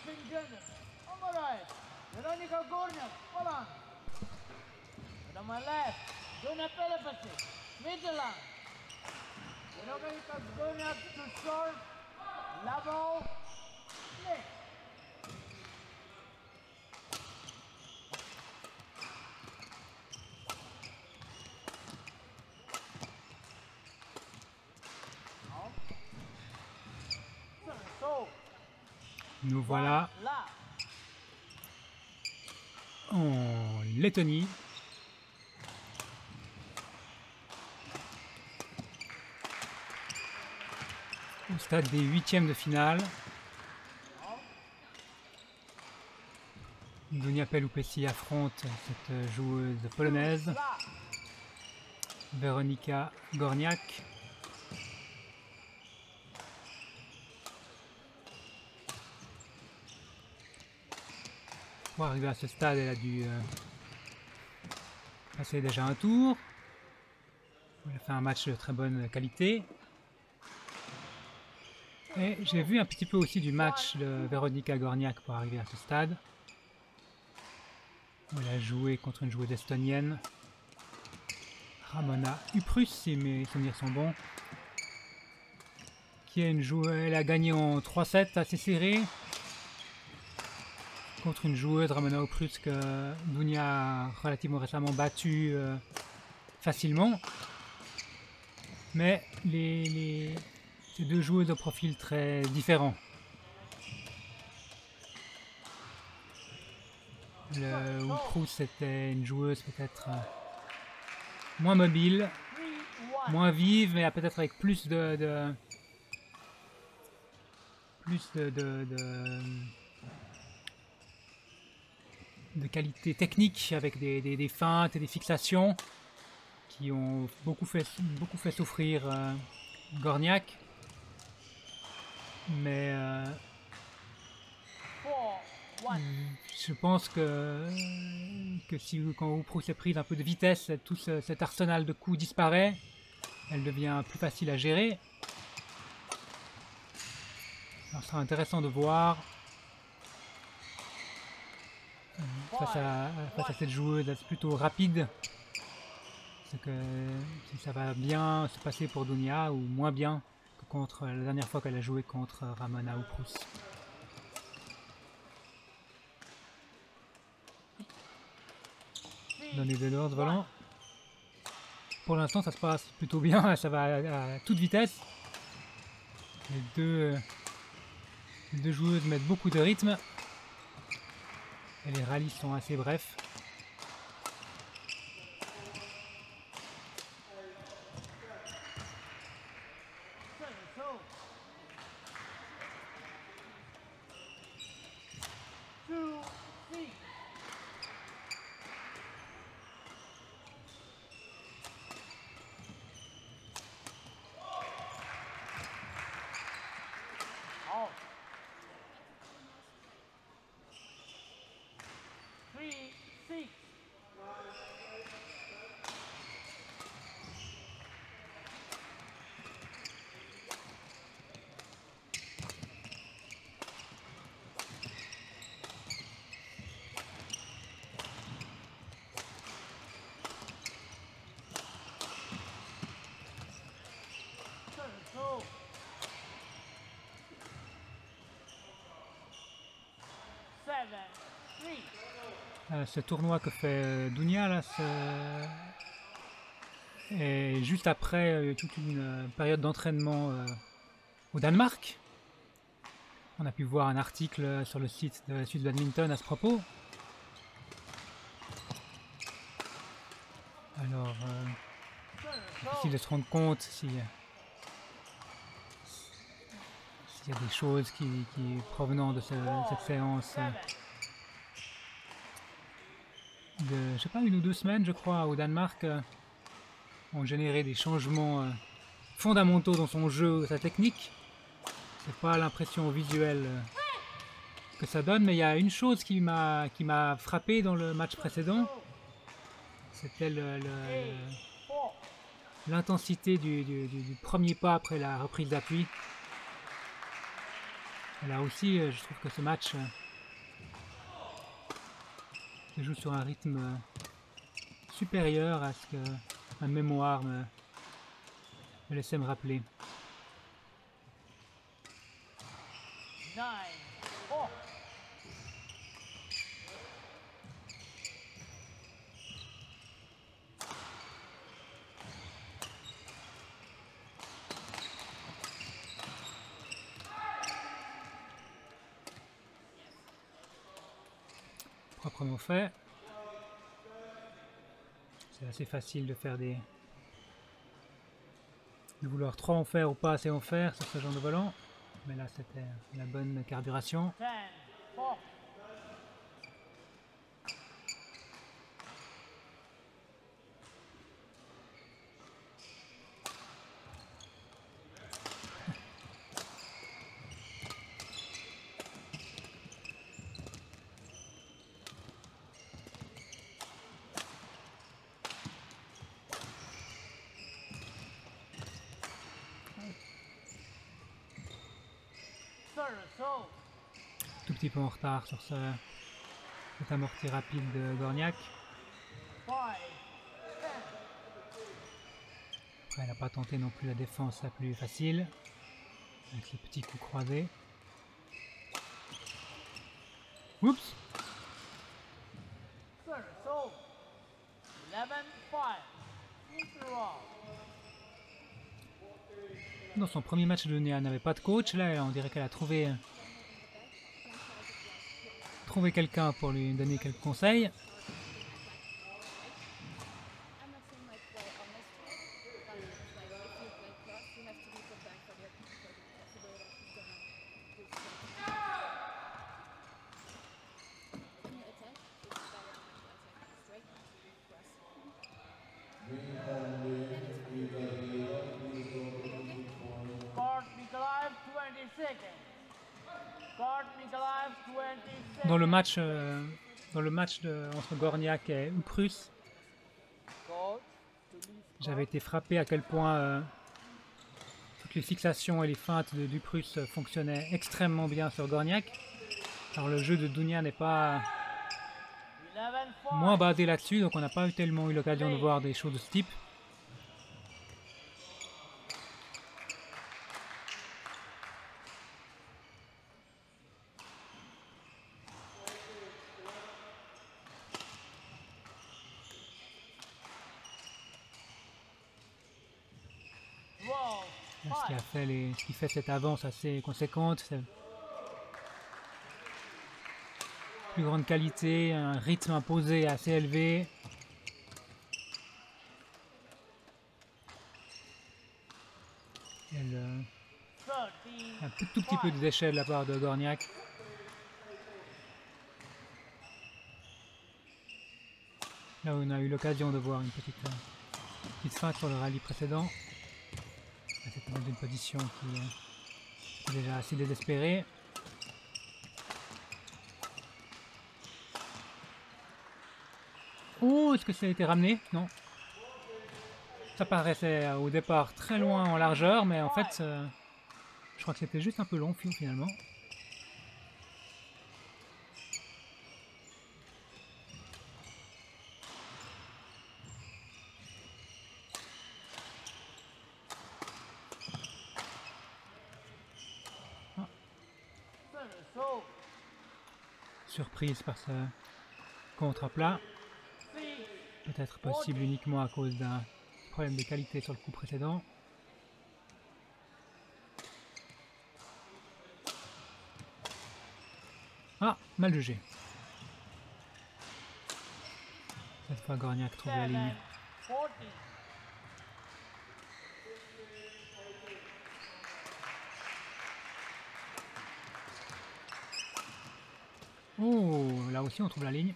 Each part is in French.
and gentlemen, on my right, Veronica Gorniak, Poland. And on my left, Dunia Pelopessi, Switzerland. Veronica Gorniak to short, Lavo, next. Nous voilà en Lettonie. Au stade des huitièmes de finale. Dunia Pelopessi affronte cette joueuse polonaise, Weronika Gorniak. Pour arriver à ce stade, elle a dû passer déjà un tour. Elle a fait un match de très bonne qualité. Et j'ai vu un petit peu aussi du match de Weronika Gorniak pour arriver à ce stade. Elle a joué contre une joueuse estonienne, Ramona Uprus, si mes souvenirs sont bons. Elle a gagné en 3-7 assez serré. Contre une joueuse, Ramona Uprus, que Dunia a relativement récemment battue facilement. Mais ces deux joueuses au profil très différents. Uprus était une joueuse peut-être moins mobile, moins vive, mais peut-être avec plus de qualité technique, avec des feintes et des fixations qui ont beaucoup fait souffrir Gorniak. Mais je pense que quand Uprus est prise un peu de vitesse, tout cet arsenal de coups disparaît. Elle devient plus facile à gérer. Alors, ce sera intéressant de voir face à cette joueuse plutôt rapide, si ça va bien se passer pour Dunia ou moins bien que contre la dernière fois qu'elle a joué contre Ramona Uprus. Donner de l'ordre volant. Pour l'instant, ça se passe plutôt bien, ça va à toute vitesse. Les deux joueuses mettent beaucoup de rythme. Et les rallyes sont assez brefs. Ce tournoi que fait Dunia là, est juste après toute une période d'entraînement au Danemark. On a pu voir un article sur le site de Sud Badminton à ce propos. Alors, c'est difficile de se rendre compte s'il y a des choses qui provenant de cette séance de, je sais pas, 1 ou 2 semaines, je crois, au Danemark, ont généré des changements fondamentaux dans son jeu, sa technique. C'est pas l'impression visuelle que ça donne, mais il y a une chose qui m'a frappé dans le match précédent, c'était l'intensité du premier pas après la reprise d'appui. Et là aussi, je trouve que ce match se joue sur un rythme supérieur à ce que ma mémoire me laissait me rappeler. 9, 4. Proprement fait. C'est assez facile de faire de vouloir trop en faire ou pas assez en faire sur ce genre de volant. Mais là, c'était la bonne carburation. 10, 4. So. Tout petit peu en retard sur cette amortie rapide de Gorniak. 5, 10. Après, elle n'a pas tenté non plus la défense la plus facile, avec les petits coups croisés. Oups! So. 11, 5. Dans son premier match, Dunia n'avait pas de coach. Là, on dirait qu'elle a trouvé quelqu'un pour lui donner quelques conseils. Dans le match, entre Gorniak et Uprus, j'avais été frappé à quel point toutes les fixations et les feintes de Uprus fonctionnaient extrêmement bien sur Gorniak. Alors le jeu de Dunia n'est pas moins basé là-dessus, donc on n'a pas tellement eu l'occasion de voir des choses de ce type. Là, ce qui fait cette avance assez conséquente, c'est plus grande qualité, un rythme imposé assez élevé. Un tout petit peu de déchets de la part de Gorniak. Là où on a eu l'occasion de voir une petite feinte sur le rallye précédent. C'était dans une position qui est déjà assez désespérée. Oh, est-ce que ça a été ramené? Non. Ça paraissait au départ très loin en largeur, mais en fait, je crois que c'était juste un peu long finalement. Surprise par ce contre-plat. Peut-être possible uniquement à cause d'un problème de qualité sur le coup précédent. Ah, mal jugé. Cette fois, Gorniak trouve la ligne. Oh, là aussi on trouve la ligne.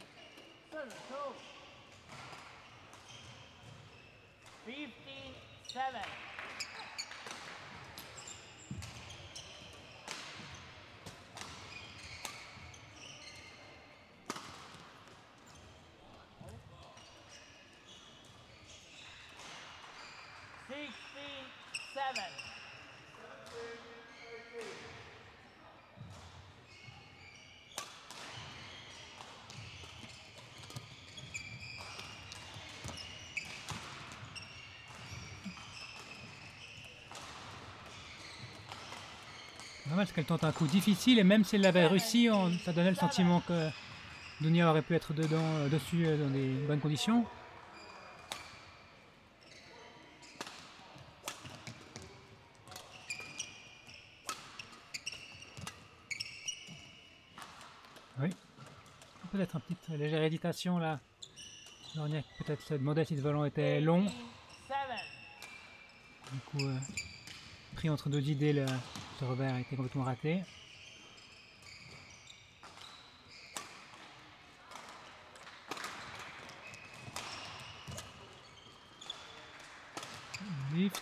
15-7. Normal, parce qu'elle tente un coup difficile et même si elle l'avait réussi, ça donnait le sentiment que Dunia aurait pu être dedans, dessus dans des bonnes conditions. Oui. Peut-être une petite légère hésitation là. Gorniak peut-être se demandait si ce volant était long. 18, 7. Du coup, pris entre deux idées, ce revers a été complètement raté. Lift.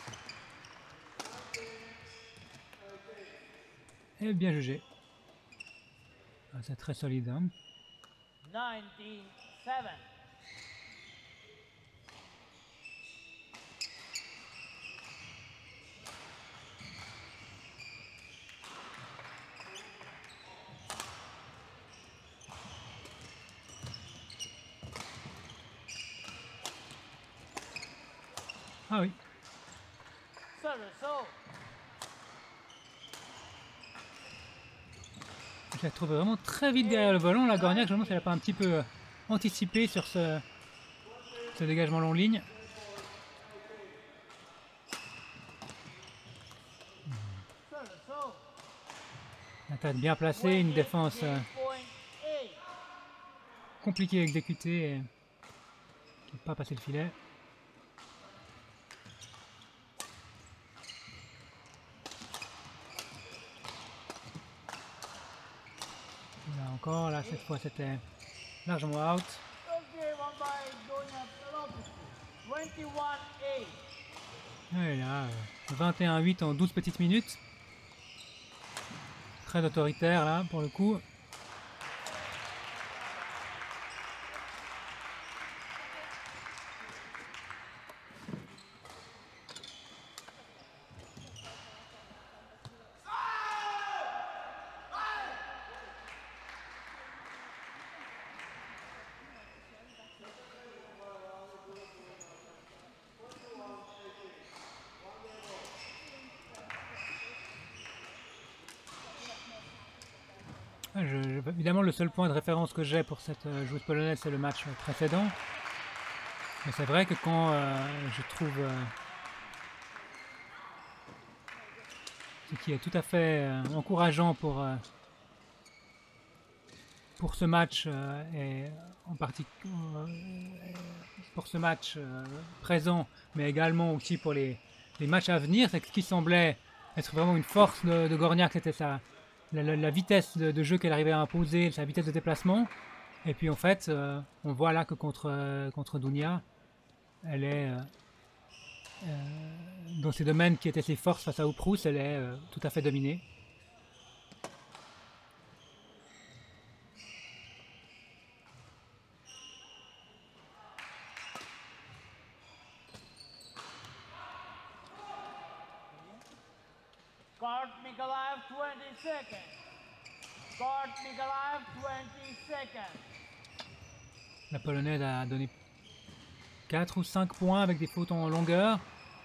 Et bien jugé. Ah, c'est très solide. Hein. 19, 7. Ah oui. Service over. Je la trouve vraiment très vite derrière le volant. La Gorniak, je me demande si elle n'a pas un petit peu anticipé sur ce dégagement long ligne. Service over. Une attaque bien placée, une défense 28. compliquée à exécuter et qui n'a pas passé le filet. Là encore, là cette fois c'était largement out. Okay, one by Donia Pelopoulos. 21, 8. Et là, 21-8 en 12 petites minutes. Très autoritaire là pour le coup. Évidemment, le seul point de référence que j'ai pour cette joueuse polonaise, c'est le match précédent. Mais c'est vrai que quand je trouve ce qui est tout à fait encourageant pour ce match et en particulier pour ce match présent, mais également aussi pour les matchs à venir, c'est que ce qui semblait être vraiment une force de Gorniak, c'était la vitesse de jeu qu'elle arrivait à imposer, sa vitesse de déplacement. Et puis en fait, on voit là que contre Dunia, elle est dans ces domaines qui étaient ses forces face à Ouproust, elle est tout à fait dominée. Kart Mikalaev 20 seconds. Kart Mikalaev 20 seconds. La Polonaise a donné 4 ou 5 points avec des fautes en longueur.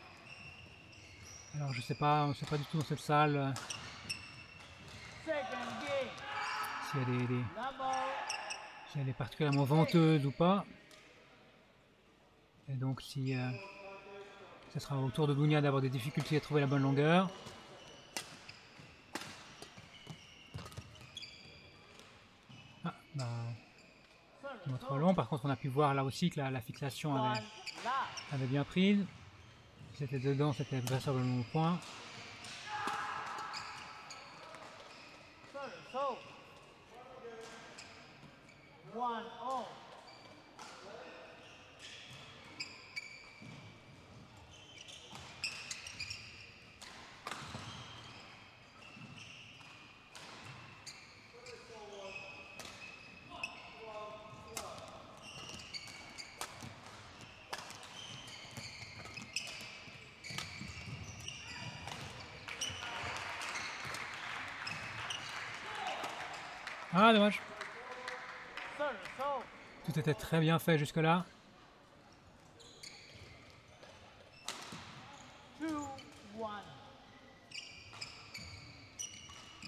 Alors je sais pas, on ne sait pas du tout dans cette salle Second game. s'il y a Number si elle est particulièrement venteuse ou pas. Et donc si ce sera au tour de Dunia d'avoir des difficultés à trouver la bonne longueur. Ah, bah, trop long. Par contre, on a pu voir là aussi que la fixation one last. avait bien prise. Si c'était dedans, c'était vraisemblablement au point. Service over. 1-0. Ah, dommage. Service over. Tout était très bien fait jusque-là. 2-1.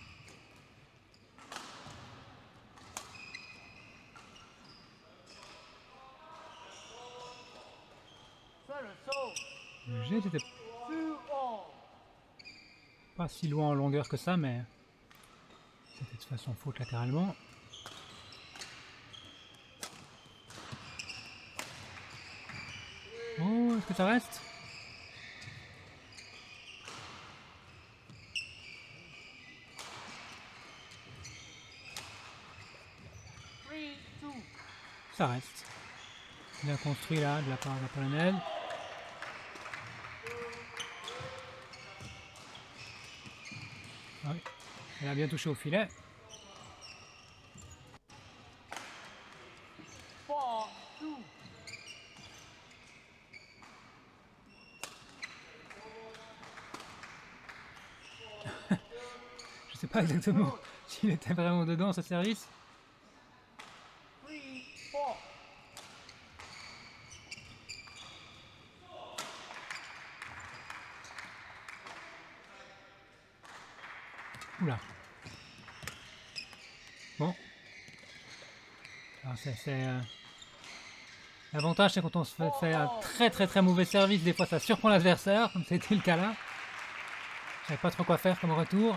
Le jet était 2-0. pas si loin en longueur que ça, mais c'était de toute façon faute latéralement. Oh, est-ce que ça reste? Ça reste. Bien construit là, de la part de la Polonaise. Ah oui, elle a bien touché au filet. 4-2. Je sais pas exactement s'il était vraiment dedans ce service. 3-4. Oula. Bon. Alors l'avantage c'est quand on se fait un très mauvais service, des fois ça surprend l'adversaire, comme c'était le cas là. Je savais pas trop quoi faire comme retour.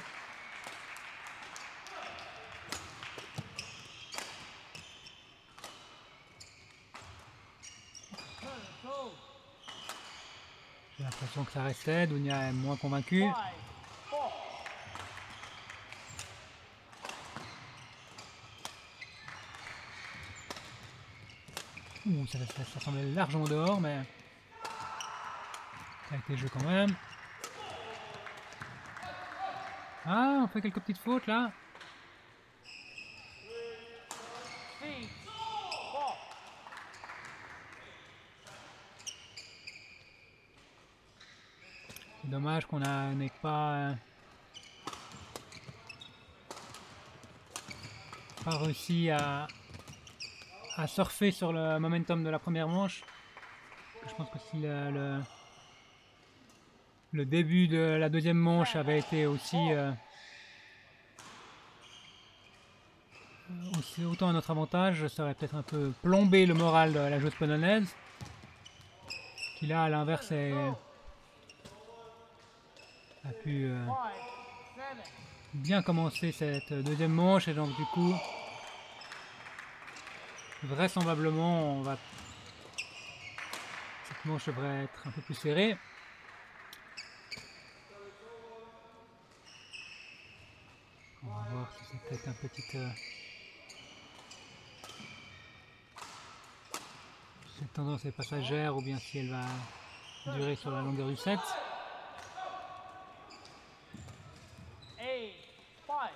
J'ai l'impression que ça restait, Dounia est moins convaincue. 5-4. Ouh, ça semblait largement dehors, mais ça a été joué quand même. Ah, on fait quelques petites fautes là. 6-4. C'est dommage qu'on n'ait pas réussi à surfer sur le momentum de la première manche. Je pense que si le début de la deuxième manche avait été aussi autant à notre avantage, ça aurait peut-être un peu plombé le moral de la joueuse polonaise, qui là à l'inverse a pu 5-7. bien commencer cette deuxième manche, et donc du coup vraisemblablement cette manche devrait être un peu plus serrée. On va voir si c'est peut-être un petit cette tendance est passagère ou bien si elle va durer sur la longueur du set. 8-5.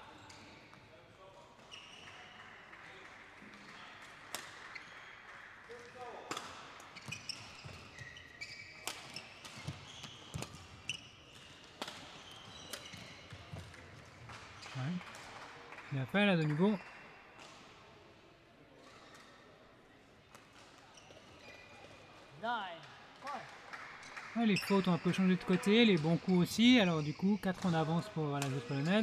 Ouais. Bien fait là de nouveau. 9-5. Ouais, les fautes ont un peu changé de côté, les bons coups aussi, alors du coup 4 en avance pour la joueuse polonaise.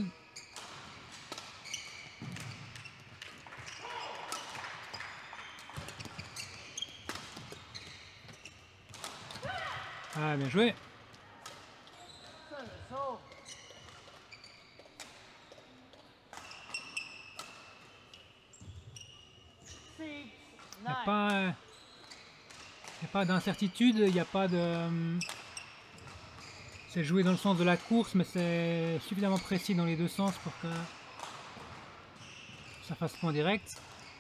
Ah, bien joué. Service. Il n'y a pas d'incertitude, il n'y a pas de... C'est joué dans le sens de la course, mais c'est suffisamment précis dans les deux sens pour que ça fasse point direct.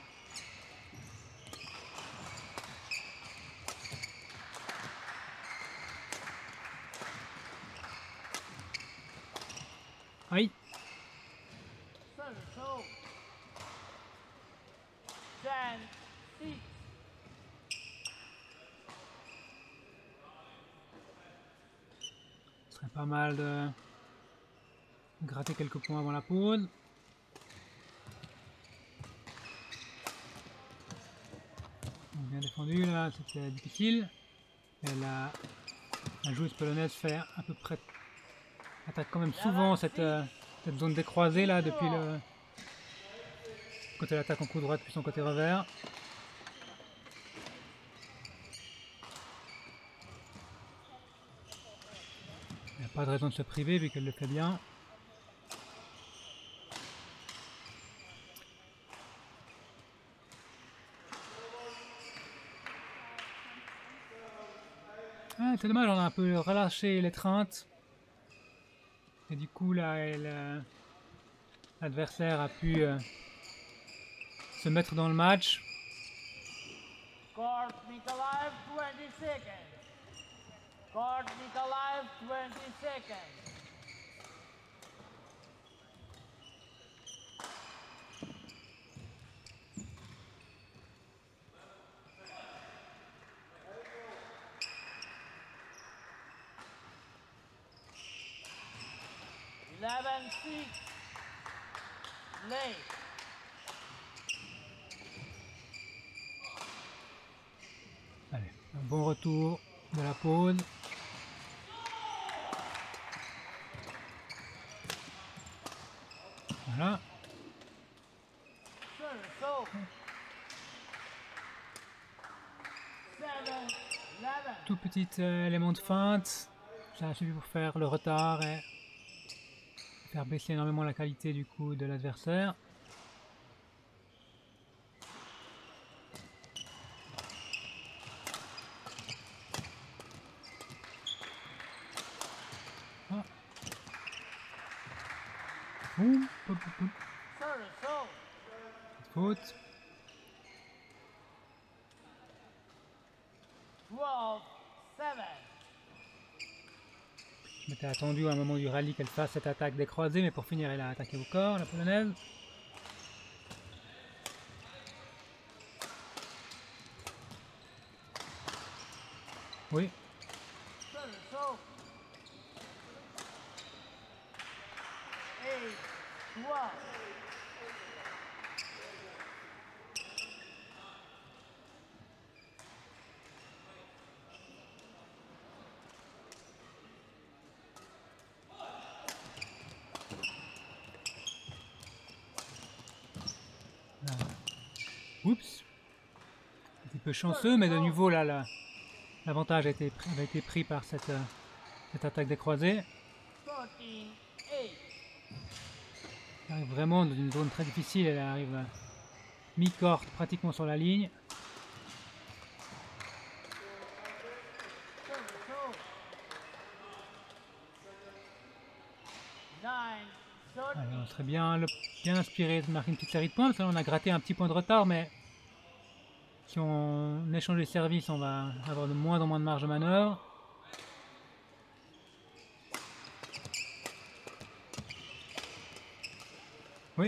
Aïe. Service. 10-6. Ce serait pas mal de gratter quelques points avant la pause. Bien défendu là, c'était difficile. Et la joueuse polonaise fait à peu près... attaque quand même souvent cette zone décroisée là depuis le côté d'attaque en coup droit depuis son côté revers. Pas de raison de se priver vu qu'elle le fait bien. Ah, c'est dommage, on a un peu relâché l'étreinte. Et du coup, là, l'adversaire a pu se mettre dans le match. Court Nikolaev, 20 seconds. Court Nikolaev, 20 seconds. Eleven, 6. Late. Allez, un bon retour de la pause. Voilà. Serve, so. 7, 11. Tout petit élément de feinte. Ça a suffi pour faire le retard et faire baisser énormément la qualité du coup de l'adversaire. Ah. Ouh, hop, hop, hop. Serve, so. Faute. 12, 7. Je m'étais attendu à un moment du rallye qu'elle fasse cette attaque des croisés, mais pour finir elle a attaqué au corps, la polonaise. Oui, Serve, so. 8, 12. oups. Un petit peu chanceux, mais de nouveau là, l'avantage a été pris par cette attaque des croisés. 13, 8. Elle arrive vraiment dans une zone très difficile, elle arrive mi-corde pratiquement sur la ligne. Serve, so. 9, 13. Alors, on serait bien inspiré de marquer une petite série de points, parce que là on a gratté un petit point de retard, mais si on échange les services, on va avoir de moins en moins de marge de manœuvre. Oui,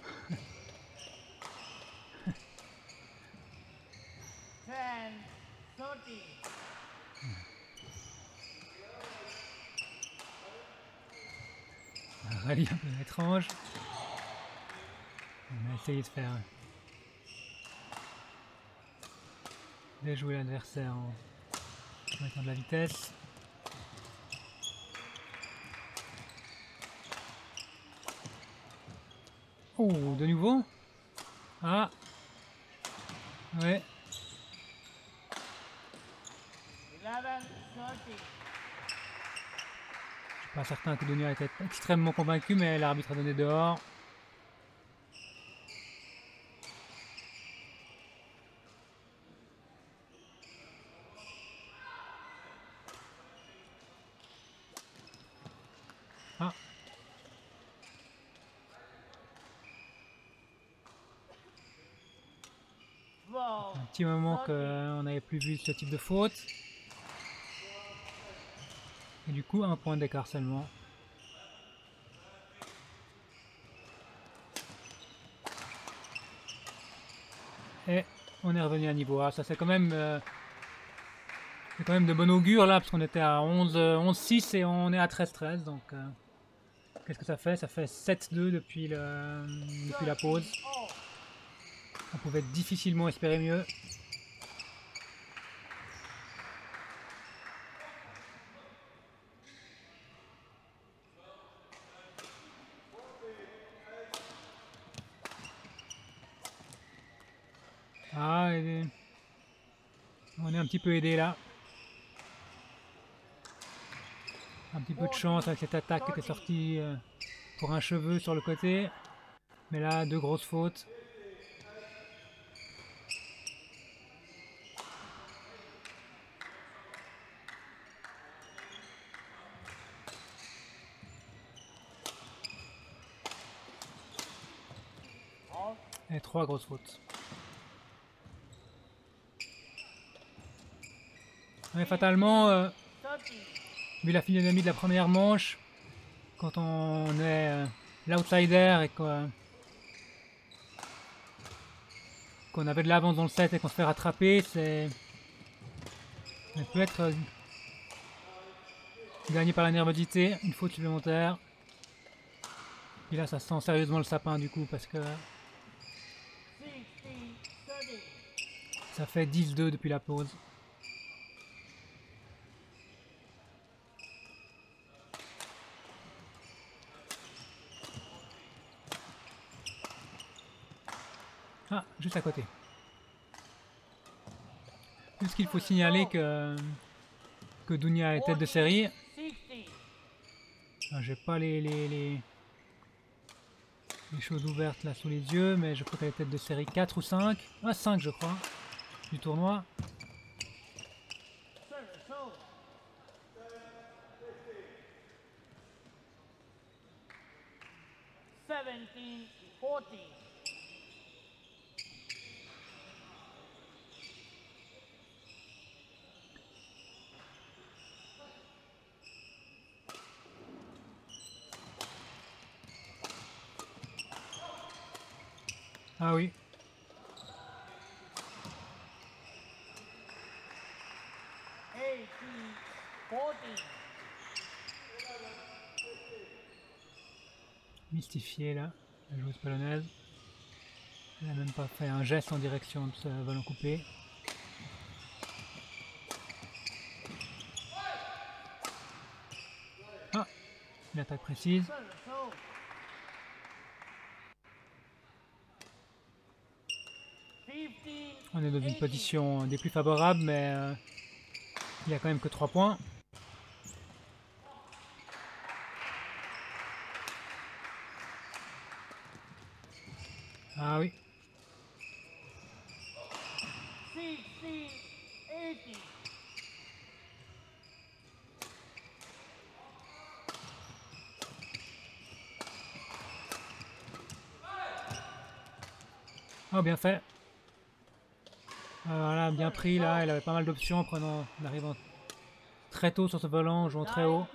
10, 13. un rallye un peu étrange. On a essayé de faire déjouer l'adversaire en mettant de la vitesse. Oh, de nouveau. Ah. Ouais. 11, 13. Je suis pas certain que Donia était extrêmement convaincu, mais l'arbitre a donné dehors. Ah. Un petit moment qu'on n'avait plus vu ce type de faute. Et du coup, un point d'écart seulement. Et on est revenu à niveau A. Ça c'est quand même de bon augure là, parce qu'on était à 11-6 et on est à 13-13. Donc qu'est-ce que ça fait? Ça fait 7-2 depuis la pause. On pouvait difficilement espérer mieux. Ah, on est un petit peu aidé là. Un petit peu de chance avec cette attaque qui était sortie pour un cheveu sur le côté. Mais là, deux grosses fautes. Et trois grosses fautes. Mais fatalement, vu la physionomie de la première manche, quand on est l'outsider et qu'on avait de l'avance dans le set et qu'on se fait rattraper, ça peut être gagné par la nervosité, une faute supplémentaire. Et là ça sent sérieusement le sapin du coup parce que ça fait 10-2 depuis la pause. Ah, juste à côté. Juste qu'il faut signaler que Dounia est tête de série. J'ai pas les choses ouvertes là sous les yeux, mais je crois qu'elle est tête de série 4 ou 5. Ah, 5 je crois, du tournoi. Ah oui. Mystifié là, la joueuse polonaise. Elle n'a même pas fait un geste en direction de ce ballon coupé. Ah, une attaque précise. On est dans une position des plus favorables, mais il n'y a quand même que 3 points. Ah oui. Oh, bien fait. Voilà, bien pris là. Elle avait pas mal d'options en arrivant très tôt sur ce volant, en jouant très haut.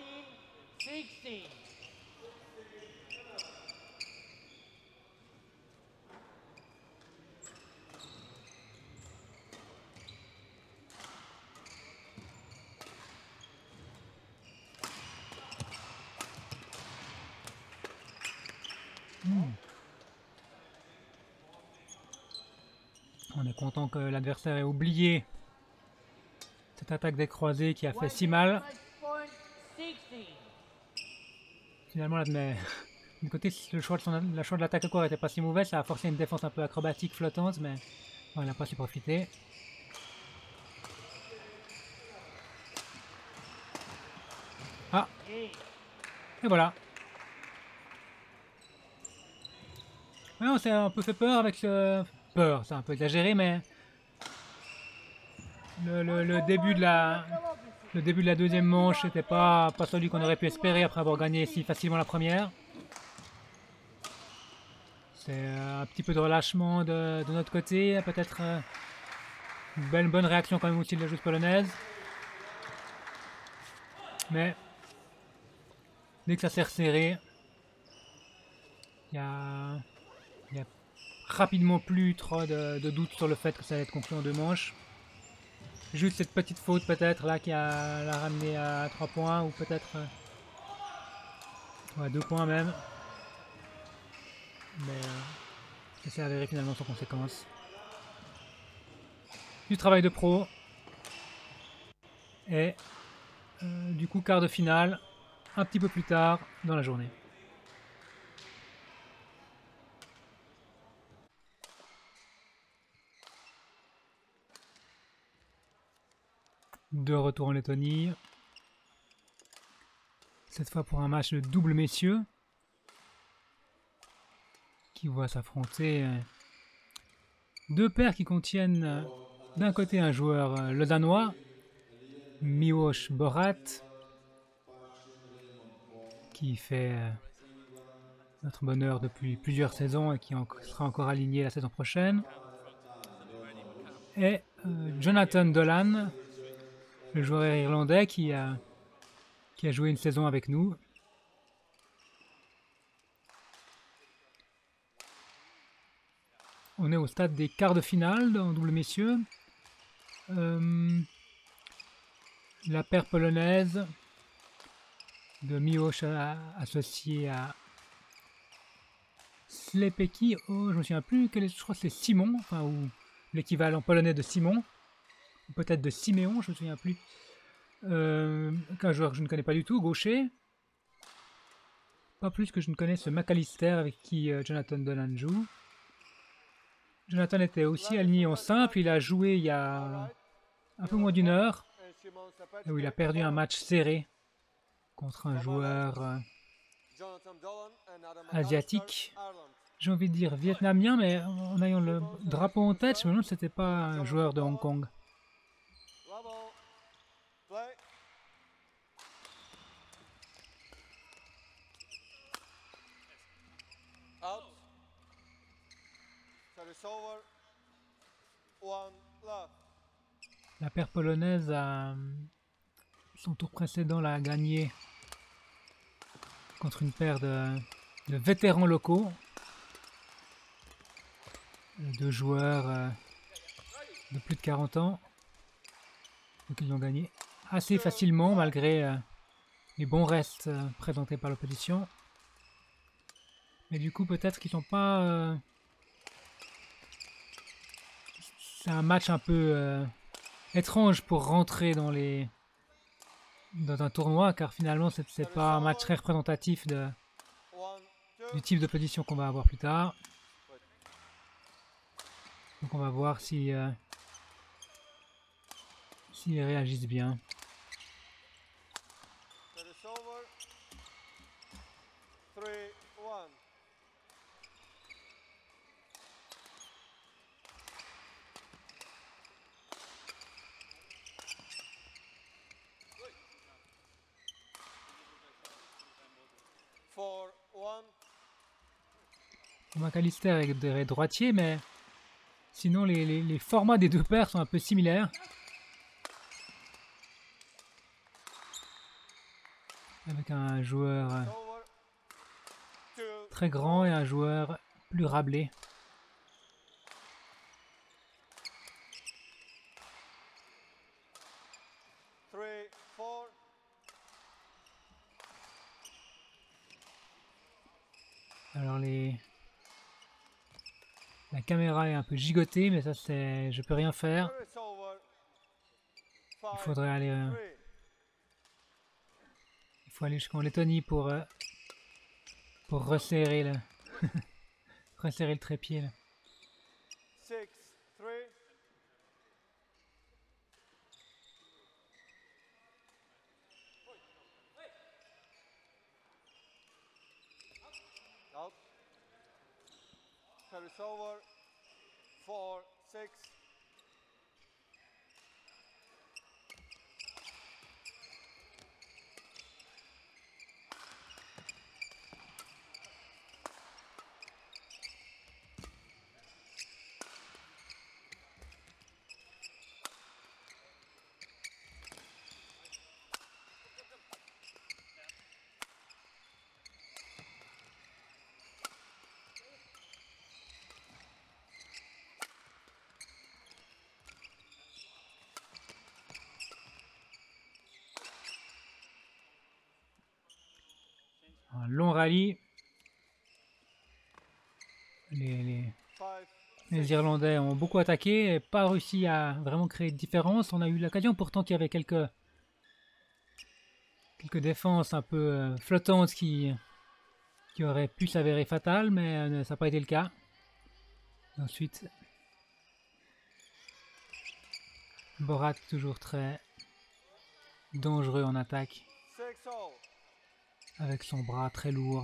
On est content que l'adversaire ait oublié cette attaque des croisés qui a fait si mal. Finalement, là, mais du côté, le choix de l'attaque à corps était pas si mauvais. Ça a forcé une défense un peu acrobatique, flottante, mais bon, elle n'a pas su profiter. Ah, et voilà. Ouais, on s'est un peu fait peur avec ce... Peur, c'est un peu exagéré, mais... Le début de la deuxième manche n'était pas celui qu'on aurait pu espérer après avoir gagné si facilement la première. C'est un petit peu de relâchement de notre côté, peut-être une bonne réaction quand même aussi de la joueuse polonaise. Mais dès que ça s'est resserré, il y a rapidement plus trop de doute sur le fait que ça allait être conclu en 2 manches. Juste cette petite faute peut-être là qui l'a ramené à 3 points ou peut-être à 2 points même. Mais ça s'est avéré finalement sans conséquence. Du travail de pro. Et du coup quart de finale un petit peu plus tard dans la journée. De retour en Lettonie. Cette fois pour un match de double messieurs. Qui voit s'affronter deux paires qui contiennent d'un côté un joueur, le Danois, Miłosz Borat, qui fait notre bonheur depuis plusieurs saisons et qui sera encore aligné la saison prochaine. Et Jonathan Dolan, le joueur irlandais qui a joué une saison avec nous. On est au stade des quarts de finale en double messieurs. La paire polonaise de Miłosz associée à Slepecki. Oh, je ne me souviens plus. Je crois que c'est Simon, enfin, ou l'équivalent polonais de Simon. Ou peut-être de Siméon, je ne me souviens plus. Un joueur que je ne connais pas du tout, gaucher. Pas plus que je ne connais ce McAllister avec qui Jonathan Dolan joue. Jonathan était aussi aligné en simple. Il a joué il y a un peu moins d'une heure. Où il a perdu un match serré contre un joueur asiatique. J'ai envie de dire vietnamien, mais en ayant le drapeau en tête, je me demande si c'était pas un joueur de Hong Kong. La paire polonaise a son tour précédent l'a gagné contre une paire de vétérans locaux, deux joueurs de plus de 40 ans, donc ils ont gagné assez facilement malgré les bons restes présentés par l'opposition. Mais du coup peut-être qu'ils sont pas... c'est un match un peu étrange pour rentrer dans un tournoi, car finalement c'est pas un match très représentatif du type de position qu'on va avoir plus tard. Donc on va voir s'ils réagissent bien. McAllister est droitier, mais sinon les formats des deux paires sont un peu similaires. Avec un joueur très grand et un joueur plus râblé. Alors la caméra est un peu gigotée, mais ça c'est... je peux rien faire. Il faudrait aller... il faut aller jusqu'en Lettonie pour resserrer le... resserrer le trépied là. Service over. 4, 6. Un long rallye. Les Irlandais ont beaucoup attaqué et pas réussi à vraiment créer de différence. On a eu l'occasion pourtant qu'il y avait quelques défenses un peu flottantes qui auraient pu s'avérer fatales, mais ça n'a pas été le cas. Et ensuite, Borat toujours très dangereux en attaque. avec son bras très lourd.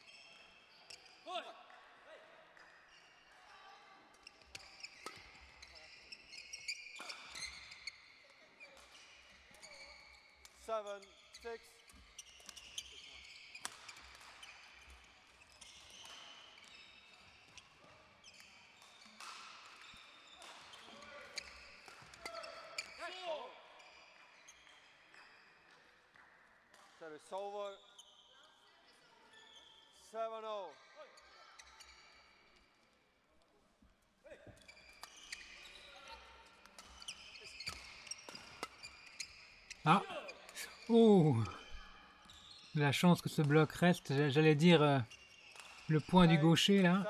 Seven, six. Service over. 7-0. Ah! Oh! La chance que ce bloc reste, j'allais dire le point du gaucher là.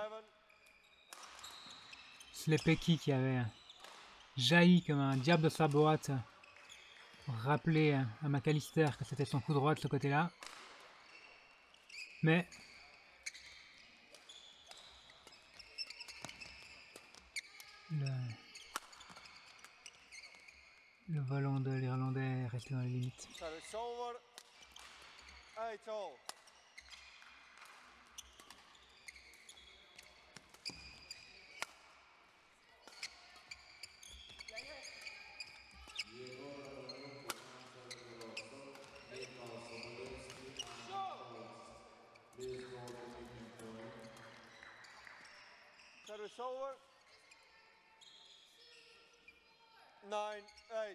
7. Slepeki qui avait jailli comme un diable de sa boîte pour rappeler à McAllister que c'était son coup droit de ce côté-là. Mais le volant de l'Irlandais est resté dans les limites. Service over. 8-0. Service over. 9-8.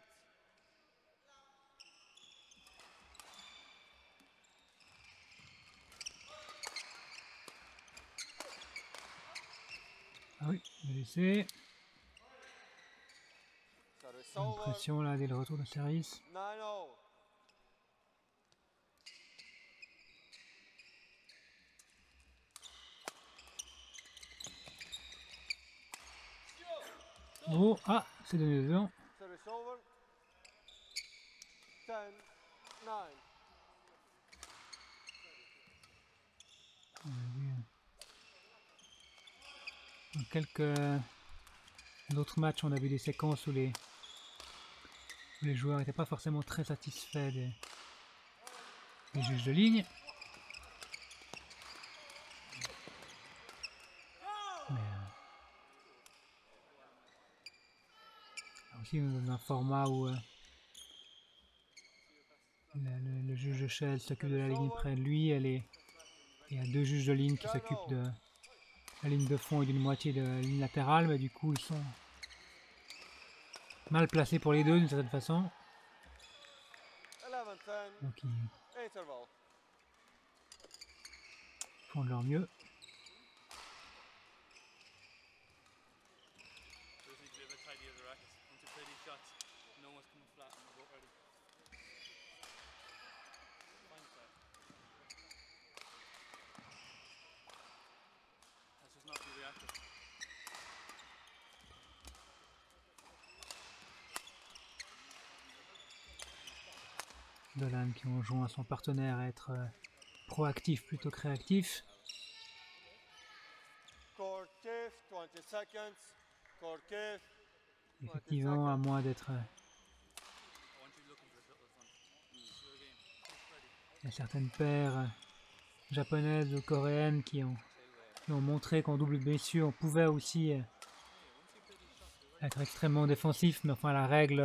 Ah oui, il est laissé. Service Bonne over. pression là dès le retour de service. 9-0. Oh, ah, c'est donné dedans. Service over. 10-9. On a vu, dans quelques autres matchs, on a vu des séquences où les joueurs n'étaient pas forcément très satisfaits des juges de ligne. Mais aussi dans un format où le juge de Shell s'occupe de la ligne près de lui, il y a deux juges de ligne qui s'occupent de la ligne de fond et d'une moitié de la ligne latérale, mais du coup ils sont mal placés pour les deux d'une certaine façon. 11-10. Donc ils Interval. font de leur mieux. Just need to be a bit tidier the rackets. Once you play these shots, no one's coming flat on the boat ready. Fine side. Let's just not be reactive. Dolan qui enjoint à son partenaire à être proactif plutôt que réactif. Court kiff, 20 seconds. Court kiff. Effectivement, à moins d'être... I want you looking for a shuttle front. Do a game. Ready. il y a certaines paires japonaises ou coréennes qui ont montré qu'en double blessure, on pouvait aussi être extrêmement défensif, mais enfin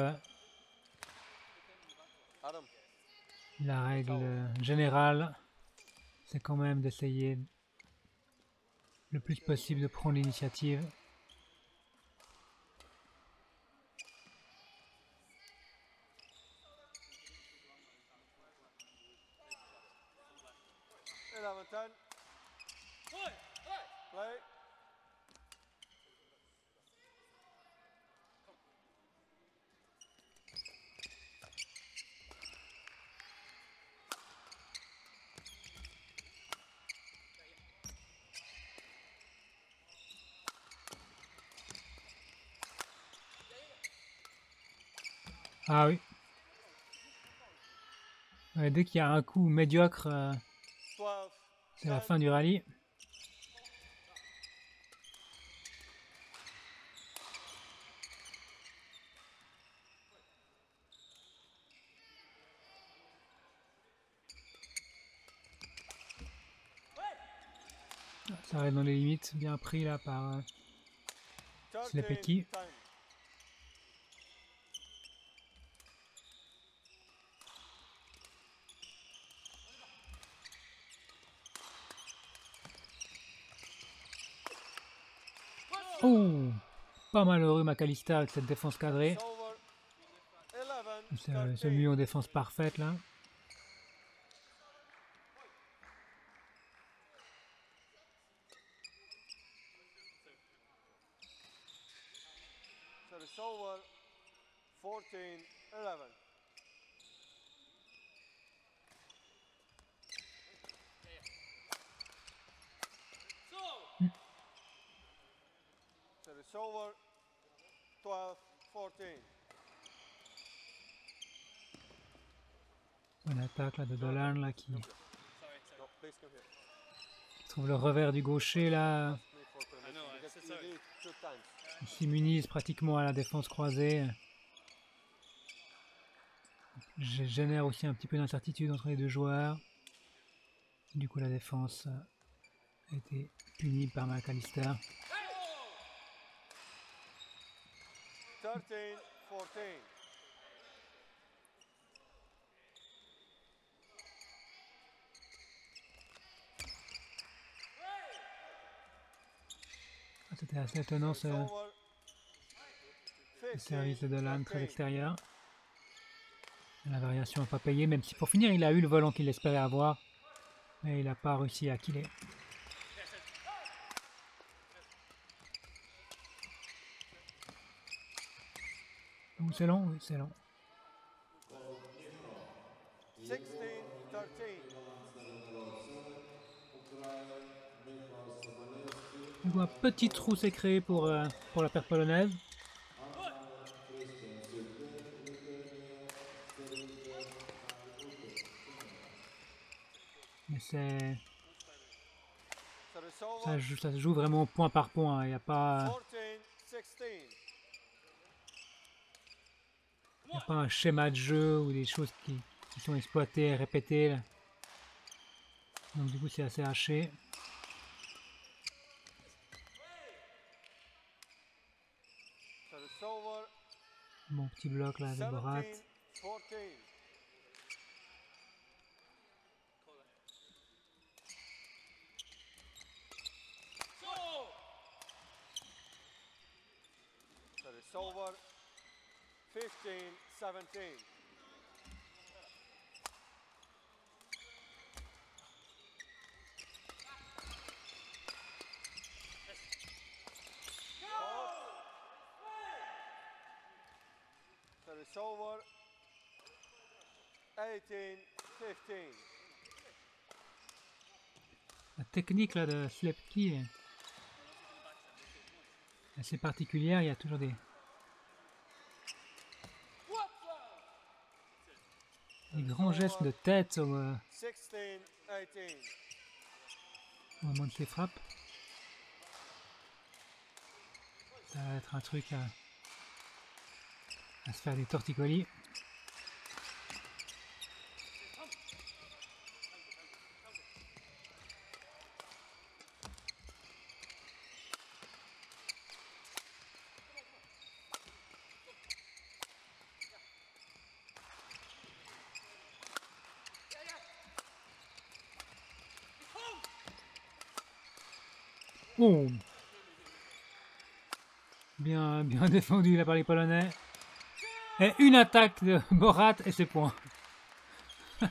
Adam. la règle générale, c'est quand même d'essayer le plus possible de prendre l'initiative. Play. Ah oui. Ouais, dès qu'il y a un coup médiocre, 12. c'est la fin du rallye. Ça reste dans les limites, bien pris là par 13 Slepecki. time. Oh, pas malheureux McAllister avec cette défense cadrée. It's over. 11, C'est 13. celui en défense parfaite là. So it's over. 14, 11. So it's over. 12, 14. Bonne attaque là de Dolan là qui No, please come here. trouve le revers du gaucher là. Me for permission know, I because said you sorry. did 2 times. Il s'immunise pratiquement à la défense croisée. Génère aussi un petit peu d'incertitude entre les deux joueurs. Du coup la défense a été punie par McAllister. 13, 14. C'était assez étonnant ce Over. service de 15, Dolan très 13. extérieur. La variation n'a pas payé, même si pour finir il a eu le volant qu'il espérait avoir. Mais il n'a pas réussi à killer. Ouh, c'est long, oui, c'est long. 16, 13. Du coup, un petit trou s'est créé pour la paire polonaise. Mais c'est So it's over. ça se joue vraiment point par point. Il n'y a pas 14, 16. un schéma de jeu ou des choses qui sont exploitées, répétées. Là. Donc du coup c'est assez haché. So it's over. Bon petit bloc là de Borat. 17, 14. So it's over. 15, 17. So it's over. 18, 15. La technique là de Slepecki est assez particulière. Il y a toujours des grands gestes de tête au 16, 18. moment de ses frappes. Ça va être un truc à se faire des torticolis. Oh, bien défendu là par les Polonais. Et une attaque de Borat et c'est point. So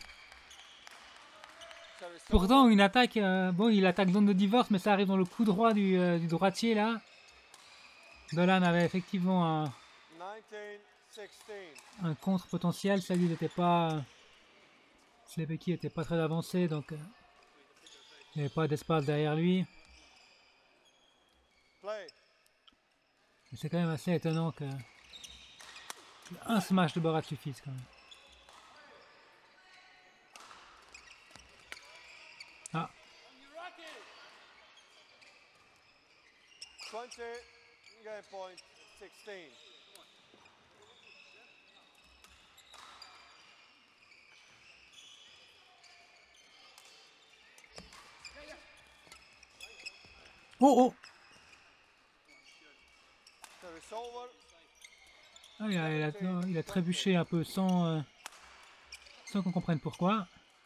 it's Pourtant une attaque, bon il attaque zone de divorce mais ça arrive dans le coup droit du droitier là. Dolan avait effectivement 19, 16. un contre potentiel, ça lui n'était pas... Slepecki n'était pas très avancé donc il n'y avait pas d'espace derrière lui. Play. Mais c'est quand même assez étonnant que un smash de Borat suffise quand même. Ah, 20, game point, 16. Oh, oh! Service over. Ah, il a trébuché un peu sans qu'on comprenne pourquoi.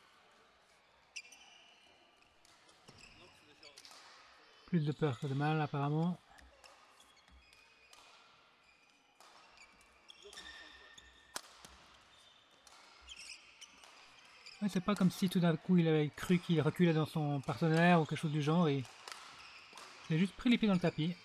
Plus de peur que de mal, apparemment. Ouais, c'est pas comme si tout d'un coup il avait cru qu'il reculait dans son partenaire ou quelque chose du genre. Il a juste pris les pieds dans le tapis.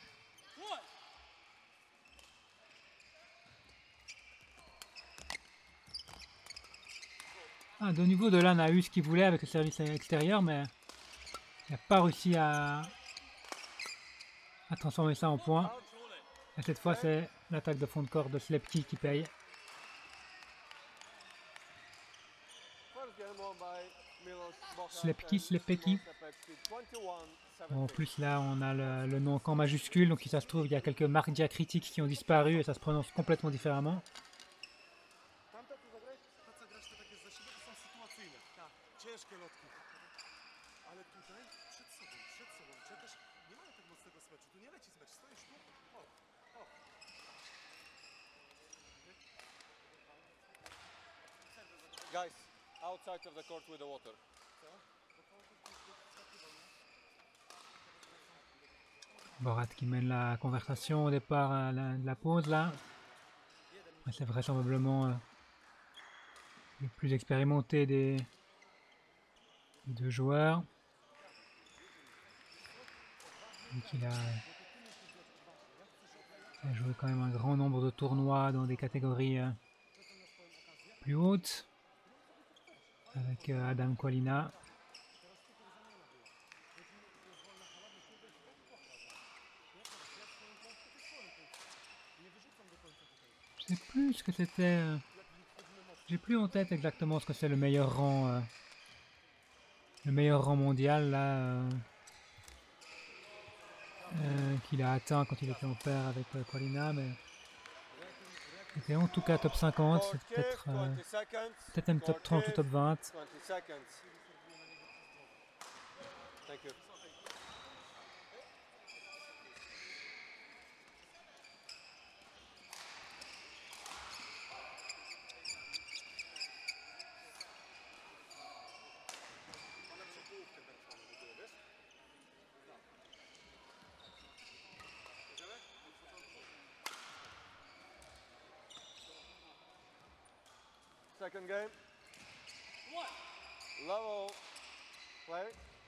Ah, de nouveau, Dolan a eu ce qu'il voulait avec le service extérieur, mais il n'a pas réussi à transformer ça en point. Et cette fois, c'est l'attaque de fond de corps de Slepki qui paye. First game won by Milos Bokan Slepki, and Slepeki. Milos Lepecki, 21-17. Bon, en plus, là, on a le nom qu'en majuscule, donc si ça se trouve, il y a quelques marques diacritiques qui ont disparu et ça se prononce complètement différemment. Tamte tu zagrałeś? To co grasz to takie za siebie to są sytuacyjne. Tak. Ciężkie lotki. Ale tutaj przed sobą. Czekasz, nie mają tak mocnego smeczu. Tu nie leci smecz. Stoisz tu. O. Guys, outside of the court with the water. Borat qui mène la conversation au départ à la pause, là. C'est vraisemblablement le plus expérimenté des deux joueurs. Donc il a joué quand même un grand nombre de tournois dans des catégories plus hautes avec Adam Kolina. Je sais plus ce que c'était. J'ai plus en tête exactement ce que c'est le meilleur rang mondial là qu'il a atteint quand il était en paire avec Kolina, mais c'était en tout cas top 50, c'est peut-être 20 seconds. peut-être même top 30 ou top 20. 20 seconds. Thank you. Second game. Level. Play.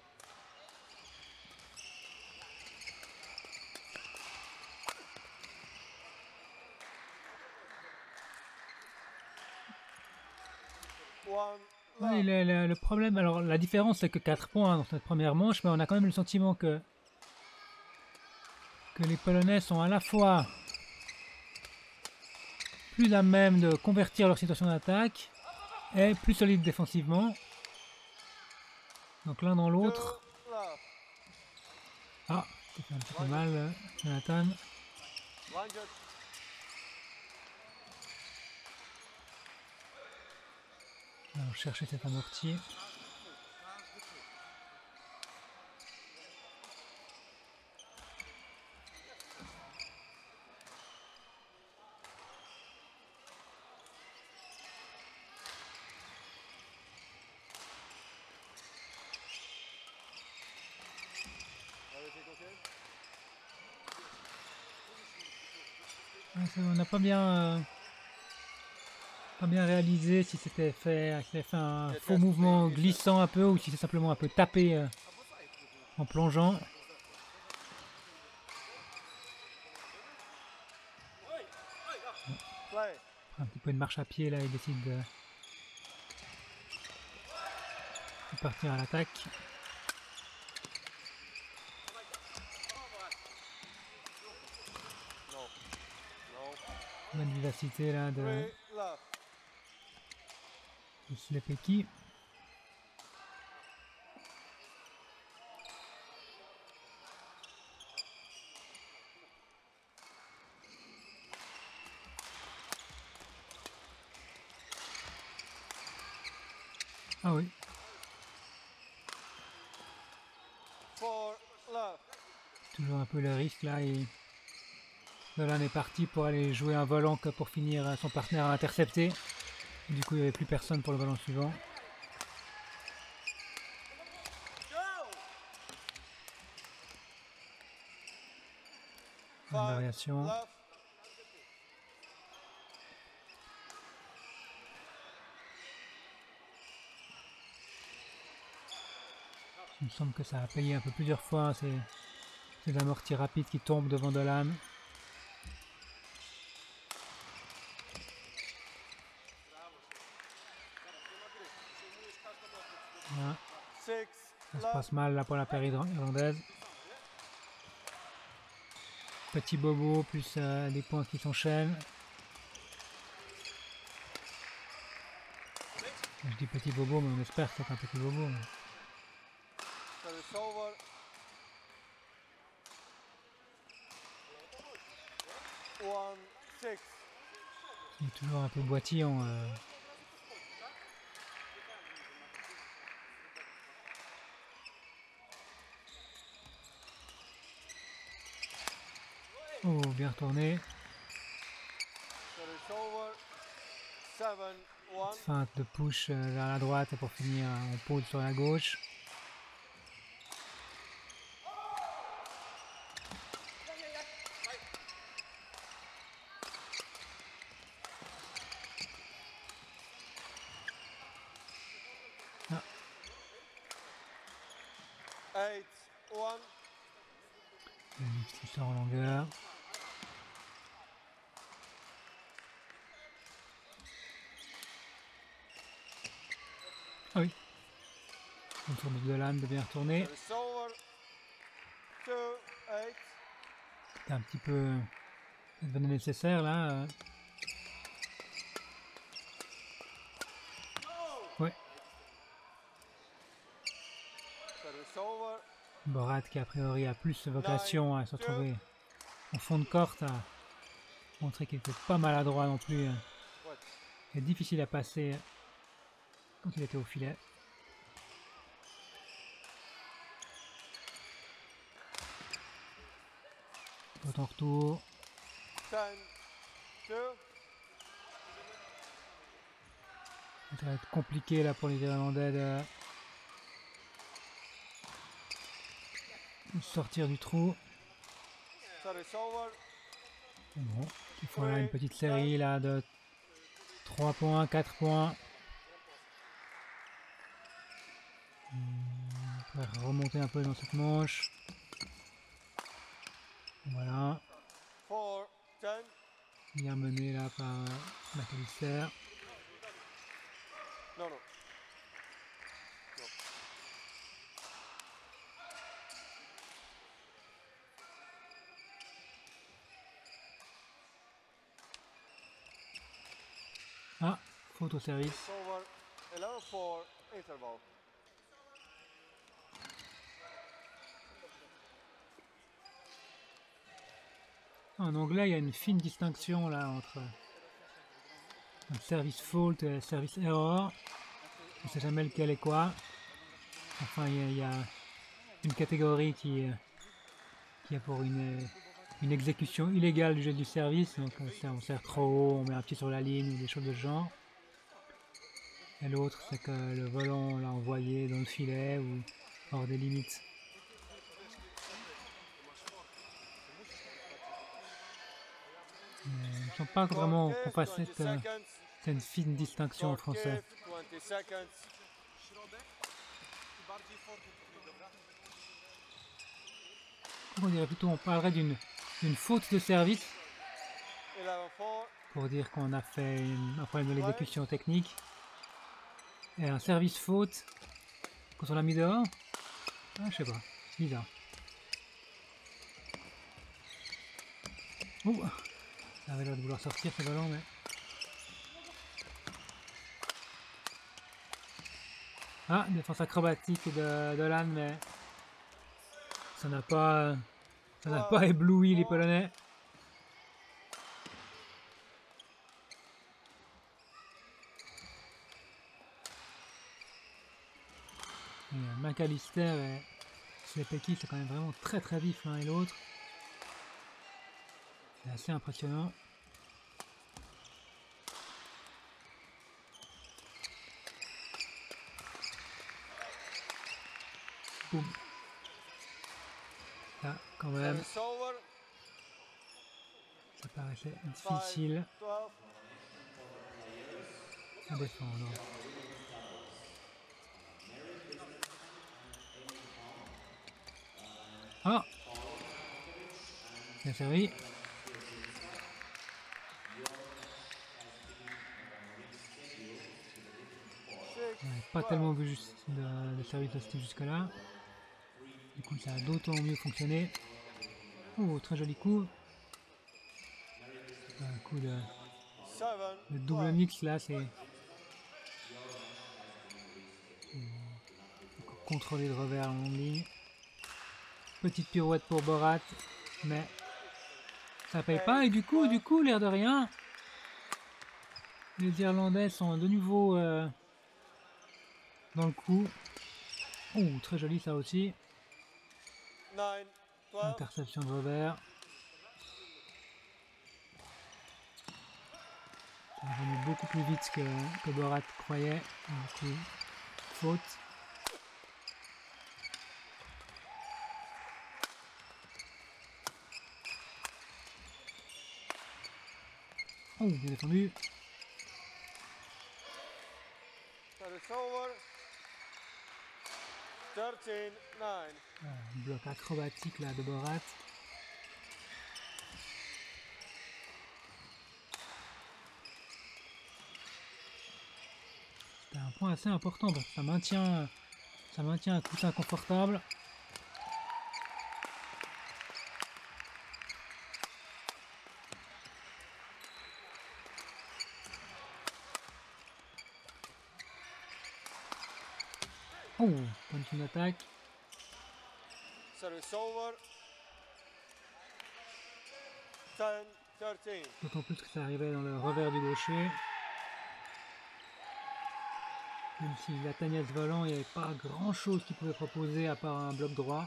One. Ouais, le problème, alors la différence c'est que 4 points dans cette première manche, mais on a quand même le sentiment que les Polonais sont à la fois plus à même de convertir leur situation d'attaque et plus solides défensivement. Donc l'un dans l'autre. Ah, ça fait un petit peu mal, Jonathan. Alors chercher cet amorti. On n'a pas bien réalisé si c'était fait, un faux mouvement glissant un peu ou si c'est simplement un peu tapé en plongeant. Un petit peu de marche à pied là, il décide de partir à l'attaque. Bonne vivacité là de Slepeki. Ah oui. Toujours un peu le risque là. Et Dolan est parti pour aller jouer un volant que pour finir son partenaire a intercepté. Et du coup il n'y avait plus personne pour le volant suivant. Une variation. Left. Il me semble que ça a payé un peu plusieurs fois ces amortis rapides qui tombent devant Dolan. Voilà. 6 Ça se left. passe mal là pour la paire irlandaise. Petit bobo plus des points qui s'enchaînent. Je dis petit bobo mais on espère que c'est un petit bobo. Service over. 1-6. Il est toujours un peu boitillant. Oh, bien retourné. Service over. 7-1. Feinte de push vers la droite pour finir en pôle sur la gauche. Ah, 8-1. le mix qui sort en longueur. Ah oui. Le tour de Dolan de bien retourner. Service over. 2-8. C'était un petit peu... Ça devenait nécessaire là. Ouais. Service over. Borat qui a priori a plus vocation à se retrouver en fond de courte a montré qu'il était pas maladroit non plus. What? C'est difficile à passer quand il était au filet. Autant retour. 10-2. Ça va être compliqué là pour les Irlandais de sortir du trou. Service over. Bon, il faut là une petite série là de 3 points, 4 points. On va remonter un peu dans cette manche. Voilà, 4-10. bien mené là par McAllister. No, no. Ah, faute au service. It's over. 11-4. Interval. En anglais, il y a une fine distinction là entre un service fault et un service error. On ne sait jamais lequel est quoi. Enfin, il y a une catégorie qui a pour une exécution illégale du jeu du service. Donc on sert trop haut, on met un pied sur la ligne ou des choses de ce genre. Et l'autre, c'est que le volant l'a envoyé dans le filet ou hors des limites. Mais il ne semble pas vraiment qu'on fasse cette fine distinction en français. 20 seconds. On dirait plutôt, on parlerait d'une faute de service 11-4. pour dire qu'on a fait un problème de l'exécution technique. Et un service faute quand on l'a mis dehors. Ah, je sais pas, c'est bizarre. Ouh, ça avait l'air de vouloir sortir ce ballon, mais... Ah, défense acrobatique de Dolan, mais ça n'a pas ébloui les Polonais. Et McAllister est Les Pekis, c'est quand même vraiment très très vif l'un et l'autre. C'est assez impressionnant. Boum. Là, quand même, Service over. ça paraissait 5, difficile 12. à défendre. Ah! Bien servi. Ouais, pas tellement vu juste de service de Steve jusque-là. Du coup, ça a d'autant mieux fonctionné. Oh, très joli coup. Un coup de 7, double 12. mix là, c'est contrôler le revers en longue ligne. Petite pirouette pour Borat, mais ça paye pas. Et du coup, l'air de rien, les Irlandais sont de nouveau dans le coup. Oh, très joli ça aussi. 9, 12. Interception de revers. Ça est venu beaucoup plus vite que Borat croyait. Du coup, faute. Oh, bien défendu. Service over. 13, 9. Un bloc acrobatique là de Borat. C'est un point assez important parce que ça maintient un coussin confortable. Oh, point de attaque. Service over. 10, 13. D'autant plus que ça arrivait dans le revers du gaucher. Même s'il atteignait ce volant, il n'y avait pas grand chose qu'il pouvait proposer à part un bloc droit.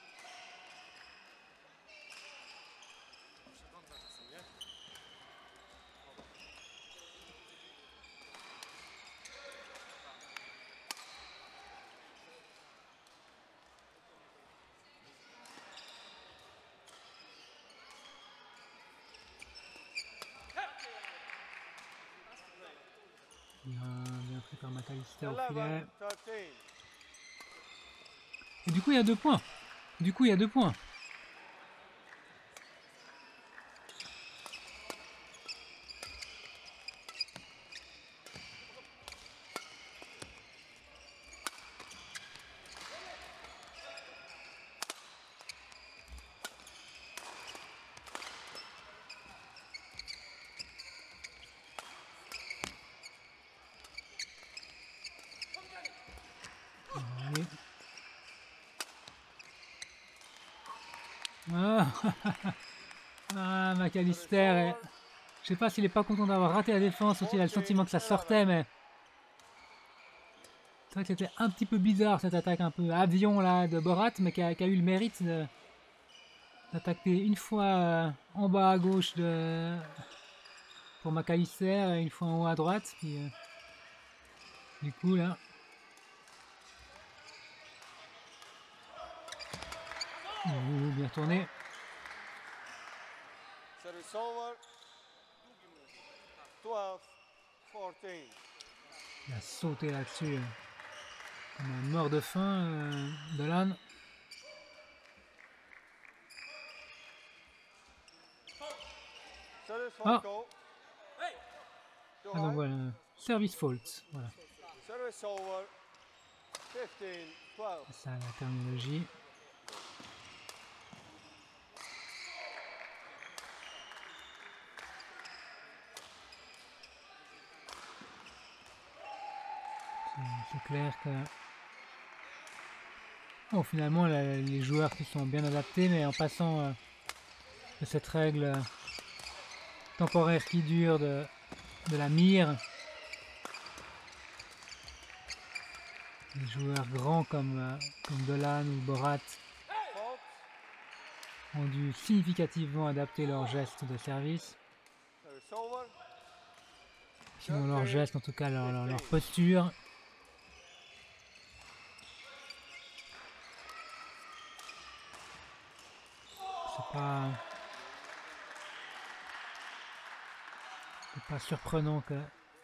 Bien pris par McAllister au 11, filet. 13. Et du coup, il y a 2 points. Du coup, il y a 2 points. Allez. Ah, ah McAllister. Je sais pas s'il est pas content d'avoir raté la défense ou s'il a le sentiment que ça sortait, mais c'est vrai que c'était un petit peu bizarre cette attaque un peu avion là de Borat, mais qui a eu le mérite d'attaquer une fois en bas à gauche pour McAllister et une fois en haut à droite. Puis, du coup là. Bien tourné. Service over. 12, 14. Il a sauté là-dessus comme un mort de faim, Dolan. Service Ah. go. Ah donc voilà, service fault. Voilà, Service over. 15, 12. c'est ça la terminologie. C'est clair que... Bon, finalement, les joueurs qui sont bien adaptés, mais en passant de cette règle temporaire qui dure de la mire, les joueurs grands comme Dolan ou Borat ont dû significativement adapter leurs gestes de service. Service over. Sinon leurs gestes, en tout cas leur posture. C'est pas surprenant que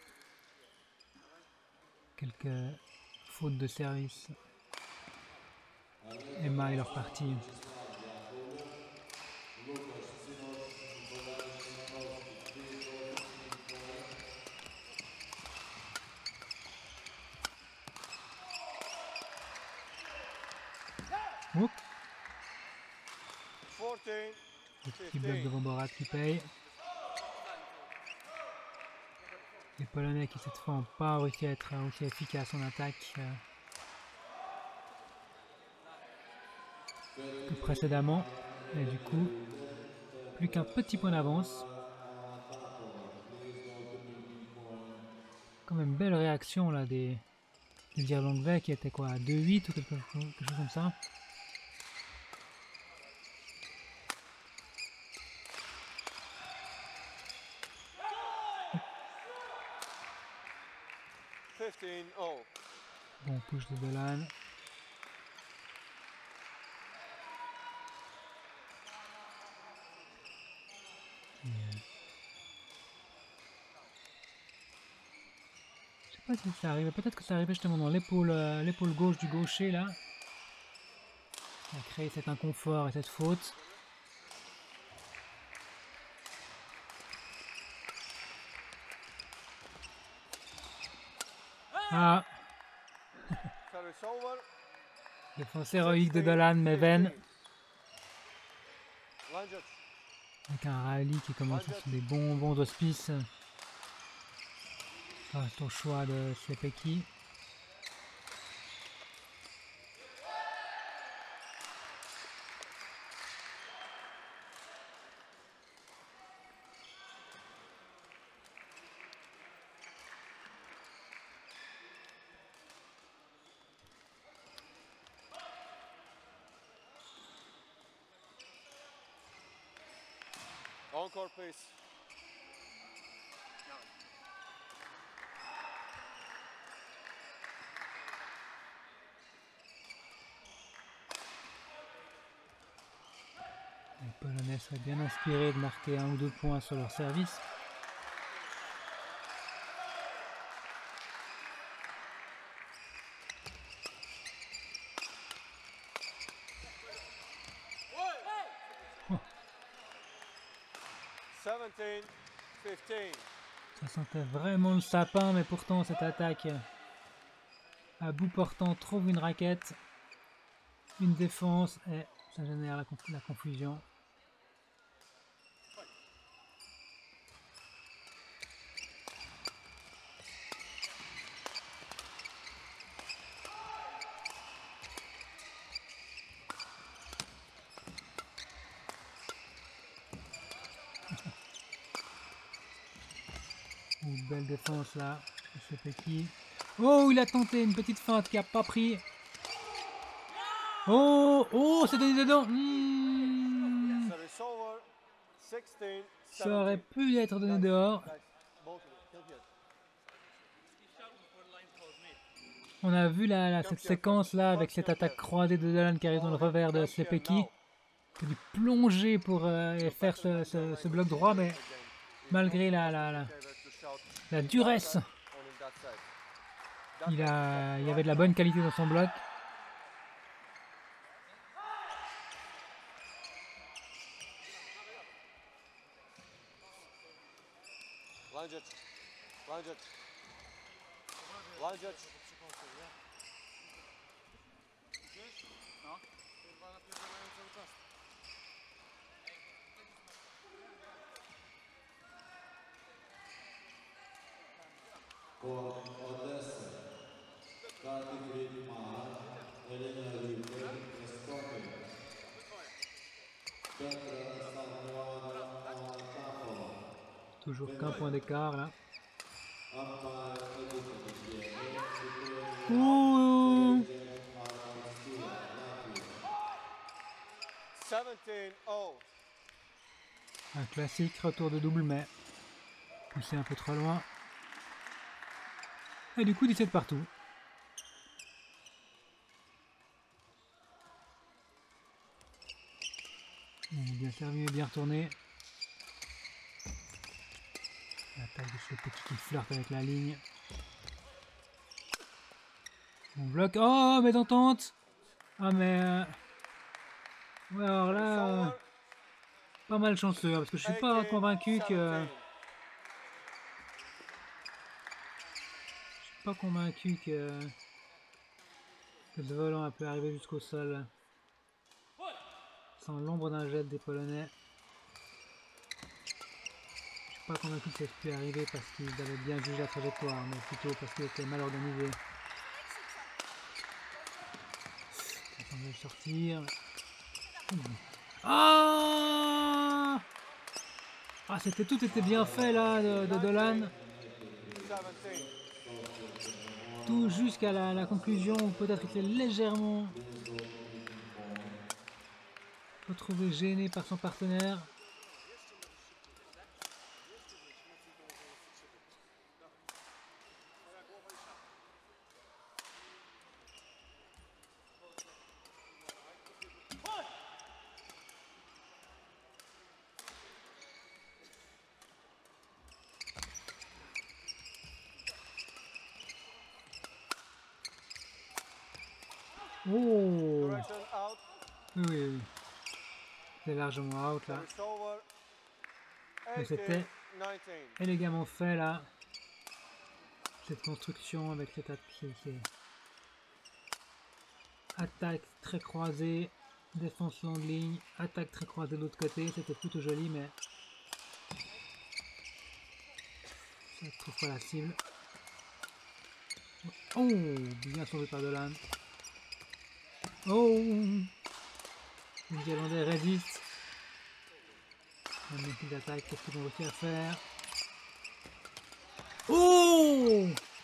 quelques fautes de service émaillent leur partie. Oups, 14, le petit bloc de 15. Voborat qui paye. Les Polonais qui cette fois n'ont pas réussi à être aussi efficaces en attaque que précédemment. Et du coup, plus qu'un petit point d'avance. Quand même belle réaction là des Irlandais qui étaient quoi, à 2-8 ou quelque chose comme ça. Oh. Bon push de Dolan. Je sais pas si ça arrive, peut-être que ça arrivait justement dans l'épaule gauche du gaucher là. Ça a créé cet inconfort et cette faute. Ah, Service over. défense héroïque de Dolan, mais vaine. Lunges. Avec un Riley qui commence sur des bons auspices. Ça reste au choix de Slepecki. Encore, please. Les Polonais seraient bien inspirés de marquer 1 ou 2 points sur leur service. Oh, 17, 15. ça sentait vraiment le sapin, mais pourtant cette attaque à bout portant trouve une raquette, une défense et ça génère la confusion. Une belle défense là, je sais pas qui. Oh, il a tenté une petite feinte qui a pas pris. Oh, c'est donné dedans. Service over. 16, Ça aurait 17. pu être donné dehors. Guys, both of you. Kill here. On a vu cette séquence là avec cette attaque croisée de Dolan qui arrive dans le revers de Slepecki. Il a dû plonger pour faire ce bloc droit, mais malgré la duresse, il y avait de la bonne qualité dans son bloc. Lunge it. Lunge it. Lunge it. Toujours qu'un point d'écart là. Ouh. 17, 17-0. Un classique retour de double mais poussé un peu trop loin. Et du coup 17 partout. Bien servi et bien retourné. L'attaque de ce petit qui flirte avec la ligne. On bloque. Oh, mais d'entente. Ah, mais... Ouais, alors là... pas mal chanceux, hein, parce que je suis pas convaincu que... Je suis pas convaincu que ce volant a pu arriver jusqu'au sol. Sans l'ombre d'un jet des Polonais. Je suis pas convaincu que ça ait pu arriver parce qu'ils avaient bien jugé la trajectoire, mais plutôt parce qu'ils étaient mal organisés. On va le sortir. Ah, ah, c'était tout était bien fait là de Dolan. 17. Tout jusqu'à la conclusion où peut-être était légèrement retrouvé gêné par son partenaire. Oh, Correction out. oui, oui, oui. C'est largement out là. Service over. Mais c'était 18-19. élégamment fait là. Cette construction avec cette attaque très croisée, défense longue ligne, attaque très croisée de l'autre côté, c'était plutôt joli mais ça ne trouve pas la cible. Oh, bien sauvé par Dolan. Oh, les Irlandais résistent. Même qu'ils attaquent, qu'est-ce qu'ils vont réussir à faire? Oh!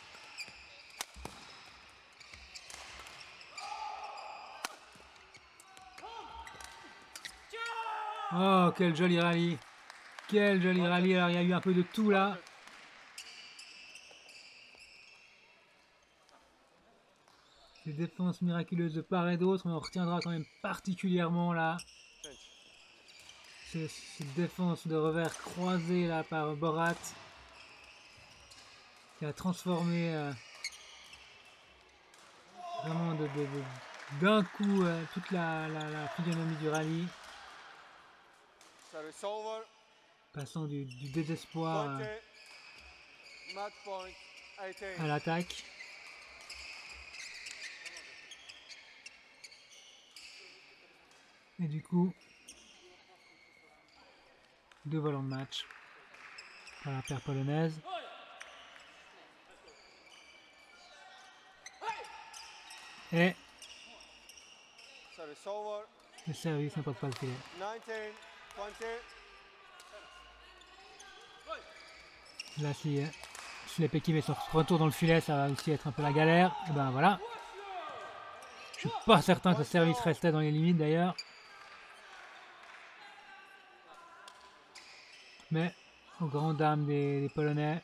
Oh, quel joli rallye! Quel joli rallye! Alors, il y a eu un peu de tout là. Des défenses miraculeuses de part et d'autre, mais on retiendra quand même particulièrement là cette défense de revers croisée là par Borat qui a transformé vraiment d'un coup toute la physionomie du rallye, Service over. passant du désespoir 20. Match point. 18. à l'attaque. Et du coup, 2 volants de match pour la paire polonaise. Et Service over. le service n'importe pas le filet. 19-20. Là, si les Pékin met son retour dans le filet, ça va aussi être un peu la galère. Et ben voilà. Je suis pas certain que le service restait dans les limites d'ailleurs. Mais aux grandes dames des Polonais.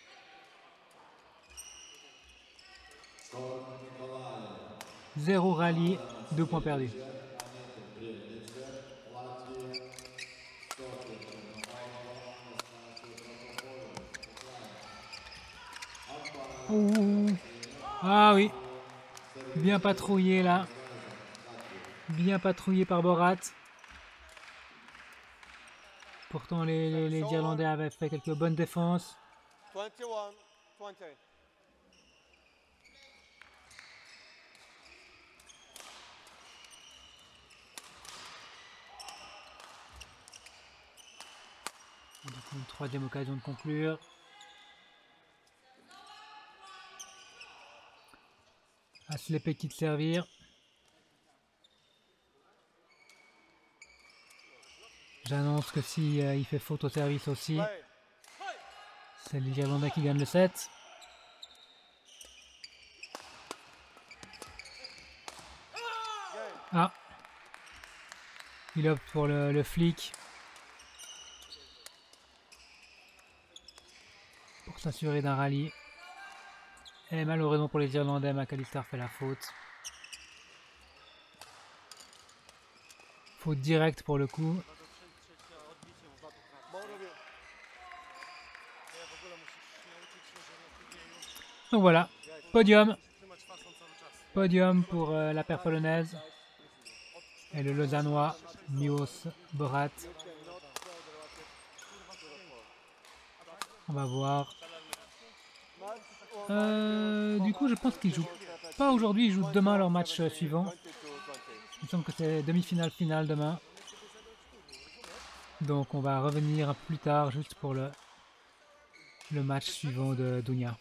Zéro rallye, 2 points perdus. Oh. Ah oui, bien patrouillé là. Bien patrouillé par Borat. Pourtant les Irlandais avaient fait quelques bonnes défenses. 21-20. Du coup, une troisième occasion de conclure. Aslepeki de servir. J'annonce que si il fait faute au service aussi, Play. c'est les Irlandais qui gagnent le set. Game. Ah, Il opte pour le flic. Pour s'assurer d'un rallye. Et malheureusement pour les Irlandais, McAllister fait la faute. Faute directe pour le coup. Donc voilà, podium. Podium pour la paire polonaise. Et le Lausannois, Miłosz Borat. On va voir. Du coup, je pense qu'ils jouent pas aujourd'hui, ils jouent demain leur match suivant. Il me semble que c'est demi-finale finale demain. Donc on va revenir un peu plus tard juste pour le match suivant de Dunia.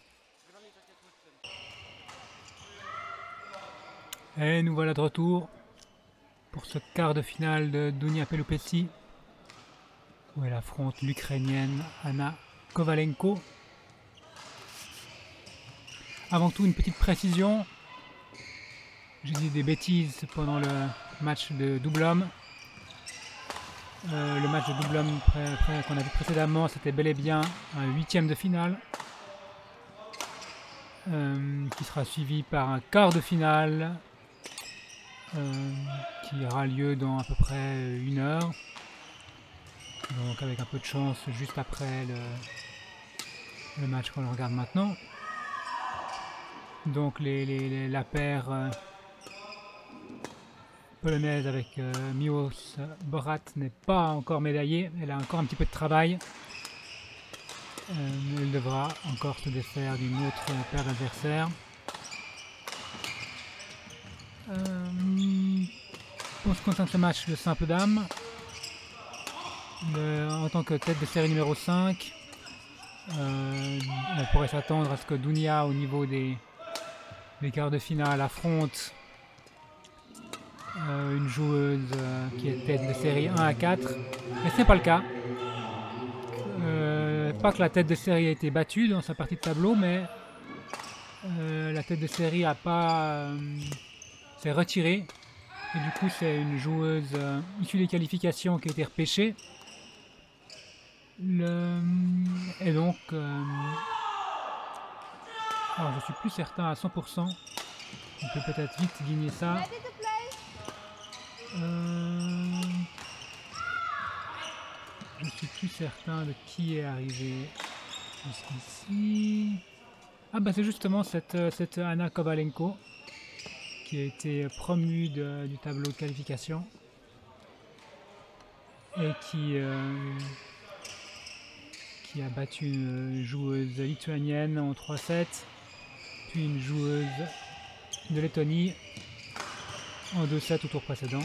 Et nous voilà de retour pour ce quart de finale de Dunia Pelupessy où elle affronte l'Ukrainienne Anna Kovalenko. Avant tout, une petite précision. J'ai dit des bêtises pendant le match de double homme. Le match de double homme qu'on a vu précédemment, c'était bel et bien un 8e de finale. Qui sera suivi par un quart de finale qui aura lieu dans à peu près 1 heure. Donc avec un peu de chance juste après le match qu'on regarde maintenant. Donc la paire polonaise avec Miłosz Borat n'est pas encore médaillée. Elle a encore un petit peu de travail. Elle devra encore se défaire d'une autre paire d'adversaires. Pour ce qui concerne ce match de simple dame, en tant que tête de série numéro 5, on pourrait s'attendre à ce que Dunia, au niveau des quarts de finale, affronte une joueuse qui est tête de série 1 à 4. Mais ce n'est pas le cas. Pas que la tête de série a été battue dans sa partie de tableau, mais la tête de série a pas s'est retirée. Et du coup, c'est une joueuse issue des qualifications qui a été repêchée. Et donc, alors je suis plus certain à 100%. On peut peut-être vite gagner ça. Je suis plus certain de qui est arrivé jusqu'ici. Ah bah c'est justement cette Anna Kovalenko qui a été promue du tableau de qualification et qui a battu une joueuse lituanienne en 3-7, puis une joueuse de Lettonie en 2-7 au tour précédent.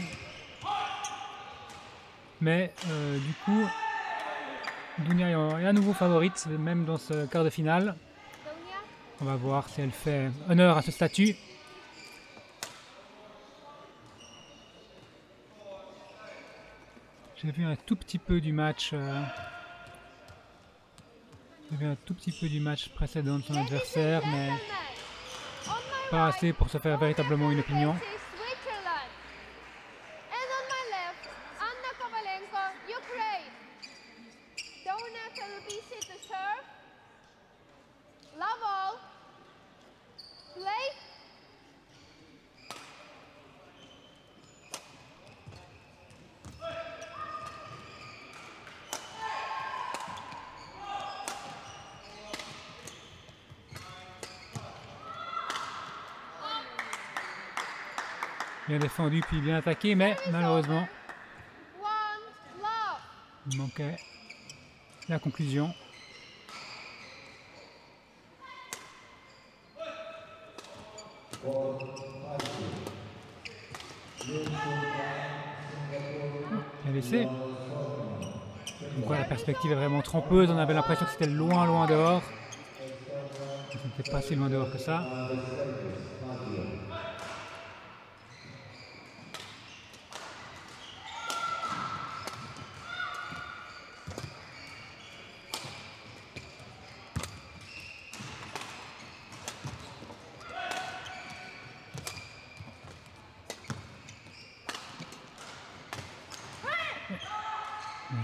Mais du coup, Dunia est à nouveau favorite, même dans ce quart de finale. On va voir si elle fait honneur à ce statut. J'ai vu un tout petit peu du match. J'ai vu un tout petit peu du match précédent de son adversaire, mais pas assez pour se faire véritablement une opinion. Bien défendu puis bien attaqué, mais malheureusement il manquait la conclusion. Bien laissé. Donc ouais, la perspective est vraiment trompeuse, on avait l'impression que c'était loin dehors. Ce n'était pas si loin dehors que ça.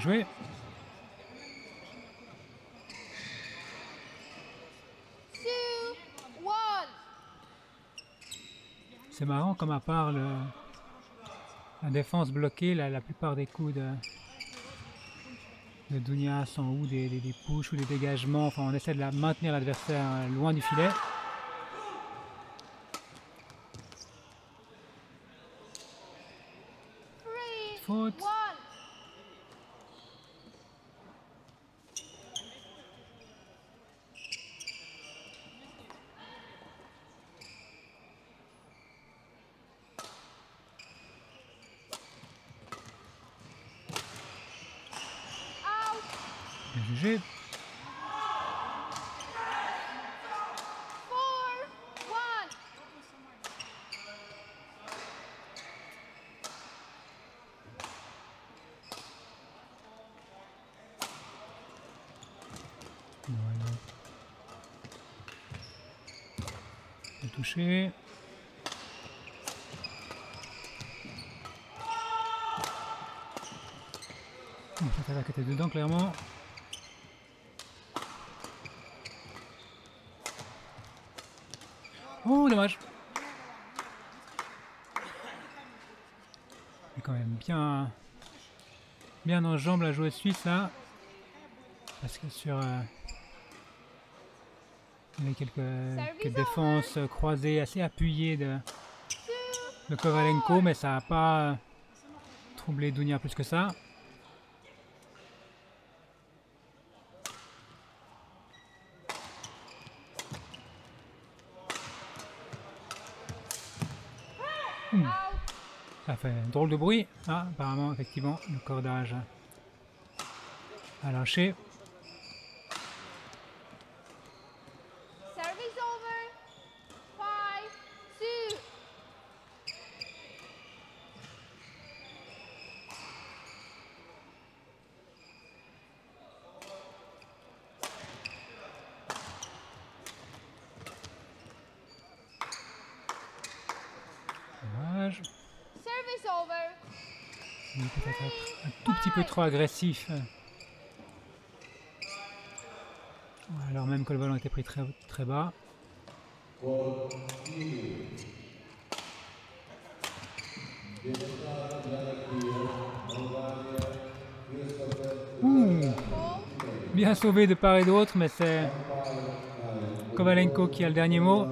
joué. C'est marrant comme à part la défense bloquée, la plupart des coups de Dounia sont ou des pushs ou des dégagements. Enfin, on essaie de maintenir l'adversaire loin du filet. Faute. Bien jugé. Voilà. Bien touché. Cette attaque était dedans clairement. Oh dommage. Mais quand même bien en jambe la joueuse suisse là. Parce que sur il y avait quelques défenses croisées assez appuyées de Kovalenko, mais ça n'a pas troublé Dounia plus que ça. Ça fait un drôle de bruit. Ah, apparemment, effectivement, le cordage a lâché. Dommage. Il est peut-être un tout petit peu trop agressif. Alors même que le ballon était pris très, très bas. Ouh, bien sauvé de part et d'autre, mais c'est Kovalenko qui a le dernier mot.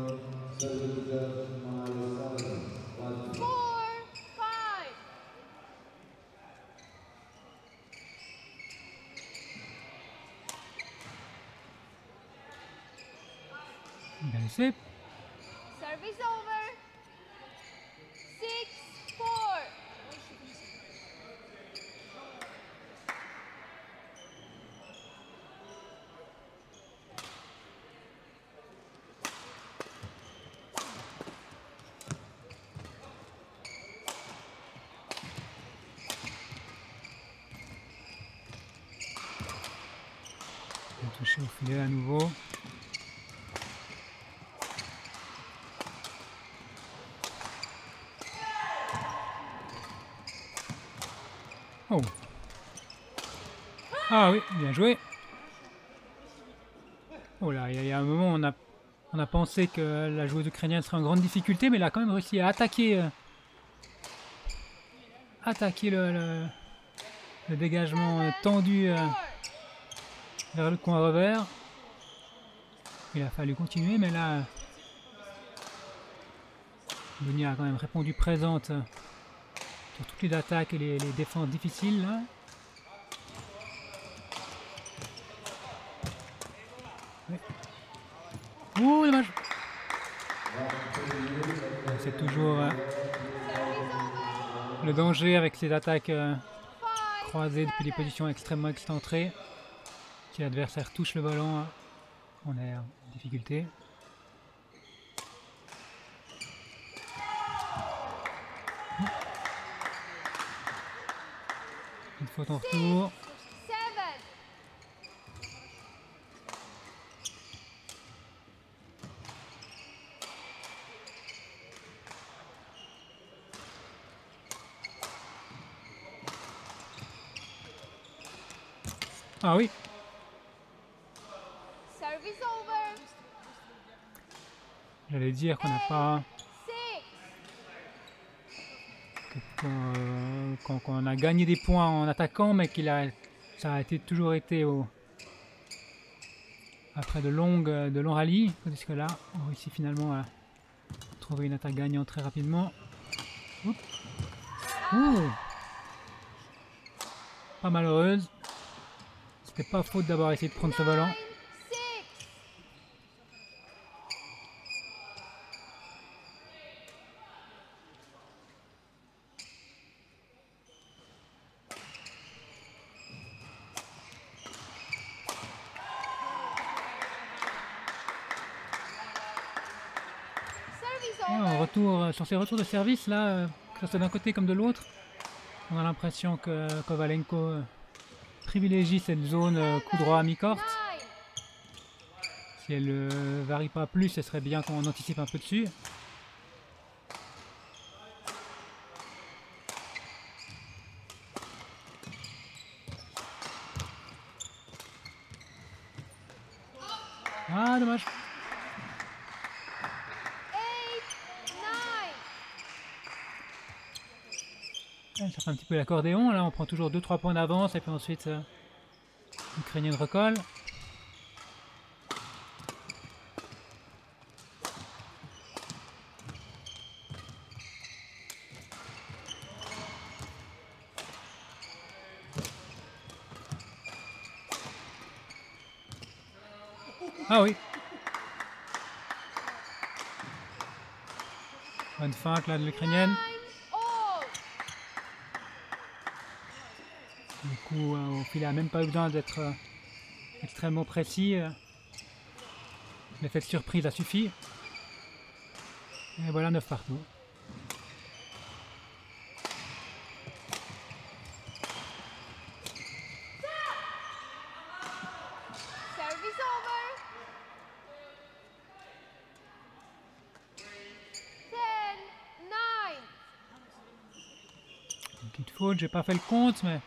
Bien laissé. Touché au filet à nouveau. Oh. Ah oui, bien joué. Oh là, il y a un moment on a pensé que la joueuse ukrainienne serait en grande difficulté, mais elle a quand même réussi à attaquer le dégagement tendu vers le coin revers. Il a fallu continuer, mais là Dounia a quand même répondu présente sur toutes les attaques et les défenses difficiles là. Oui. Ouh, dommage. C'est toujours le danger avec ces attaques croisées depuis des positions extrêmement excentrées. Si l'adversaire touche le ballon, on est en difficulté. Une faute en retour. Ah oui, Service over. j'allais dire qu'on n'a pas... 6. qu'on a gagné des points en attaquant, mais ça a toujours été après de longs rallyes. Tandis que là, on réussit finalement à trouver une attaque gagnante très rapidement. Oups. Ouh. Pas malheureuse. C'était pas faute d'avoir essayé de prendre ce volant. 6. Service Ouais, over. sur ces retours de service là, que ce soit d'un côté comme de l'autre, on a l'impression que Kovalenko privilégie cette zone coup droit à mi-corte. 9. Si elle ne varie pas plus, ce serait bien qu'on anticipe un peu dessus. Ah, dommage. 8. 9. Ça fait un petit peu l'accordéon. Là, on prend toujours 2-3 points d'avance et puis ensuite, l'Ukrainienne recolle. Ah oui. Bonne feinte là de l'Ukrainienne. 9. All. Du coup, au filet a même pas eu besoin d'être extrêmement précis. L'effet de surprise a suffi. Et voilà 9 partout. Service over. 10. 9. Une petite faute, j'ai pas fait le compte, mais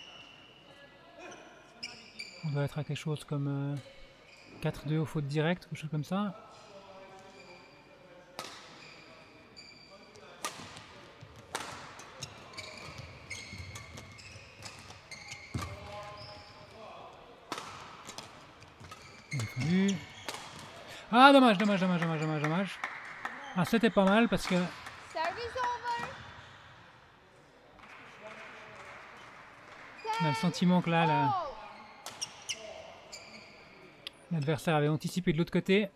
on doit être à quelque chose comme 4-2 aux fautes directes, quelque chose comme ça. Défendu. Ah, dommage, dommage, dommage, dommage, dommage, dommage. Ah, c'était pas mal parce que Service over. on a le sentiment que là, All. l'adversaire avait anticipé de l'autre côté.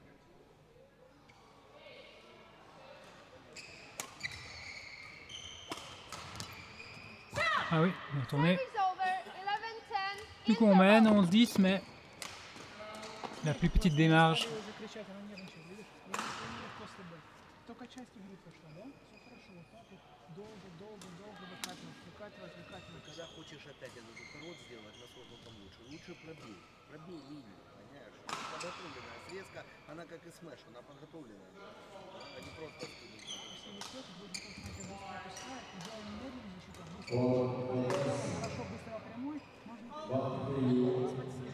Ah oui, on est retourné. Service over. 11. 10. Du coup, on mène 11-10, mais la plus petite démarche. Закричать, она нервничает, видишь? Я не легко с тобой. Только часть игры пошла, да? Все хорошо, вот так вот долго выкатывать. Когда хочешь опять этот укорот сделать, насколько там лучше пробей. Пробей линию, понимаешь? Подготовленная срезка, она как и смеш, она подготовленная. А не просто откуда-то. Если не хочешь, будет как смотри, быстро опускает, идеально медленный защита, быстро. Хорошо, быстро прямой, можно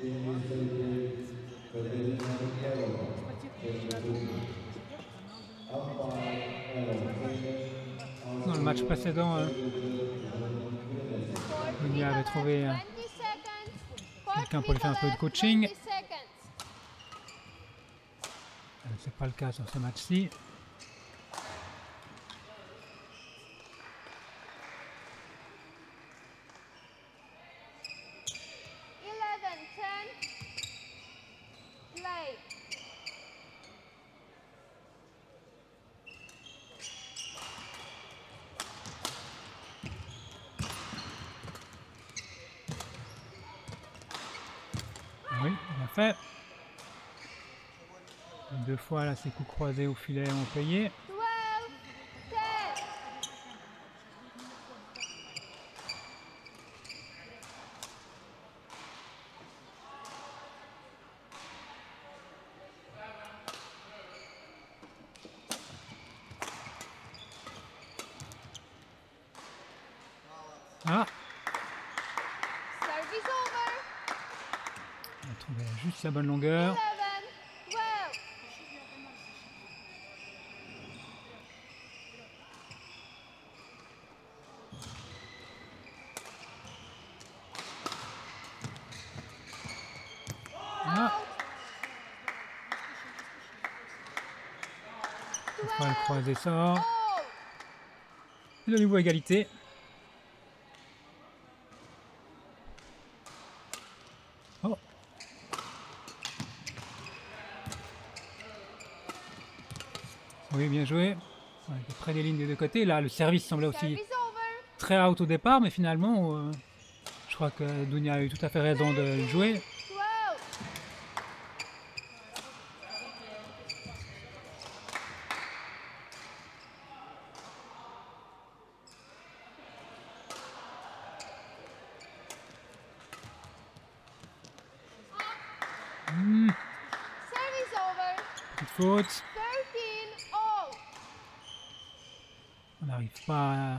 Dans le match précédent, Lunia avait trouvé 20 seconds. quelqu'un pour lui faire un peu de coaching. 20 seconds. C'est pas le cas sur ce match-ci. Play. Oui, bien fait. Deux fois là, ces coups croisés au filet ont payé. 12. 10. Ah, Service over. Il a juste la bonne longueur. 11, 12. Ah, cette fois, le croisé sort. All. Et de nouveau égalité. Oh. Oui, bien joué. On était près des lignes des deux côtés. Là, le service semblait aussi Service over. très out au départ, mais finalement, je crois que Dunia a eu tout à fait raison de le jouer. 12. Service over. Petite faute. 13 all. On n'arrive pas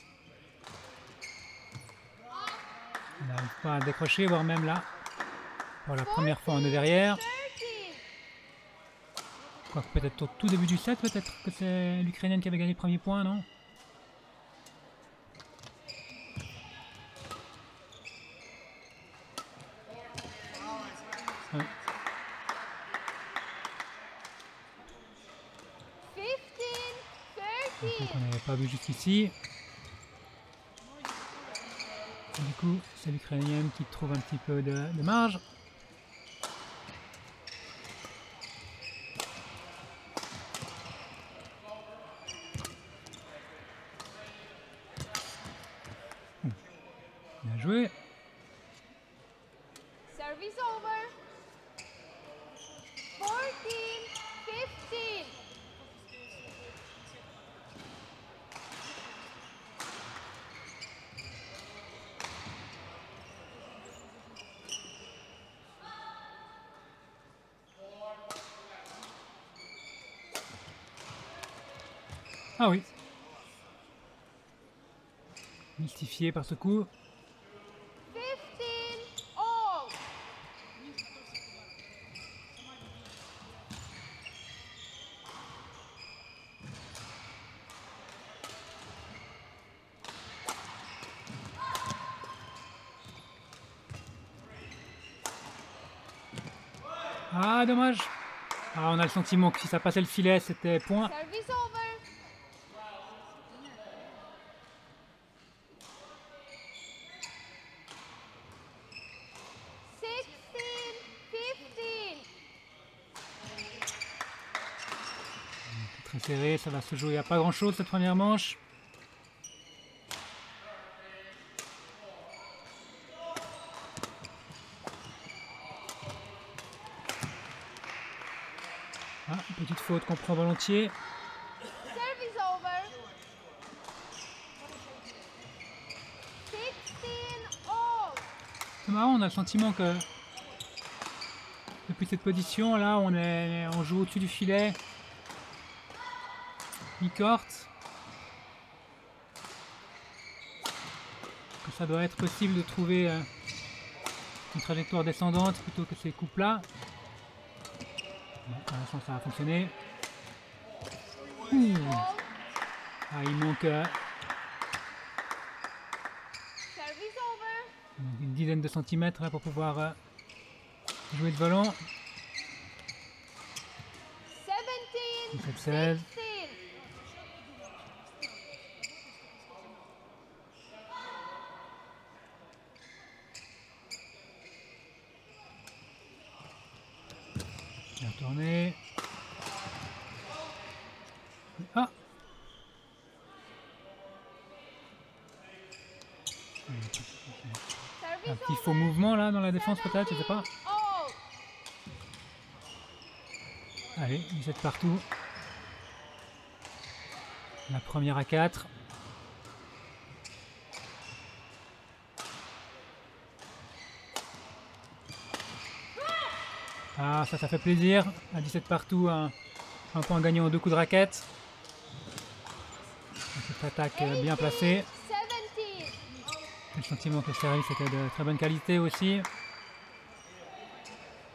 à décrocher, voire même là. Pour la première fois, on est derrière. 13. Quoique peut-être au tout début du set, peut-être que c'est l'Ukrainienne qui avait gagné le premier point, non? Ouais. 15, Donc 13. on n'avait pas vu jusqu'ici. Du coup, c'est l'Ukrainienne qui trouve un petit peu de marge. Bien joué. Service over. 14, 15. Ah oui. Mystifié par ce coup. 15 all. Ah, dommage. Ah, on a le sentiment que si ça passait le filet, c'était point. Service over. 16, 15. Très serré, ça va se jouer à pas grand chose cette première manche. Ah, une petite faute qu'on prend volontiers. Service over. 16 all. C'est marrant, on a le sentiment que depuis cette position là, on joue au-dessus du filet. Mi-court. Que ça doit être possible de trouver une trajectoire descendante plutôt que ces coupes là. Bon, pour l'instant ça a fonctionné. Ouh. Ah, il manque Service over. une dizaine de centimètres là, pour pouvoir jouer de volant. 17, 16. 16. Bien tourné. Ah! Un Service petit faux mouvement là dans la défense peut-être, je sais pas. all. Allez, 17 partout. La première à 4. Ah, ça fait plaisir. À 17 partout, un point gagné en 2 coups de raquette. Cette attaque bien placée. 17. J'ai le sentiment que le service était de très bonne qualité aussi.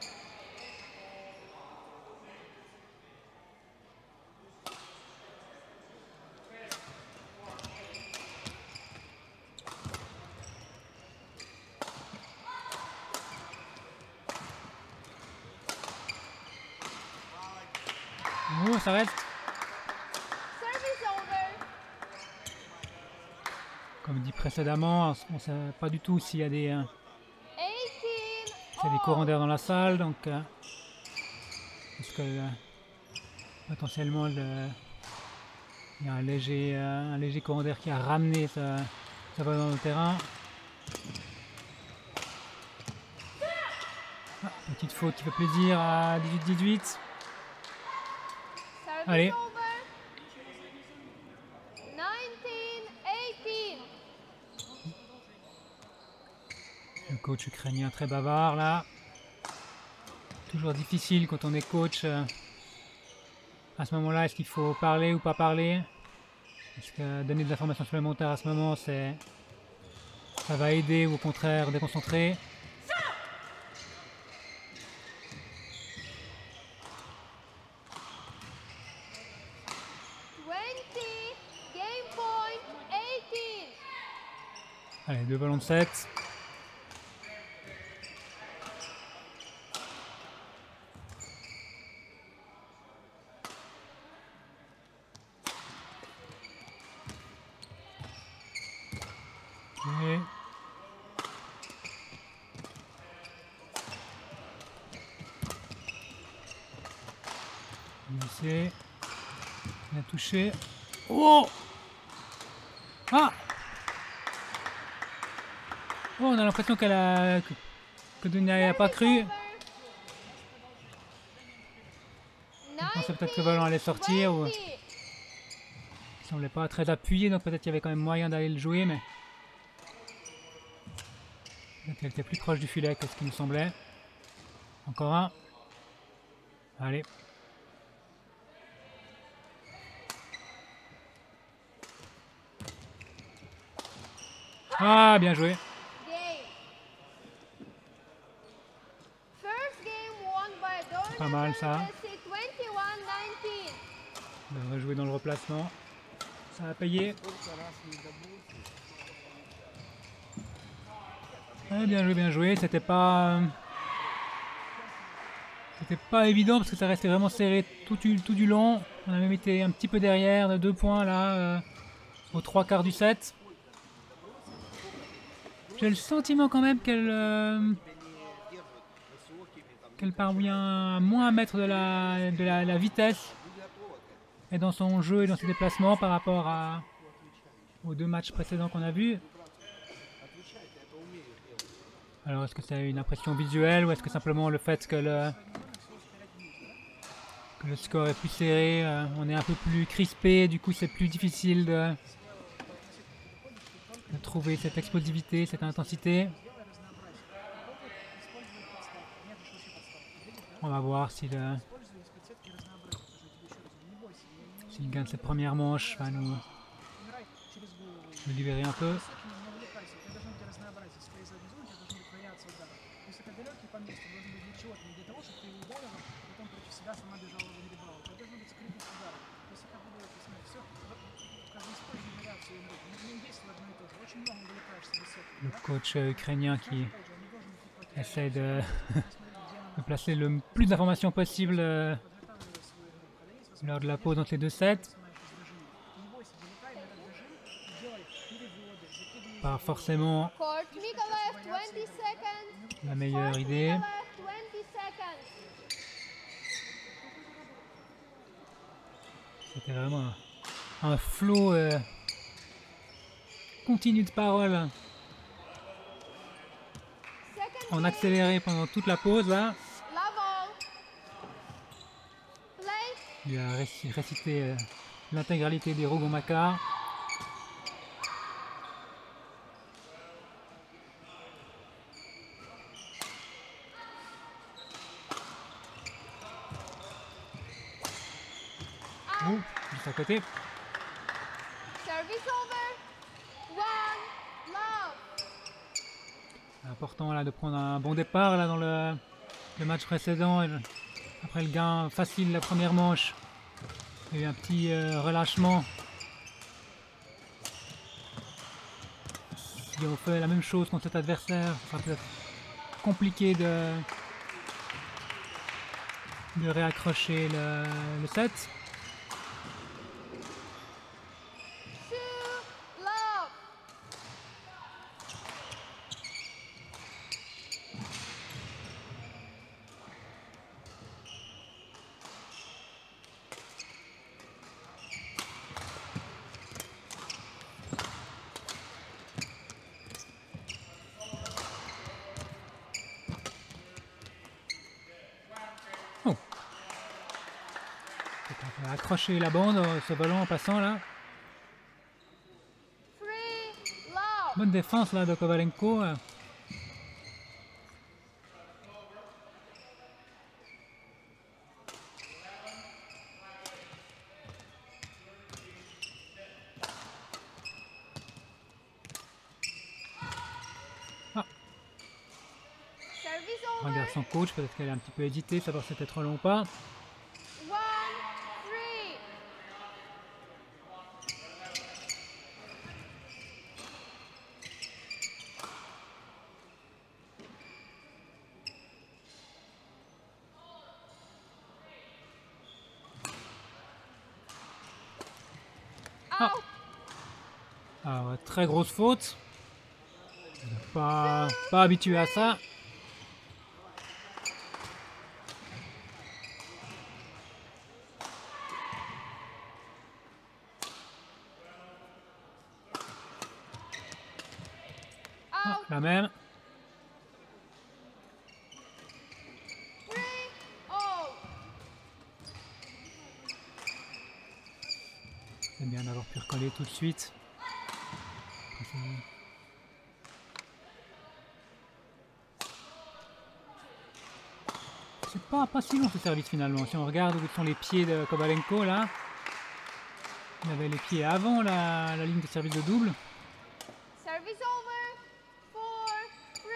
Oh, ça reste. Service over. Comme dit précédemment, on ne sait pas du tout s'il y a des, 18 s'il y a des courants d'air dans la salle, donc parce que potentiellement il y a un léger courant d'air qui a ramené sa balle dans le terrain. Ah, petite faute qui fait plaisir à 18-18. Service Allez. over. 19-18. Le coach ukrainien très bavard là. Toujours difficile quand on est coach. À ce moment-là, est-ce qu'il faut parler ou pas parler? Est-ce que donner de l'information supplémentaire à ce moment, ça va aider ou au contraire déconcentrer? Game point 18. Allez, 2 ballons de 7. Et... Glissé. Bien touché. Oh! Ah! Oh, on a l'impression que Dunia n'a pas cru. On pensait peut-être que le ballon allait sortir ou... 20. Il semblait pas très appuyé, donc peut-être qu'il y avait quand même moyen d'aller le jouer, mais... Peut-être qu'elle était plus proche du filet que ce qui nous semblait. Encore un. Allez. Ah, bien joué. Game. First game won by Dornan Pas mal, ça. Messi, 21-19. On devrait jouer dans le replacement. Ça a payé. Ouais, bien joué. C'était pas évident parce que ça restait vraiment serré tout du long. On a même été un petit peu derrière de 2 points là, aux 3/4 du set. J'ai le sentiment quand même qu'elle parvient moins à mettre de la vitesse et dans son jeu et dans ses déplacements par rapport aux 2 matchs précédents qu'on a vus. Alors est-ce que c'est une impression visuelle ou est-ce que simplement le fait que le score est plus serré, on est un peu plus crispé, du coup c'est plus difficile de trouver cette explosivité, cette intensité. On va voir s'il gagne cette première manche, va nous libérer un peu. Le coach ukrainien qui essaie de placer le plus d'informations possible lors de la pause entre les 2 sets. Pas forcément Court Mikalev, 20 seconds. la meilleure idée. Mikalev, 20 seconds. C'était vraiment un flot continu de paroles. En accéléré pendant toute la pause là. Level. Play. Il a récité l'intégralité des Rougon-Macquart. Oh, juste à côté. Service over. 1 love. Important là de prendre un bon départ là dans le match précédent. Après le gain facile la première manche, il y a eu un petit relâchement. Si on fait la même chose contre cet adversaire, ça sera peut-être compliqué de réaccrocher le set. Two, love. Oh. On va accrocher la bande, ce volant en passant là. Three, love. Bonne défense là de Kovalenko. Service On over. regarde son coach, peut-être qu'elle a un petit peu hésité, savoir si c'était trop long ou pas. 1, 3. Ah. Out. Alors, très grosse faute. Pas habitué à ça. Ah, Out. la même. 3, all. C'est bien d'avoir pu recoller tout de suite. C'est pas si long ce service finalement. Si on regarde où sont les pieds de Kovalenko là, il avait les pieds avant la ligne de service de double. Service over. 4, 3.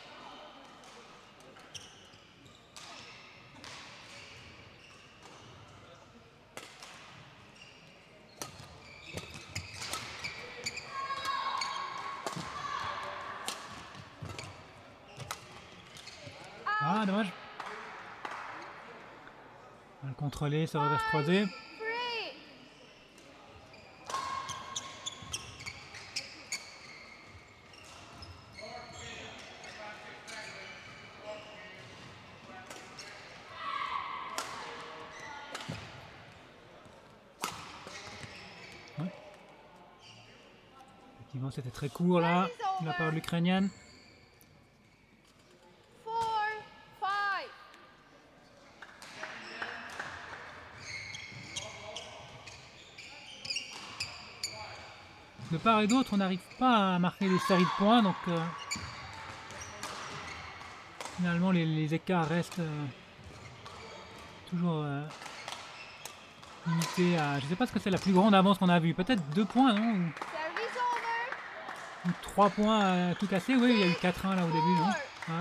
Ah, dommage. On va le contrôler, ce revers croisé. 3. Effectivement, c'était très court là, de la part de l'Ukrainienne. 4, 5. De part et d'autre, on n'arrive pas à marquer des séries de points, donc finalement les écarts restent toujours limités à... Je sais pas ce que c'est la plus grande avance qu'on a vue, peut-être 2 points, non? Service over. Ou 3 points tout cassé, oui, il y a eu 4-1 là au début, non? Ouais,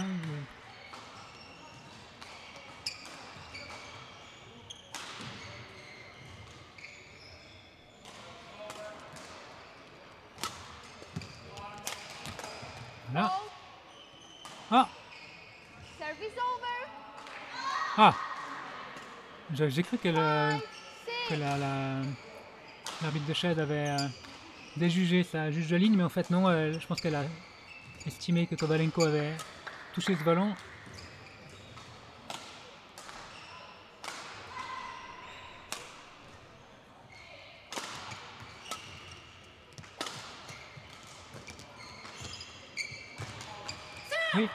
voilà. All. Ah! Service over. Ah! J'ai cru que 5, 6. l'arbitre de chaise avait déjugé sa juge de ligne, mais en fait non, je pense qu'elle a estimé que Kovalenko avait touché ce ballon. Oui.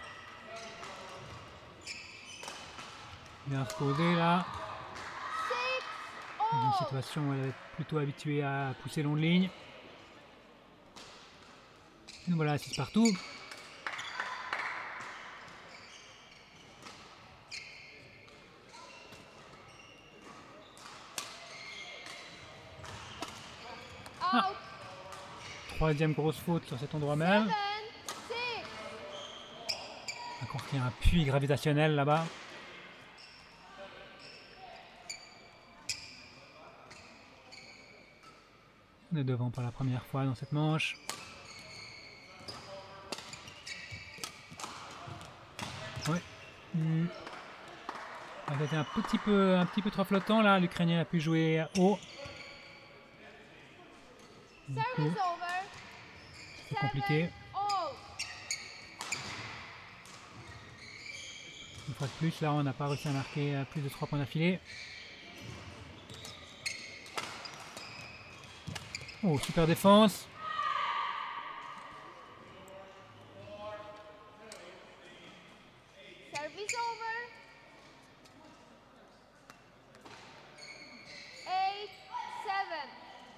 Bien reposé là. 6, Dans une all. situation où elle est plutôt habituée à pousser long de ligne. Nous voilà 6 partout. Out. Troisième grosse faute sur cet endroit même. 7, 6. Encore qu'il y a un puits gravitationnel là-bas. On est devant pour la première fois dans cette manche. Ouais. C'était un petit peu trop flottant là, l'Ukrainien a pu jouer haut. Du coup, Service over. c'est compliqué. 7-all. Une fois de plus, là on n'a pas réussi à marquer plus de 3 points d'affilée. Oh, super défense. Service over. 8-7.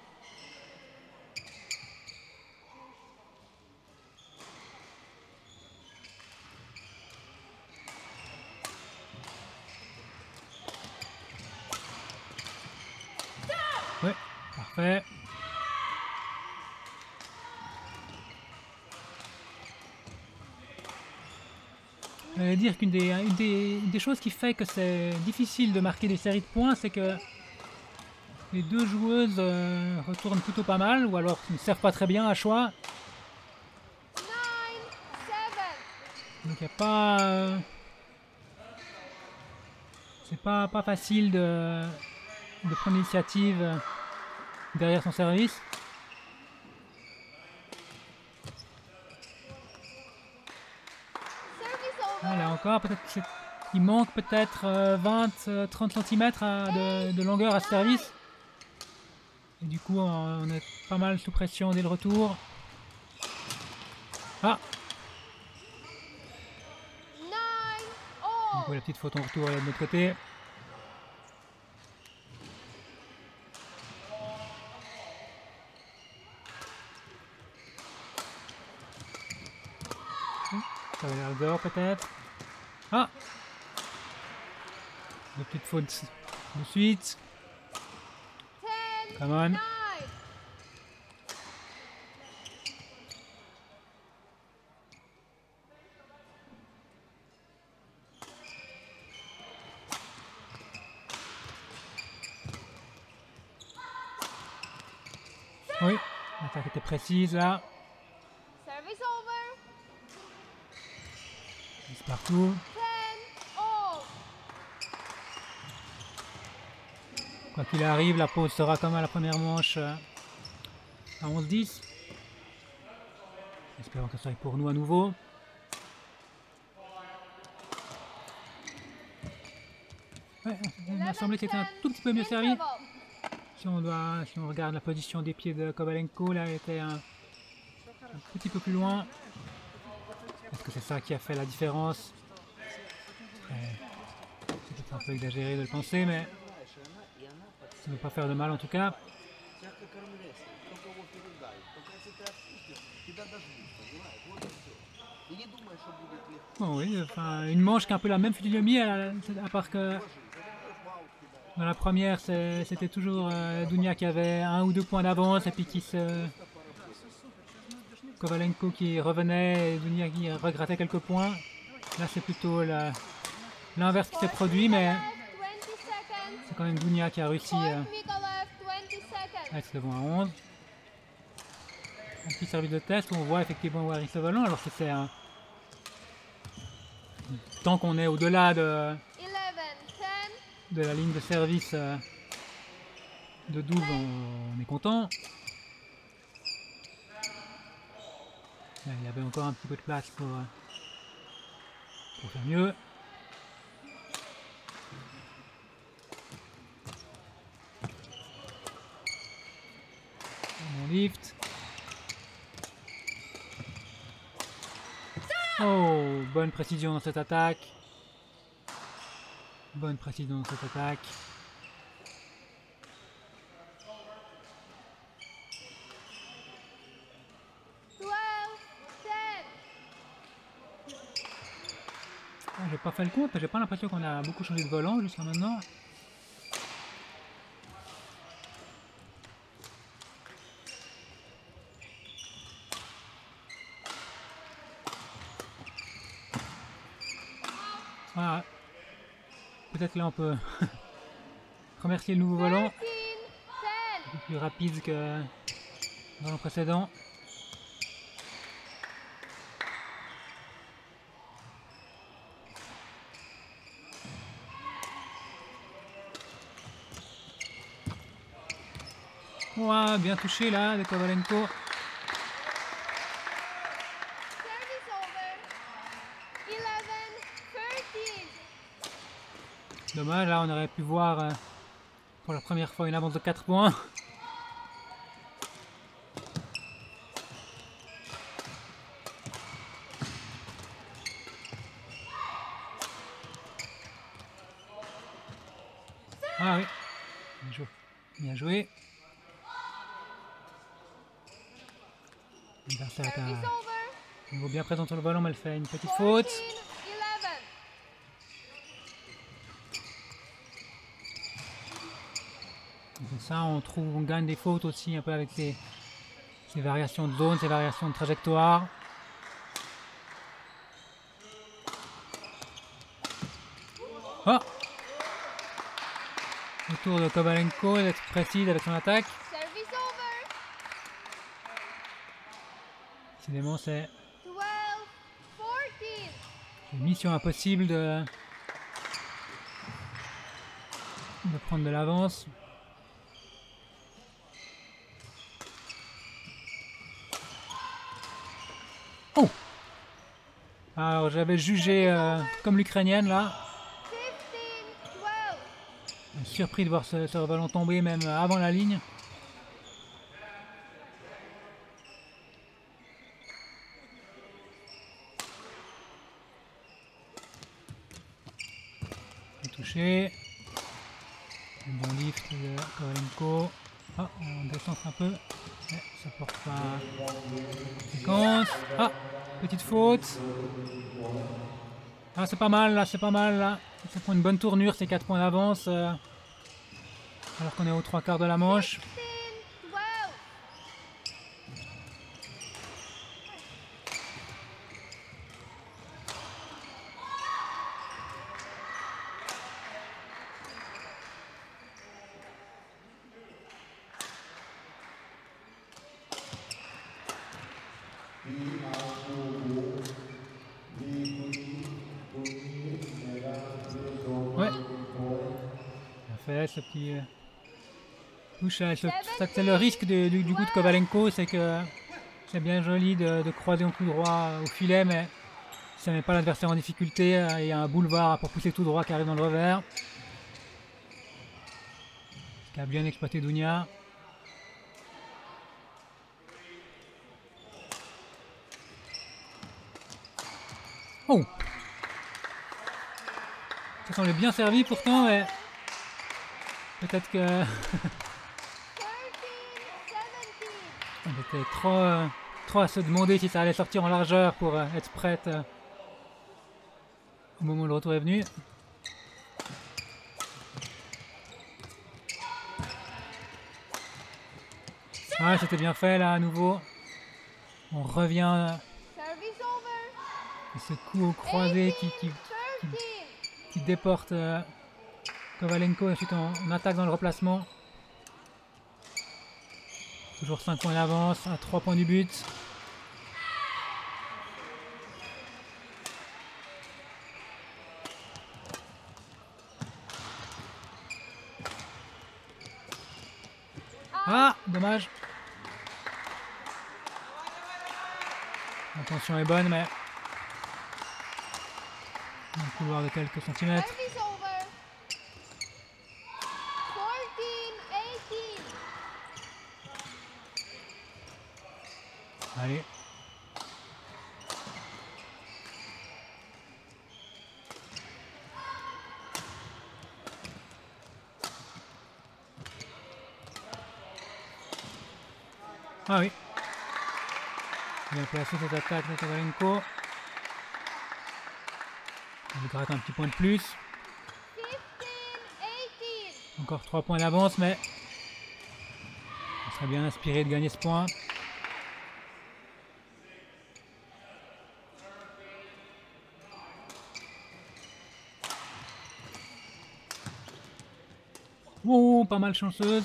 Ouais, parfait. Je vais dire qu'une une des choses qui fait que c'est difficile de marquer des séries de points, c'est que les deux joueuses retournent plutôt pas mal, ou alors ne servent pas très bien à choix. 9-7. Donc il n'y a pas... c'est pas facile de prendre l'initiative derrière son service. Service over. Ah, là encore, peut-être il manque peut-être 20-30 cm de longueur à ce service. Et du coup, on est pas mal sous pression dès le retour. Ah! 9-all. Du coup, la petite faute en retour elle est de notre côté. Ça va l'air dehors peut-être. Ah! Une petite faute de suite. 10. Come on. 9. Oui, l'attaque était précise là. Service over. C'est partout. 10-all. Quoi qu'il arrive, la pause sera comme à la première manche à 11-10. Espérons que ça soit pour nous à nouveau. Ouais, il m'a semblé qu'il était un tout petit peu mieux servi. Si on regarde la position des pieds de Kovalenko, là, elle était un petit peu plus loin. Est-ce que c'est ça qui a fait la différence? C'est peut-être un peu exagéré de le penser, mais ça ne veut pas faire de mal en tout cas. Мягко кормлайся, кто кого передай. Пока если ты отпустишь, тебя дождут, понимаешь? Вот и все. И не думай, что будет легко. Bon, oui, enfin, une manche qui est un peu la même physionomie, à part que dans la première, c'était toujours Dounia qui avait 1 ou 2 points d'avance et puis Kovalenko qui revenait et Dounia qui regrettait quelques points. Là, c'est plutôt l'inverse qui s'est produit, mais 20 seconds. c'est quand même Dounia qui a réussi Point Mykolaiv, 20 seconds. à être devant à 11. Un petit service de test où on voit effectivement où arrive ce volant. Alors que c'est un... Tant qu'on est au-delà 11, 10. de la ligne de service de 12, on est content. Là, il y avait encore un petit peu de place pour faire mieux. Mon lift. Oh, bonne précision dans cette attaque. Bonne précision dans cette attaque. J'ai pas fait le compte, j'ai pas l'impression qu'on a beaucoup changé de volant jusqu'à maintenant. Voilà. Peut-être là on peut remercier le nouveau volant. 13, 10. Un peu plus rapide que dans le précédent. Ouah, bien touché là de Kovalenko. Service over. 11-13. Dommage, là on aurait pu voir pour la première fois une avance de 4 points. Ah oui, bien joué. Bien joué. L'adversaire est Service à over. niveau bien présent sur le ballon, mais elle fait une petite faute. 14-11. C'est ça, on gagne des fautes aussi un peu avec ces variations de zone, ces variations de trajectoire. Oh! Le tour de Kovalenko d'être précise avec son attaque. Service over. Décidément, c'est 12-14. une mission impossible de prendre de l'avance. Oh! Alors j'avais jugé comme l'Ukrainienne là. 15-12. Surpris de voir ce ballon tomber même avant la ligne. Touché. Un bon lift de Kovalenko. Ah, on descend un peu. Mais ça porte pas séquence. Ah, petite faute. Ah, c'est pas mal là, c'est pas mal là. Ça prend une bonne tournure, ces 4 points d'avance. Alors qu'on est aux 3/4 de la manche. 16-12. Ouais. Bien fait, ce petit touche. C'est le risque du coup de Kovalenko, c'est que c'est bien joli de croiser en coup droit au filet, mais ça met pas l'adversaire en difficulté. Il y a un boulevard pour pousser tout droit qui arrive dans le revers. Ce qui a bien exploité Dounia. Oh! Ça semblait bien servi pourtant, mais peut-être que 13-17. on était trop à se demander si ça allait sortir en largeur pour être prête au moment où le retour est venu. Ah, c'était bien fait là à nouveau. On revient Service over. à ce coup au croisé qui 13. déporte Kovalenko et ensuite on attaque dans le replacement. Toujours 5 points d'avance, à 3 points du but. Ah, dommage. L'intention est bonne, mais un couloir de quelques centimètres. Service over. 14-18. Allez. Ah oui. Bien placé cette attaque de Kovalenko. Il gratte un petit point de plus. 15-18. Encore 3 points d'avance, mais on serait bien inspiré de gagner ce point. Oh, pas mal chanceuse.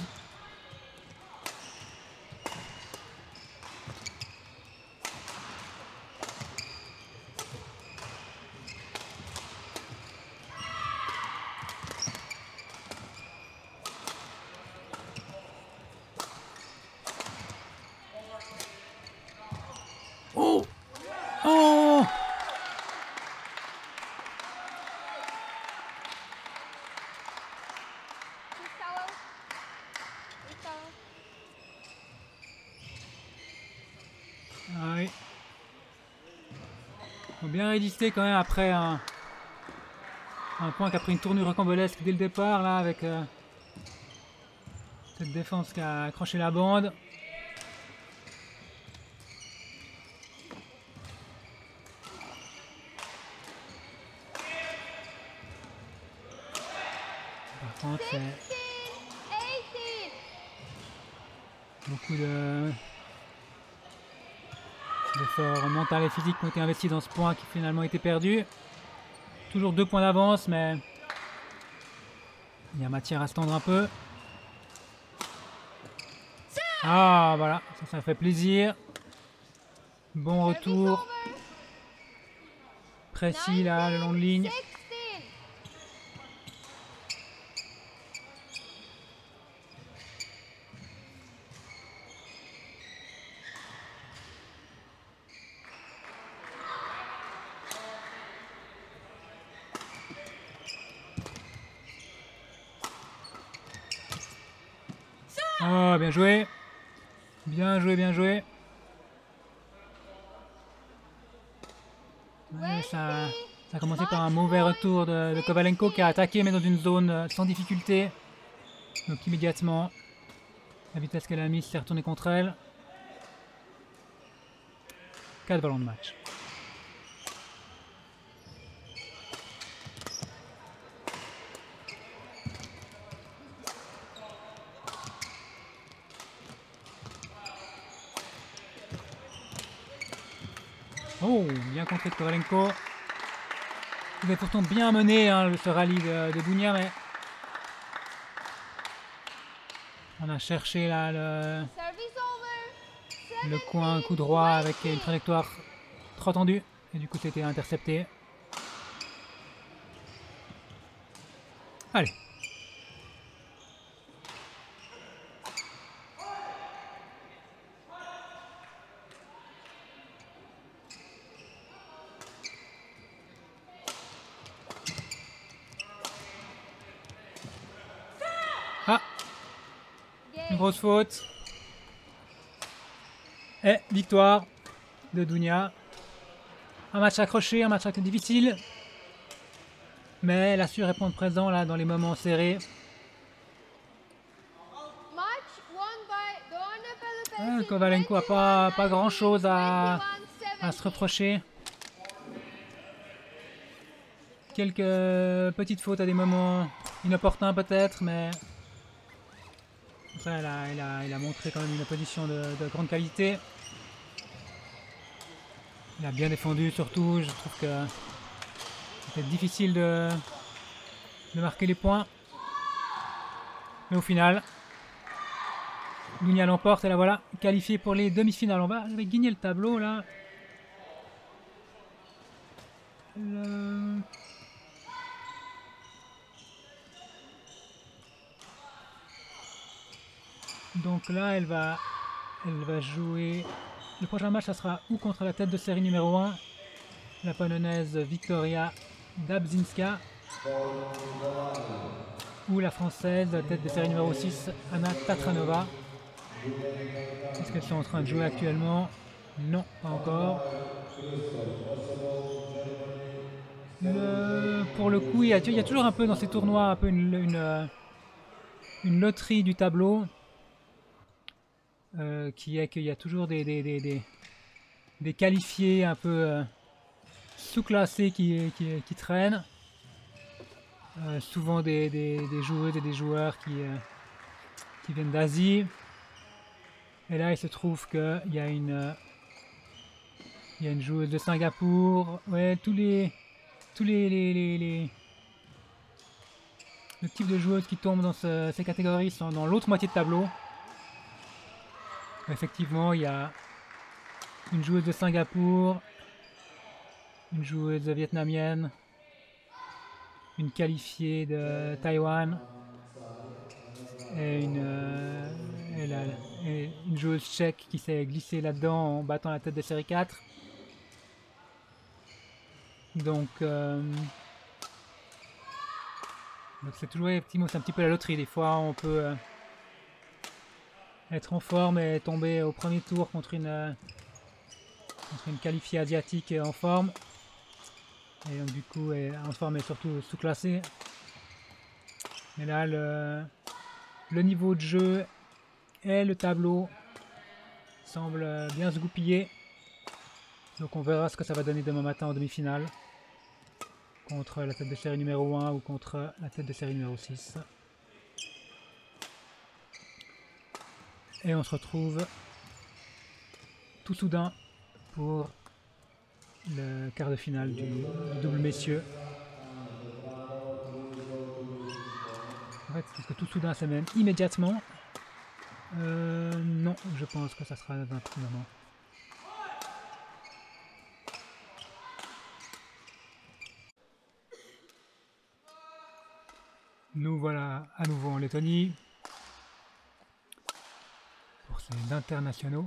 Bien résisté quand même après un point qui a pris une tournure rocambolesque dès le départ là avec cette défense qui a accroché la bande. Par contre, c'est 16, 18. beaucoup d'efforts mental et physique qui ont été investis dans ce point qui finalement a été perdu. Toujours 2 points d'avance, mais il y a matière à se tendre un peu. Ah voilà, ça fait plaisir. Bon Service retour, over. précis là, le long de ligne. 16. Oh, bien joué. Bien joué, bien joué. Ouais, ça a commencé par un mauvais retour de Kovalenko qui a attaqué mais dans une zone sans difficulté. Donc immédiatement, la vitesse qu'elle a mise s'est retournée contre elle. 4 ballons de match. Oh, bien contré de Kovalenko. Il avait pourtant bien mené hein, ce rallye de Dounia, mais on a cherché là Service over. le coin coup droit avec une trajectoire trop tendue et du coup c'était intercepté. Allez. Ah, une grosse faute. Et victoire de Dounia. Un match accroché, un match difficile. Mais elle a su répondre présent là dans les moments serrés. Match won by Dorna Pelopessi. Kovalenko a pas grand chose à se reprocher. Quelques petites fautes à des moments inopportuns peut-être, mais après elle a montré quand même une opposition de grande qualité. Il a bien défendu surtout, je trouve que c'était difficile de marquer les points. Mais au final, Dounia l'emporte et la voilà qualifiée pour les demi-finales. On va guigner le tableau là. Donc là, elle va jouer. Le prochain match, ça sera ou contre la tête de série numéro 1, la polonaise Wiktoria Dabzinska, ou la française, tête de série numéro 6, Anna Tatranova. Est-ce qu'elles sont en train de jouer actuellement? Non, pas encore. Pour le coup, il y a toujours un peu dans ces tournois un peu une loterie du tableau. Qui est qu'il y a toujours des qualifiés un peu sous-classés qui traînent. Souvent des joueuses et des joueurs qui viennent d'Asie. Et là, il se trouve qu'il y a une joueuse de Singapour. Ouais, le type de joueuses qui tombent dans ces catégories sont dans l'autre moitié de tableau. Effectivement, il y a une joueuse de Singapour, une joueuse vietnamienne, une qualifiée de Taïwan et une joueuse tchèque qui s'est glissée là-dedans en battant la tête de série 4. Donc c'est toujours effectivement, c'est un petit peu la loterie. Des fois, on peut être en forme et tomber au premier tour contre une qualifiée asiatique en forme. Et donc du coup est en forme et surtout sous-classé. Mais là le niveau de jeu et le tableau semblent bien se goupiller. Donc on verra ce que ça va donner demain matin en demi-finale. Contre la tête de série numéro 1 ou contre la tête de série numéro 6. Et on se retrouve tout soudain pour le quart de finale du double messieurs. En fait, est-ce que tout soudain c'est même immédiatement? Non, je pense que ça sera dans un petit moment. Nous voilà à nouveau en Lettonie pour ces internationaux.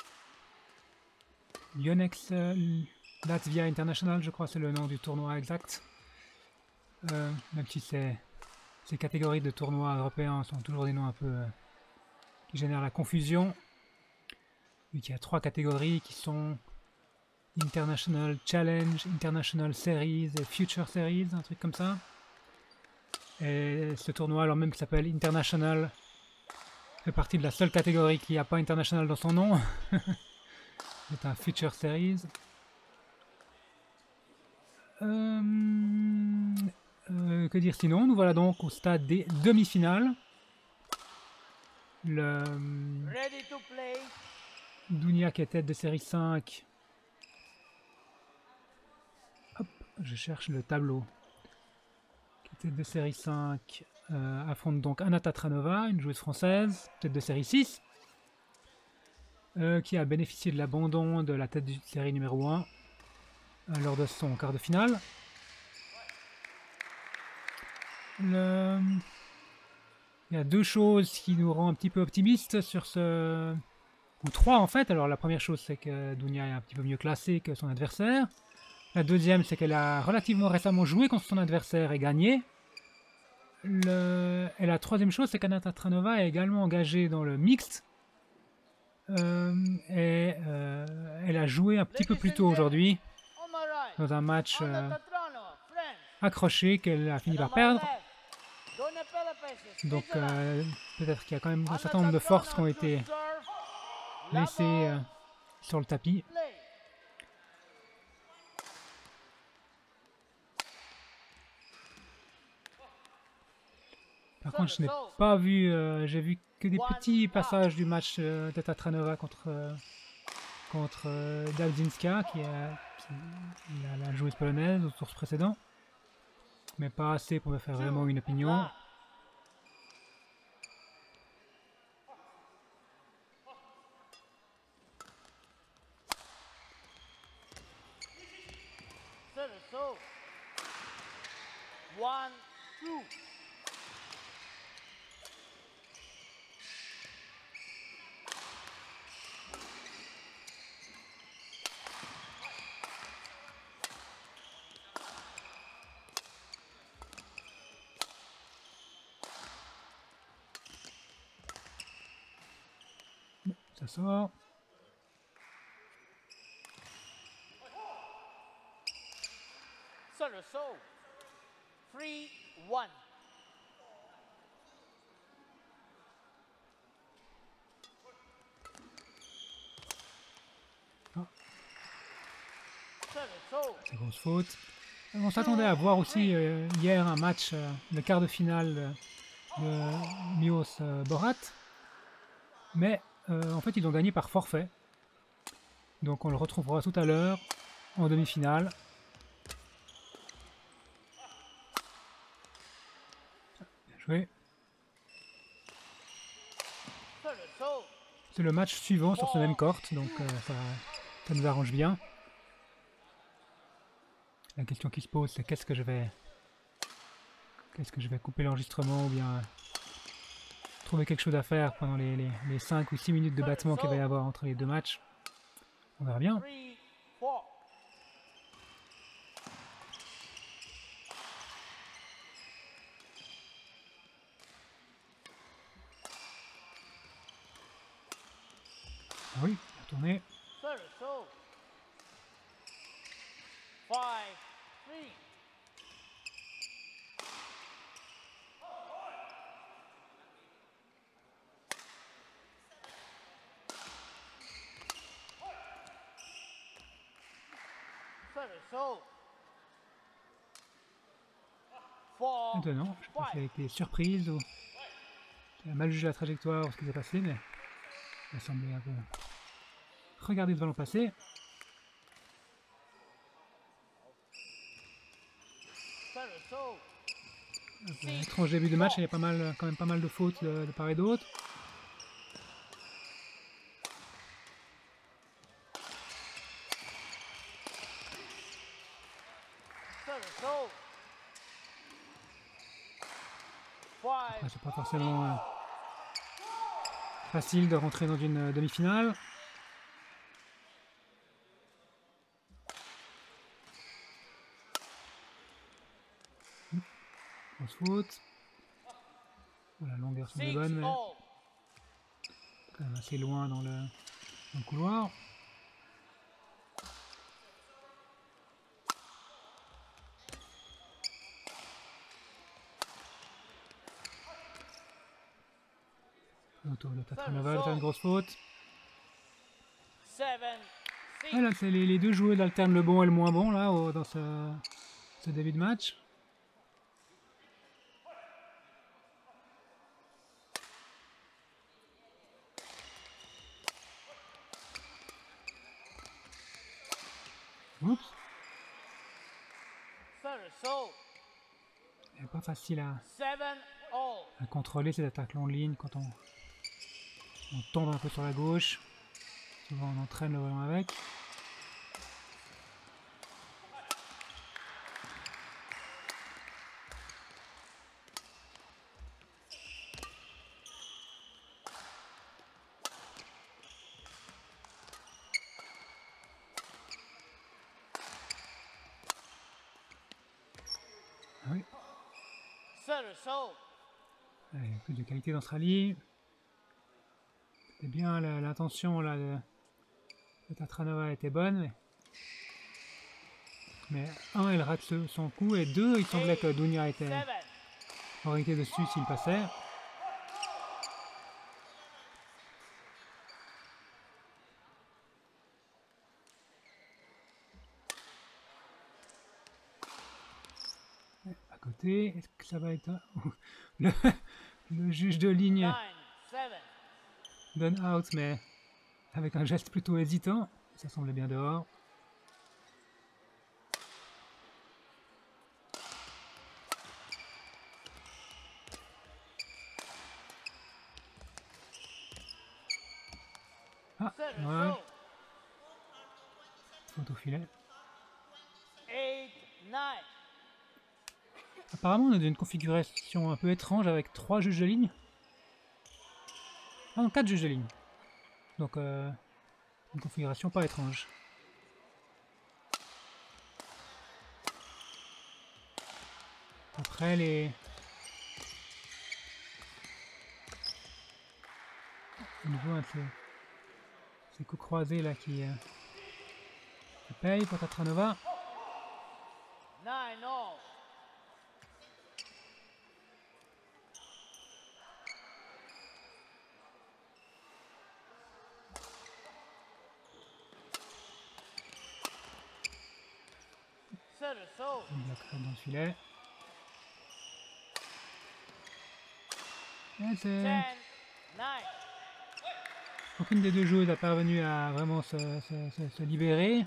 Yonex Latvia International, je crois c'est le nom du tournoi exact. Même si ces catégories de tournois européens sont toujours des noms un peu qui génèrent la confusion. Vu qu'il y a 3 catégories qui sont International Challenge, International Series et Future Series, un truc comme ça. Et ce tournoi, alors même qu'il s'appelle International, fait partie de la seule catégorie qui n'a pas International dans son nom. C'est un Future Series. Que dire sinon? Nous voilà donc au stade des demi-finales. Le Ready to play. Dounia qui est tête de série 5. Hop, je cherche le tableau. Tête de série 5 affronte donc Anna Tatranova, une joueuse française, tête de série 6, qui a bénéficié de l'abandon de la tête de série numéro 1 lors de son quart de finale. Il y a 2 choses qui nous rendent un petit peu optimistes sur ce... ou 3 en fait. Alors la première chose c'est que Dounia est un petit peu mieux classée que son adversaire. La deuxième c'est qu'elle a relativement récemment joué contre son adversaire et gagné. Et la troisième chose c'est qu'Anna Tatranova est également engagée dans le mixte. Elle a joué un petit peu plus tôt aujourd'hui dans un match accroché qu'elle a fini par perdre. Donc peut-être qu'il y a quand même un certain nombre de forces qui ont été laissées sur le tapis. Par contre, je n'ai pas vu, j'ai vu que des petits passages du match de Tatranova contre Dawdzinska, qui est la joueuse polonaise au tour précédent, mais pas assez pour me faire vraiment une opinion. So, 1, 2. Ça sort. So, 3, 1. C'est grosse faute. On s'attendait à voir aussi hier un match, le quart de finale de Mios Borat. Mais en fait ils ont gagné par forfait. Donc on le retrouvera tout à l'heure en demi-finale. Bien joué. C'est le match suivant sur ce même court, donc ça nous arrange bien. La question qui se pose c'est qu'est-ce que je vais couper l'enregistrement ou bien trouver quelque chose à faire pendant les 5 ou 6 minutes de battement qu'il va y avoir entre les deux matchs. On verra bien. 3, 4. Ah oui, retourner. So, 5, 3. Service serve. 4, Étonnant, je sais pas si elle a été surprise ou elle a mal jugé la trajectoire ou ce qui s'est passé, mais elle semblait un peu regarder le ballon passer. service serve. Étrange début de match, il y a quand même pas mal de fautes de part et d'autre. Service serve. 5, Après, c'est pas forcément facile de rentrer dans une demi-finale. Grosse faute. La longueur semble 6 bonne, mais all. quand même assez loin dans le couloir. Autour de Tatranova, elle fait une grosse faute. 7, 6. Ah, là, c'est les deux joueurs alternent le bon et le moins bon là dans ce début de match. Oups, Service serve. c'est pas facile 7 all. à contrôler ces attaques longue ligne quand on tombe un peu sur la gauche. Souvent on entraîne le ballon avec. Ah oui, Service serve. il y a plus de qualité dans ce rallye. C'est bien l'intention là de Tatranova était bonne. Mais un, elle rate son coup, et deux, il semblait que Dounia aurait été dessus s'il passait. À côté, est-ce que ça va être le juge de ligne 9, 7. donne out, mais avec un geste plutôt hésitant. Ça semblait bien dehors. Ah, Service ouais, serve. faute au filet. 8, 9. Apparemment, on a une configuration un peu étrange avec 3 juges de ligne. Ah non, 4 juges de ligne. Donc, une configuration pas étrange. Après, au niveau de ces coups croisés là qui payent pour Tatranova. 9 all. Service serve. On la crête dans le filet. Et 10, 9. aucune des deux joueuses n'a parvenu à vraiment se libérer.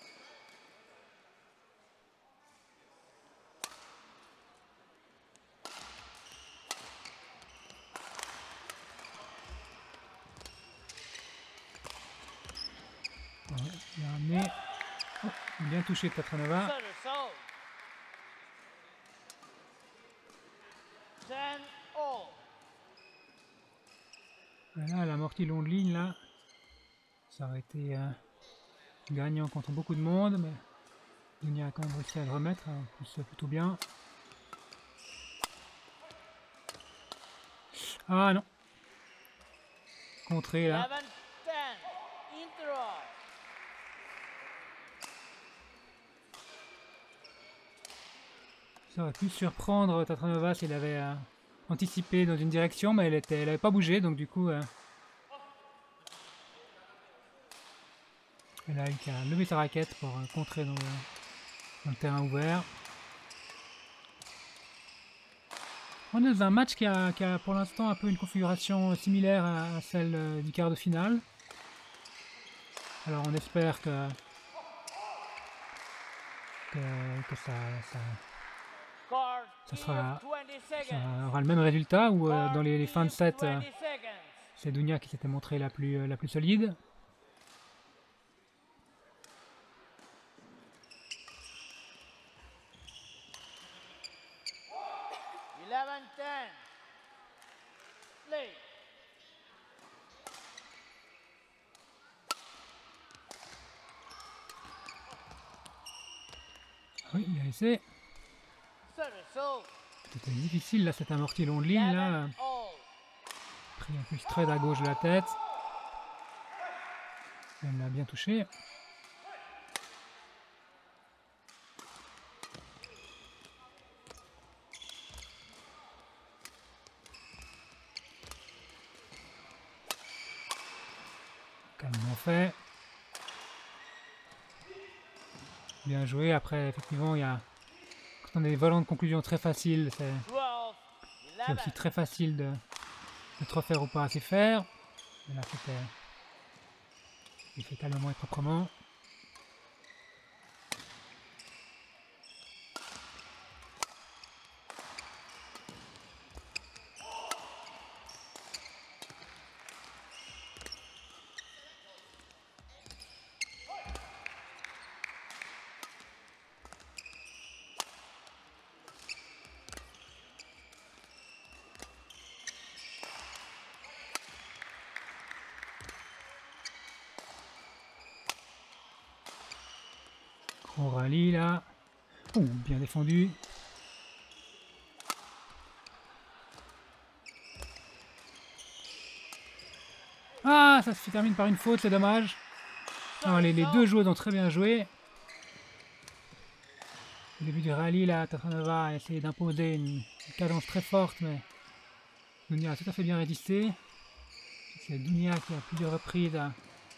Ouais, il a ramené. Oh, bien touché de Tatranova. Service serve. 10 all. Là, la amorti longue ligne, là, ça aurait été gagnant contre beaucoup de monde, mais Dounia a quand même réussi à le remettre, en plus plutôt bien. Ah non, contré là. 11, 10. Interrupt. Ça aurait pu surprendre Tatranova s'il avait anticipé dans une direction, mais elle avait pas bougé, donc du coup, elle a eu qu'à lever sa raquette pour contrer dans dans le terrain ouvert. On est dans un match qui a pour l'instant un peu une configuration similaire à celle du quart de finale. Alors on espère que Card ça clear, sera 20 ça seconds. aura le même résultat ou Card dans les fins de clear, set 20 seconds. c'est Dunia qui s'était montrée la plus solide. Eleven, 10. Play. Oui, il a essayé. Service. C'était difficile là, cet amorti long de ligne là. 11 all. Pris un peu straight à gauche de la tête. Elle l'a bien touché. Calmement fait. Bien joué. Après, effectivement, il y a quand on a des volants de conclusion très faciles, c'est 12, c'est 11. aussi très facile de trop faire ou pas assez faire. Mais là, c'était il fait calmement et proprement. Gros rallye là. Ouh, bien défendu. Ah, ça se termine par une faute, c'est dommage. Non, les deux joueuses ont très bien joué. Au début du rallye, là, Tatranova a essayé d'imposer une cadence très forte, mais Dunia a tout à fait bien résisté. C'est Dunia qui, à plusieurs reprises, a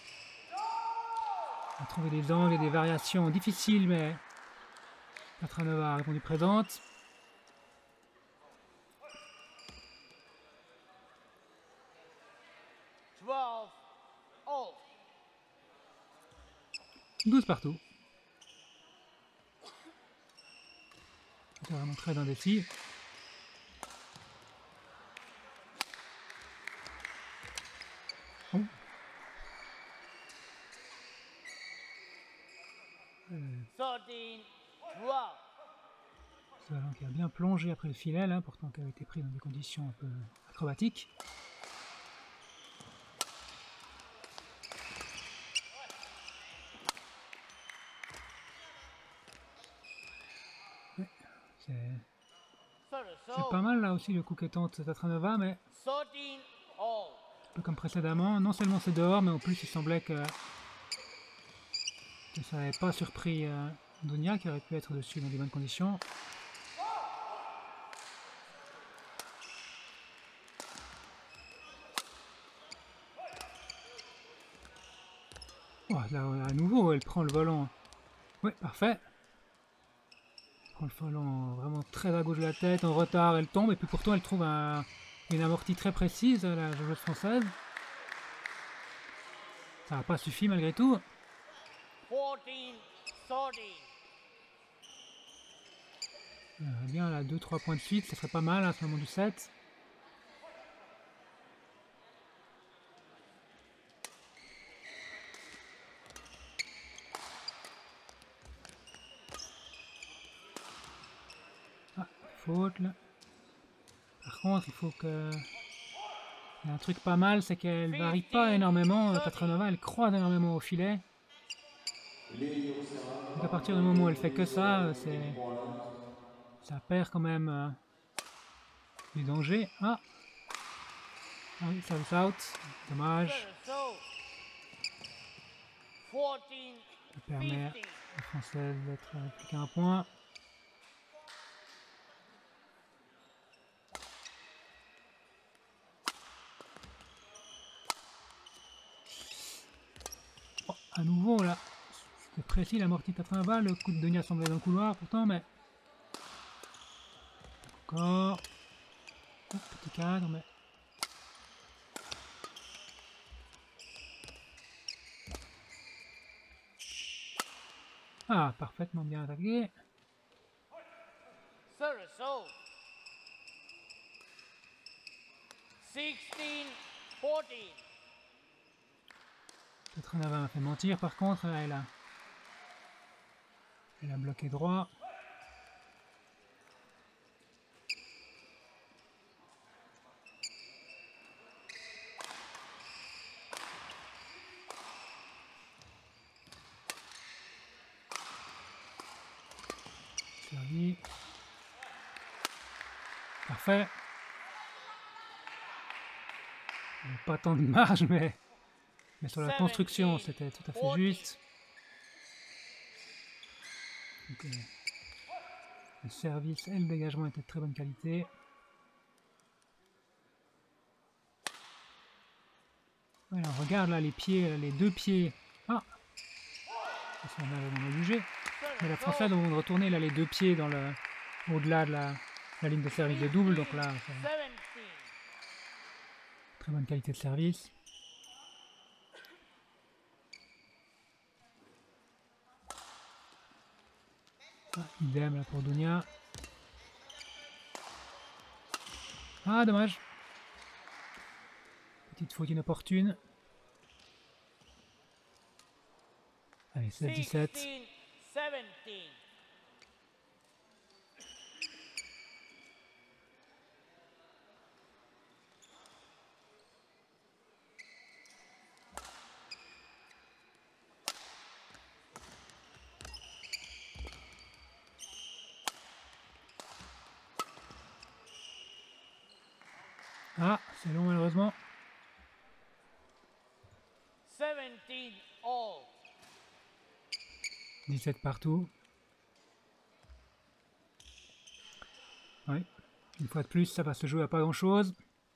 trouvé des angles et des variations difficiles, mais Tatranova a répondu présente. All. 12 partout. C'est vraiment très indécis. Oh. 13, 12. Ce ballon qui a bien plongé après le filet, là, pourtant qui avait été pris dans des conditions un peu acrobatiques. Ouais, c'est pas mal là aussi le coup que tente Tatranova, mais 13, all. un peu comme précédemment, non seulement c'est dehors, mais en plus il semblait que ça n'avait pas surpris Dunia qui aurait pu être dessus dans des bonnes conditions. Oh, là, à nouveau, elle prend le volant. Oui, parfait. Elle prend le volant vraiment très à gauche de la tête, en retard, elle tombe, et puis pourtant elle trouve une amortie très précise, la joueuse française. Ça n'a pas suffi malgré tout. 14, 13. Elle aurait bien là 2-3 points de suite, ça serait pas mal à ce moment du set. Ah, faute là. Par contre, il faut que... Il y a un truc pas mal, c'est qu'elle varie pas énormément. Tatranova, elle croise énormément au filet. Donc à partir du moment où elle fait que ça, ça perd quand même du danger. Ah, ah oui, service out. Dommage. Service. 14, Ça permet 15. à la Française d'être plus qu'à un point. Oh, à nouveau là. C'était précis l'amorti Tatranova, le coup de Donia semblait dans le couloir pourtant, mais... Encore... Hop, petit cadre, mais... Ah, parfaitement bien attaqué. Service hold. 16-14. Tatranova m'a fait mentir par contre, elle a bloqué droit. Servi. Parfait. Pas tant de marge, mais sur la construction, c'était tout à fait juste. Donc, le service et le dégagement étaient de très bonne qualité. Voilà, on regarde là les pieds, les deux pieds. Ah, ça on a jugé. Mais la Française vont retourner là les deux pieds dans le au-delà de la ligne de service de double, donc là, 17. très bonne qualité de service. Ah, idem là pour Dunia. Ah, dommage. Petite faute inopportune. Allez, 7-17. 16-17. Ah, c'est long malheureusement. 17 all. 17 partout. Oui, une fois de plus, ça va se jouer à pas grand chose.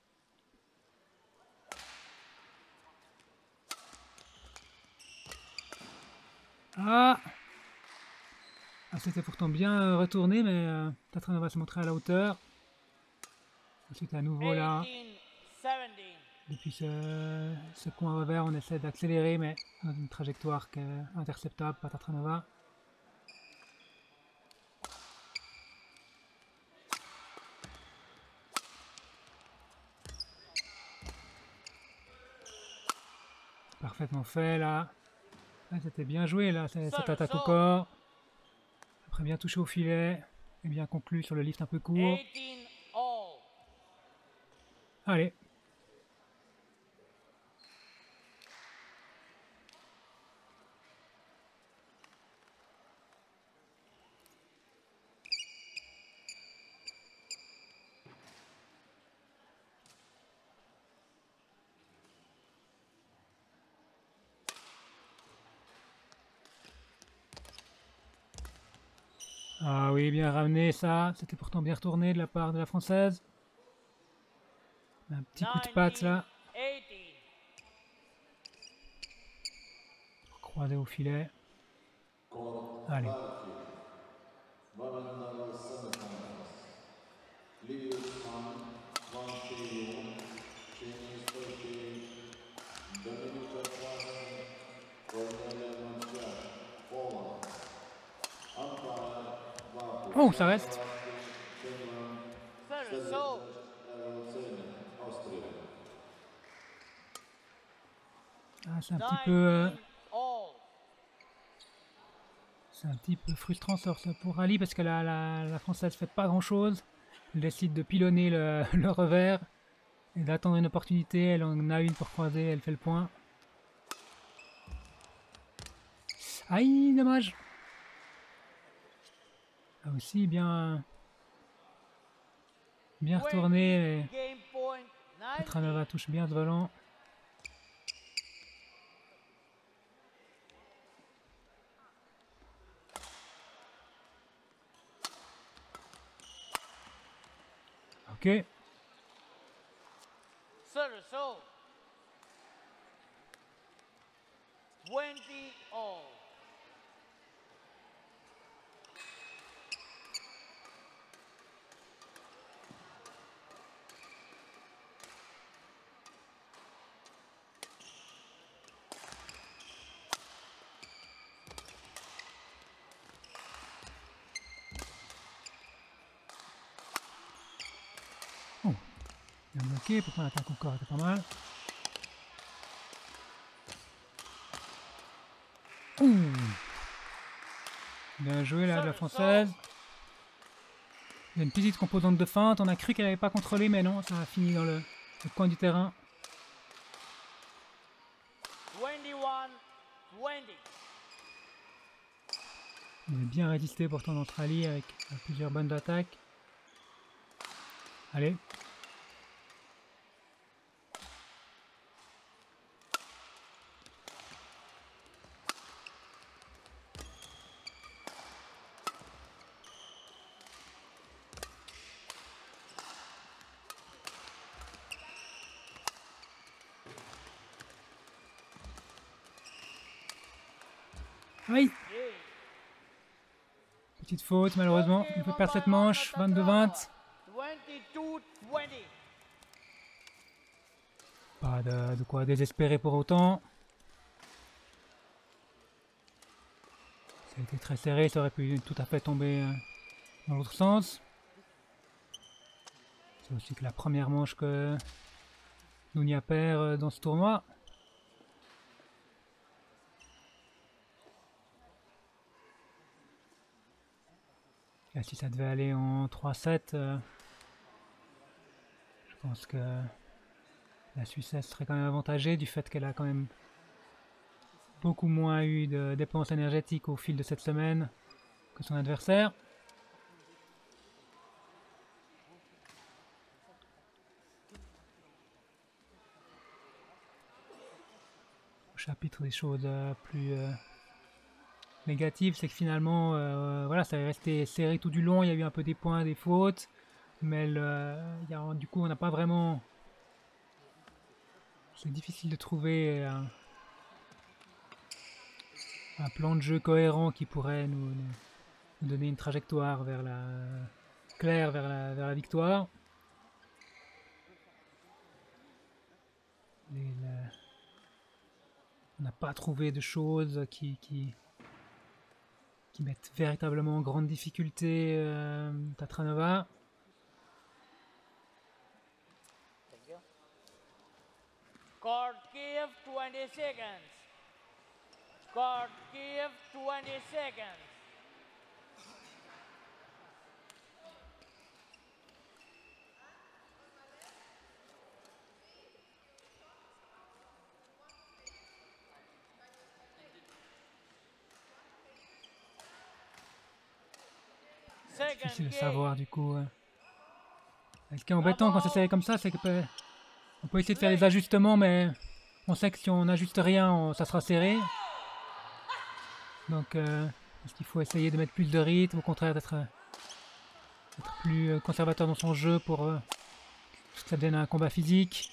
Ah, c'était pourtant bien retourné, mais Tatranova va se montrer à la hauteur. Ensuite, à nouveau là, 18-17. depuis ce coin revers, on essaie d'accélérer, mais dans une trajectoire qui est interceptable par Tatranova. Parfaitement fait là. Ah, c'était bien joué là, cette attaque au corps. Après bien touché au filet et bien conclu sur le lift un peu court. 18 all. Allez. Ah oui, bien ramené ça. C'était pourtant bien retourné de la part de la Française. Un petit coup de patte là. 18. Croisé au filet. Allez. Oh, ça reste. Service hold. Ah, c'est un 19 petit peu... all. C'est un petit peu frustrant ça pour Ali parce que la Française fait pas grand chose. Elle décide de pilonner le revers et d'attendre une opportunité. Elle en a une pour croiser, elle fait le point. Aïe, dommage. Là aussi, bien retourné. Game point. 19. Tatranova touche bien ce volant. Ok. Service hold. 20 all. Bien bloqué, pourquoi l'attaque encore était pas mal. Ouh. Bien joué là de la française. Il y a une petite composante de feinte, on a cru qu'elle n'avait pas contrôlé, mais non, ça a fini dans le coin du terrain. 21-20. Il a bien résisté pourtant dans Australie avec plusieurs bonnes attaques. Allez. Aïe! Petite faute malheureusement, il peut perdre cette manche, 22-20. 22-20. Pas de quoi désespérer pour autant. Ça a été très serré, ça aurait pu tout à fait tomber dans l'autre sens. C'est aussi que la première manche que Nounia perd dans ce tournoi. Et si ça devait aller en 3-7, je pense que la Suissesse serait quand même avantagée du fait qu'elle a quand même beaucoup moins eu de dépenses énergétiques au fil de cette semaine que son adversaire. Au chapitre des choses plus négatives, c'est que finalement, voilà, ça est resté serré tout du long, il y a eu un peu des points, des fautes, mais du coup on n'a pas vraiment... C'est difficile de trouver un plan de jeu cohérent qui pourrait nous donner une trajectoire vers claire vers la victoire. On n'a pas trouvé de choses qui mettent véritablement en grande difficulté Tatranova. Court give 20 seconds. Court give 20 seconds. Difficile de savoir du coup. Ce qui est embêtant quand c'est serré comme ça, c'est qu'on peut essayer de faire des ajustements, mais on sait que si on n'ajuste rien, ça sera serré. Donc, est-ce qu'il faut essayer de mettre plus de rythme, au contraire d'être plus conservateur dans son jeu pour que ça devienne un combat physique.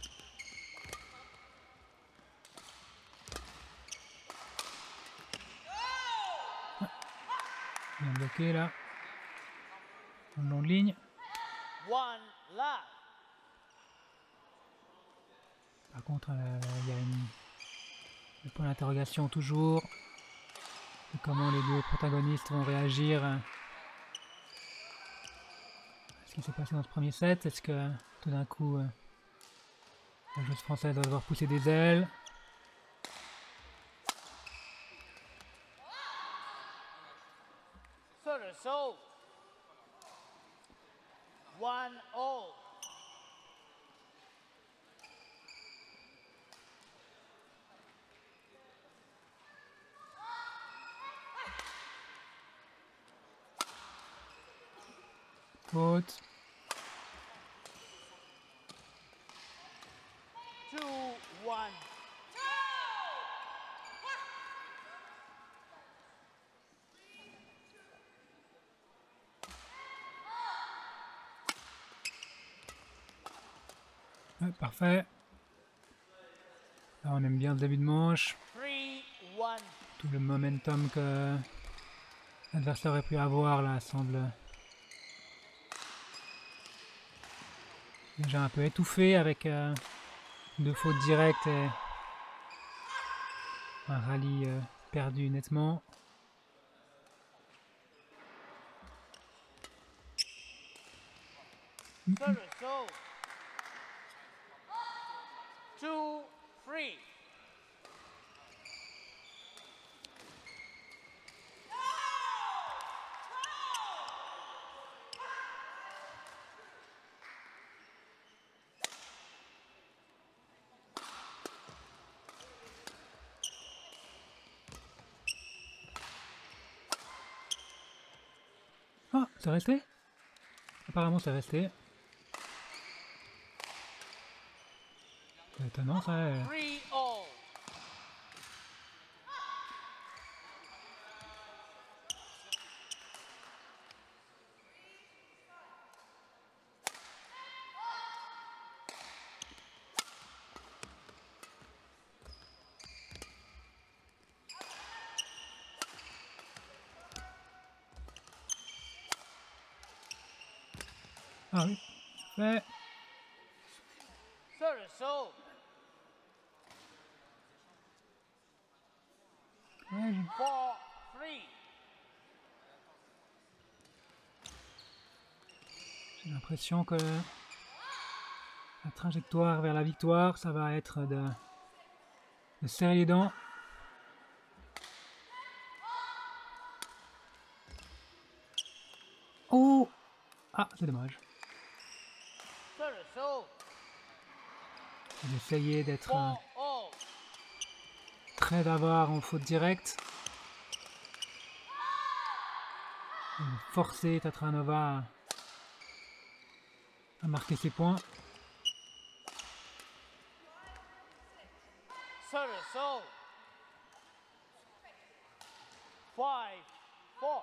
Bien bloqué là. En longue ligne. One lap. Par contre, il y a un point d'interrogation toujours. Et comment les deux protagonistes vont réagir à ce qui s'est passé dans ce premier set. Est-ce que tout d'un coup, la joueuse française va devoir pousser des ailes? So 1-0. Faute. 2-1. Ouais, parfait. Là, on aime bien le début de manche. 3-1. Tout le momentum que l'adversaire aurait pu avoir là semble déjà un peu étouffé avec 2 fautes directes et un rallye perdu nettement. So 2, 3. Ah, c'est resté? Apparemment, c'est resté. C'est étonnant, ça. 3-all. Ah oui. Fait. Service over. Ouais, 4, 3. j'ai l'impression que la trajectoire vers la victoire, ça va être de serrer les dents. Oh! Ah, c'est dommage. Service over. D'essayer d'être 4-all. très avare en faute directe. Et forcer Tatranova à marquer ses points. Service over. 5-4.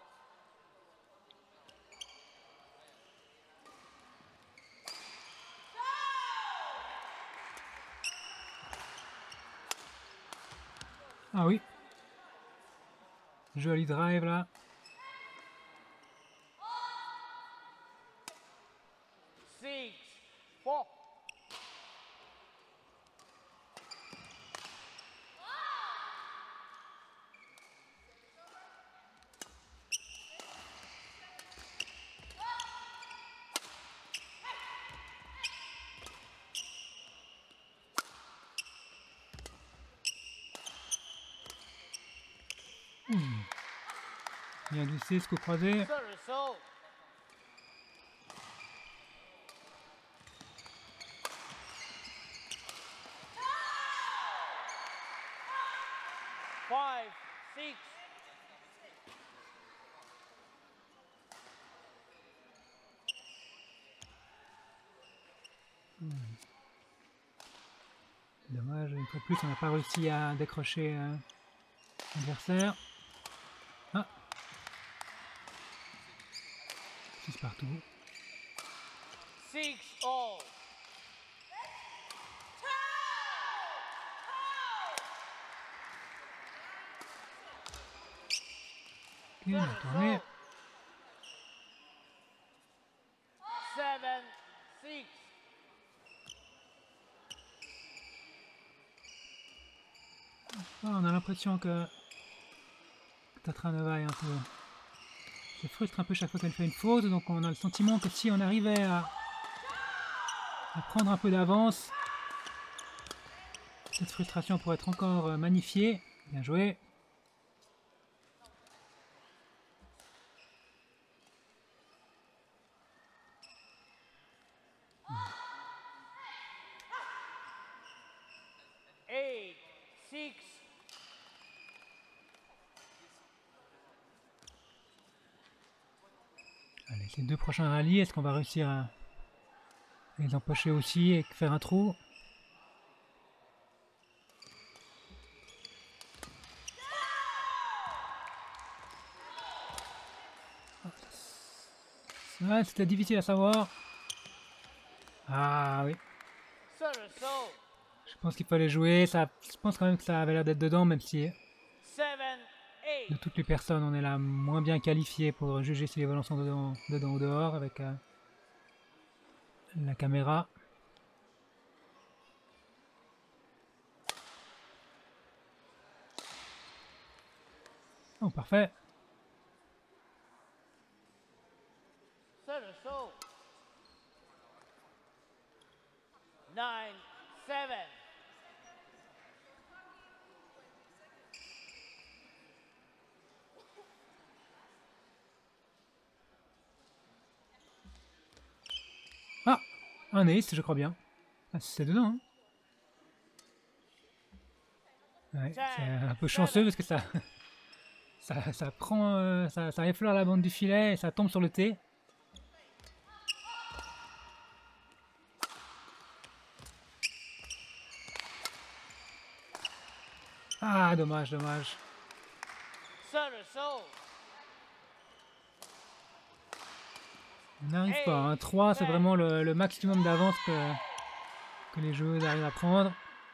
Ah oui. Joli drive là. 6-4. Bien glissé, ce coup croisé. Service over. 5-6. Dommage, une fois de plus, on n'a pas réussi à décrocher l'adversaire. Ah! 6 partout. 6-all. Ok, on va tourner. 7-6. Ah, on a l'impression que Tatranova est un peu... se frustre un peu chaque fois qu'elle fait une faute, donc on a le sentiment que si on arrivait à prendre un peu d'avance, cette frustration pourrait être encore magnifiée. Bien joué. Eight, 6. Allez, ces deux prochains rallyes, est-ce qu'on va réussir à les empocher aussi et faire un trou? Ouais, c'était difficile à savoir. Ah oui, Service over. je pense qu'il fallait jouer. Ça, je pense quand même que ça avait l'air d'être dedans, même si 7-8. de toutes les personnes, on est là moins bien qualifié pour juger si les volants sont dedans ou dehors avec la caméra. Oh, parfait. Service over. 9, 7. Ah, un ace, je crois bien. Ah, c'est dedans, hein. Ouais, c'est un peu chanceux parce que ça prend, ça effleure la bande du filet et ça tombe sur le T. Ah, dommage, dommage. Service over. On n'arrive pas, hein. 3, c'est vraiment le maximum d'avance que les joueuses arrivent à prendre.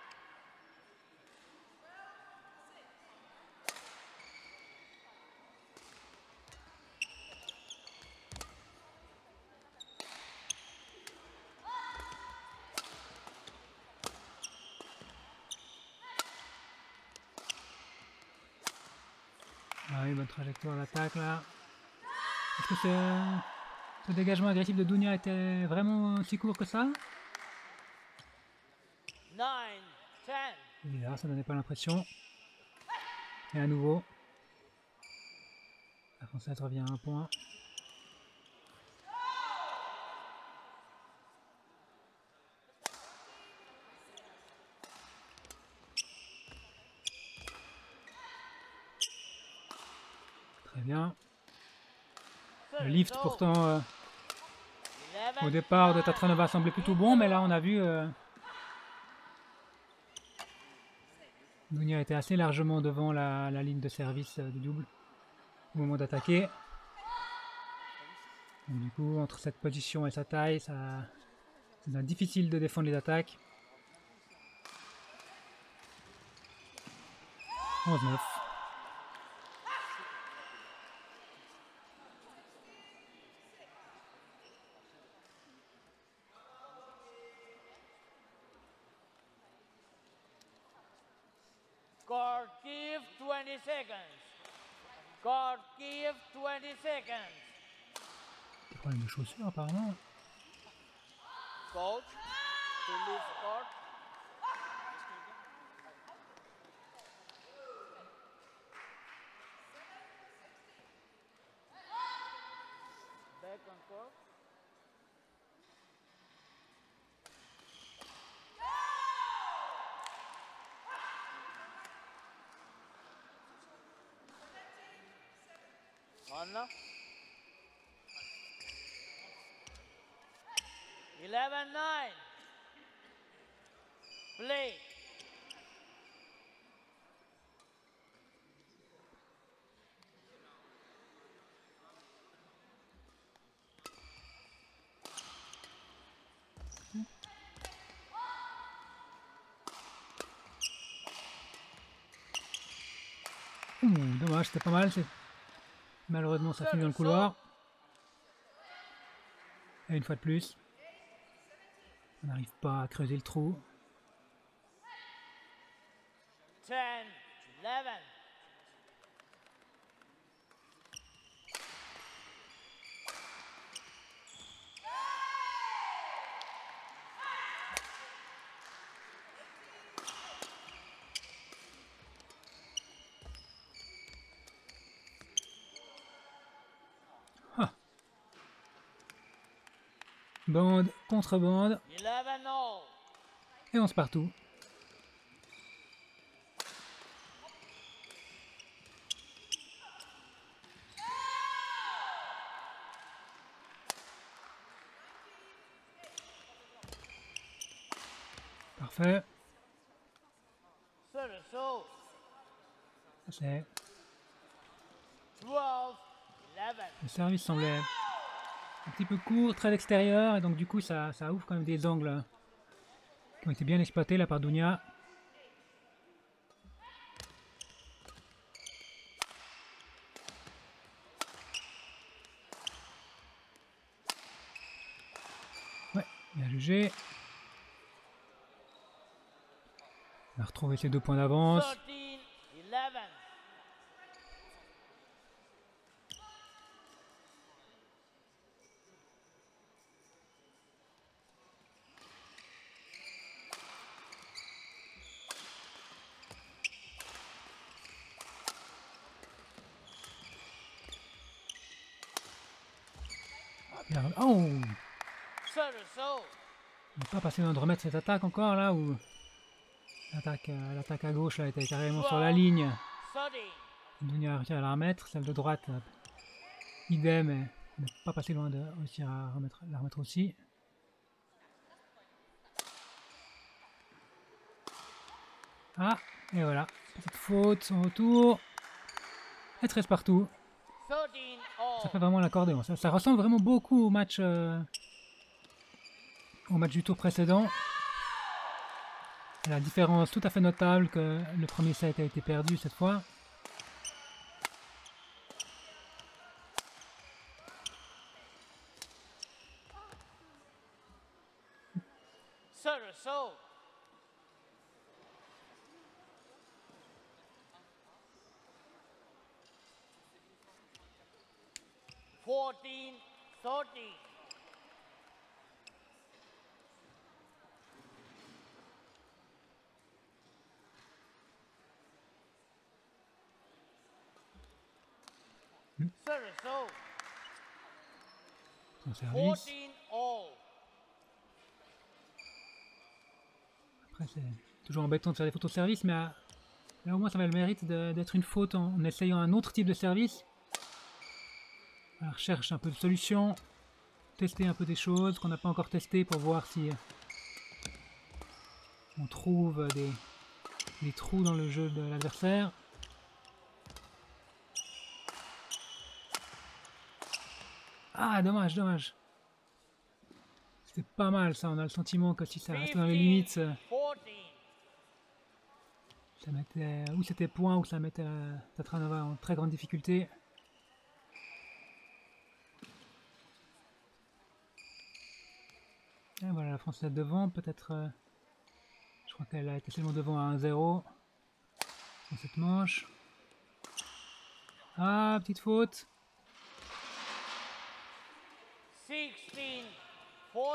Ah oui, bonne trajectoire d'attaque là. Est-ce que ce dégagement agressif de Dounia était vraiment si court que ça? 9, 10. Et là, ça donnait pas l'impression. Et à nouveau. La Française revient à un point. Très bien. Le lift pourtant au départ de Tatranova semblait plutôt bon, mais là on a vu Dounia était assez largement devant la ligne de service du double au moment d'attaquer. Du coup, entre cette position et sa taille, ça devient difficile de défendre les attaques. 11-9. Kharkiv 20 seconds. Kharkiv 20 seconds. Des problèmes de chaussures apparemment. Coach, to leave court. Back on court. On now. 11-9. Play. Dommage, c'était pas mal. Malheureusement, ça finit dans le couloir. Et une fois de plus, on n'arrive pas à creuser le trou. 10, 11. Bande contre bande. 11-0. Et on se partout. Parfait. Service over. C'est 12-11. le service semblait un petit peu court, très extérieur, et donc du coup ça ouvre quand même des angles qui ont été bien exploités là par Dounia. Ouais, bien jugé. On a retrouvé ses 2 points d'avance. 13-11. Oh! Serve serve. On n'est pas passé loin de remettre cette attaque encore là où l'attaque à gauche là était carrément sur la ligne. 13. Duny a réussi à la remettre, celle de droite idem, et on n'est pas passé loin de réussir à la remettre aussi. Ah, et voilà, petite faute, son retour. Et 13 partout. 13 Ça fait all. vraiment l'accordéon. Ça ressemble vraiment beaucoup au match du tour précédent. La différence tout à fait notable que le premier set a été perdu cette fois. Serve serve. 14, 13. Serve serve. Son service. 14 all. Après, c'est toujours embêtant de faire des fautes au service, mais là au moins ça avait le mérite d'être une faute en essayant un autre type de service. À la recherche un peu de solutions, tester un peu des choses qu'on n'a pas encore testées pour voir si on trouve des trous dans le jeu de l'adversaire. Ah, dommage, dommage. C'était pas mal ça, on a le sentiment que si ça restait dans les limites, 14. ça mettait, ou c'était point, ou ça mettait Tatranova en très grande difficulté. Et voilà, la France est devant, peut-être... je crois qu'elle a été seulement devant à 1-0 dans cette manche. Ah, petite faute. 16, 14.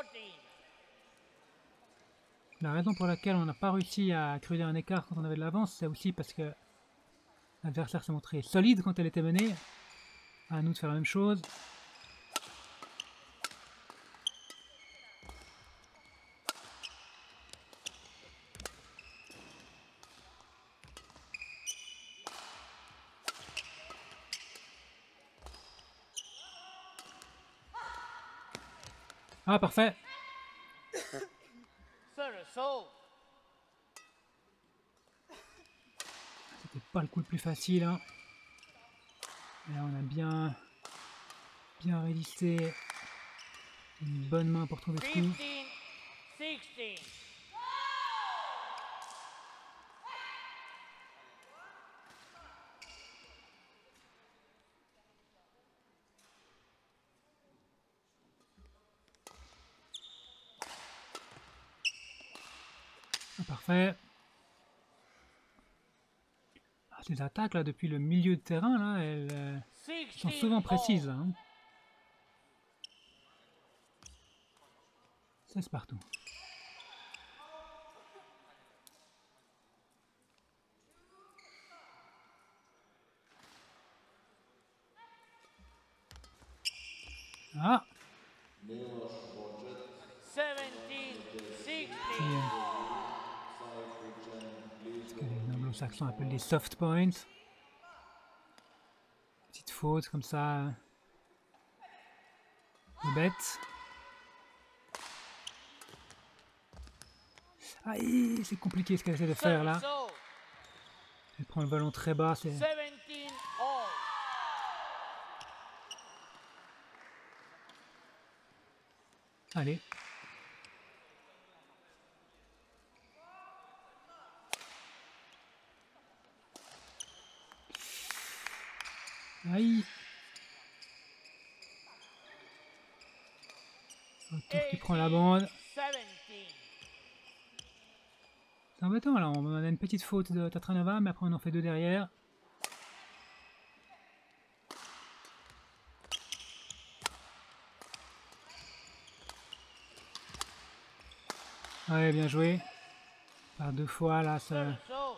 La raison pour laquelle on n'a pas réussi à creuser un écart quand on avait de l'avance, c'est aussi parce que l'adversaire s'est montré solide quand elle était menée. À nous de faire la même chose. Ah, parfait. Serve serve. C'était pas le coup le plus facile. Hein. Là, on a bien résisté. Une bonne main pour trouver ce coup. 15, 16. Ah, parfait. Ah, ces attaques là depuis le milieu de terrain là, elles sont 16 souvent all. précises. Hein. 16 partout. Ah, 17, 16. ce que les anglo-saxons appellent des soft points. Petite faute comme ça. C'est bête. Aïe, c'est compliqué ce qu'elle essaie de faire là. Serve Elle prend le ballon très bas, c'est... 17 all. Allez. Aïe. Retour qui prend la bande. 17. C'est embêtant là, on a une petite faute de Tatranova, mais après on en fait deux derrière. Ouais, bien joué. Par deux fois là, Serve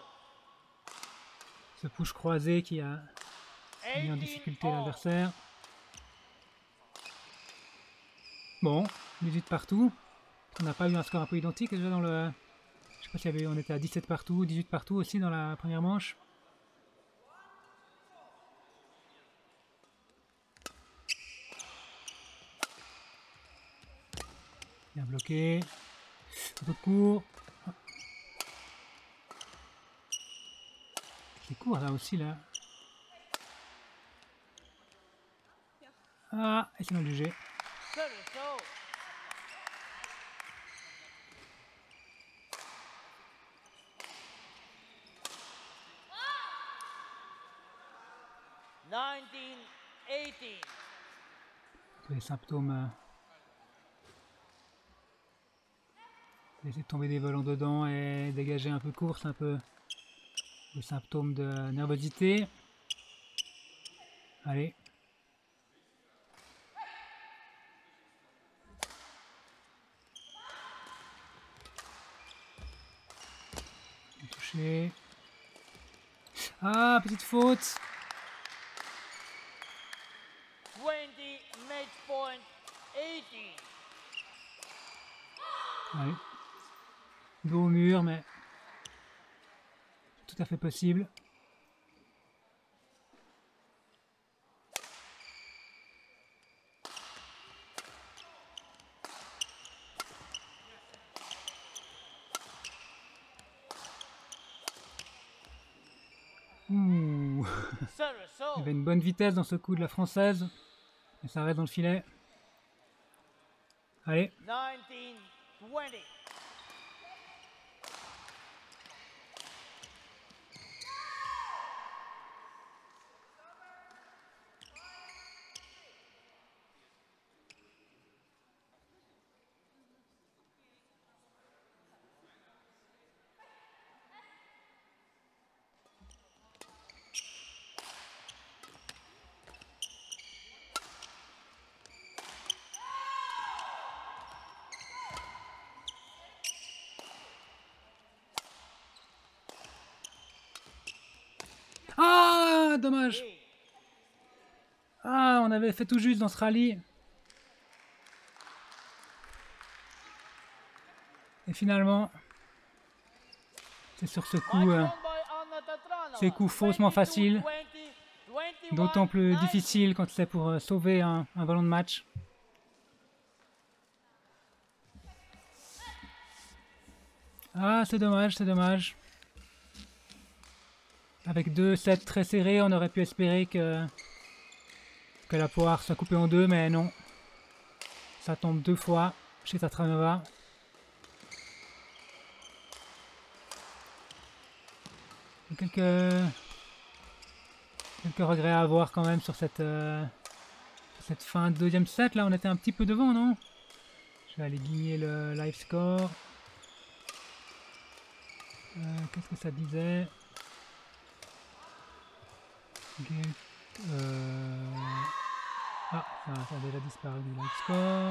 ce push croisé qui a mis en 18 difficulté all. l'adversaire. Bon, 18 partout. On n'a pas eu un score un peu identique déjà dans le... Je sais pas s'il y avait... On était à 17 partout, 18 partout aussi dans la première manche. Bien bloqué. Un peu de court. C'est court là aussi là. Ah, et c'est mal jugé. Service all. Les symptômes. Laisser tomber des volants dedans et dégager un peu course, un peu le symptôme de nervosité. Allez. Touché. Ah, petite faute. 20 match point 18. Allez. Dos au mur, mais tout à fait possible. Ouh. Service Il y all. avait une bonne vitesse dans ce coup de la française. Et ça reste dans le filet. Allez. 19-20. Ah, dommage. Ah, on avait fait tout juste dans ce rallye. Et finalement, c'est sur ce coup, ces coups faussement faciles, d'autant plus difficile quand c'est pour sauver un ballon de match. Ah, c'est dommage, c'est dommage. Avec 2 sets très serrés, on aurait pu espérer que la poire soit coupée en deux, mais non. Ça tombe 2 fois chez Tatranova. Quelques regrets à avoir quand même sur cette fin de deuxième set. Là, on était un petit peu devant, non? Je vais aller guigner le live score. Qu'est-ce que ça disait? Ah, ça a déjà disparu du live score.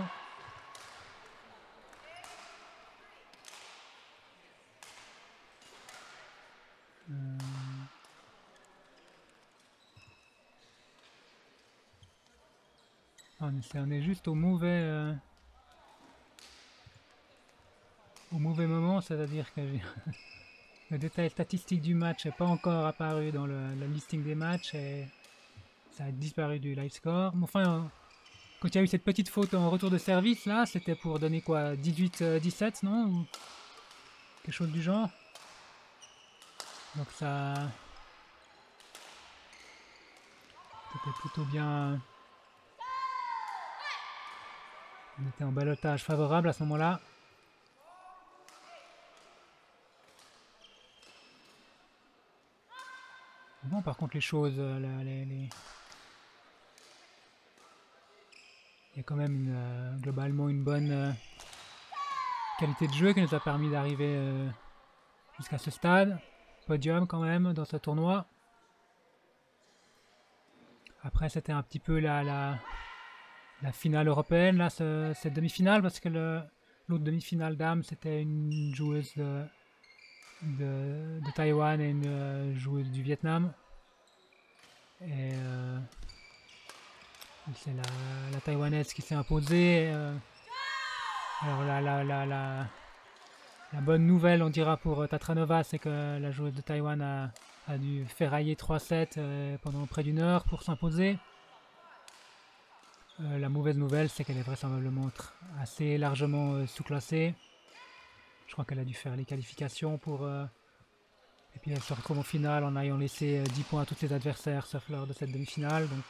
On est juste au mauvais moment, c'est-à-dire que le détail statistique du match n'est pas encore apparu dans le listing des matchs et ça a disparu du live score. Mais enfin, quand il y a eu cette petite faute en retour de service, là, c'était pour donner quoi, 18-17, non? Ou quelque chose du genre. Donc ça... C'était plutôt bien... On était en ballottage favorable à ce moment-là. Bon, par contre, les choses... Il y a quand même globalement une bonne qualité de jeu qui nous a permis d'arriver jusqu'à ce stade. Podium quand même dans ce tournoi. Après, c'était un petit peu la finale européenne, là, cette demi-finale, parce que l'autre demi-finale dames, c'était une joueuse de Taïwan et une joueuse du Vietnam. Et c'est la taïwanaise qui s'est imposée. Alors la bonne nouvelle, on dira, pour Tatranova, c'est que la joueuse de Taïwan a dû ferrailler 3-7 pendant près d'une heure pour s'imposer. La mauvaise nouvelle, c'est qu'elle est vraisemblablement assez largement sous-classée. Je crois qu'elle a dû faire les qualifications pour... et puis elle se retrouve en finale en ayant laissé 10 points à tous ses adversaires, sauf lors de cette demi-finale. Donc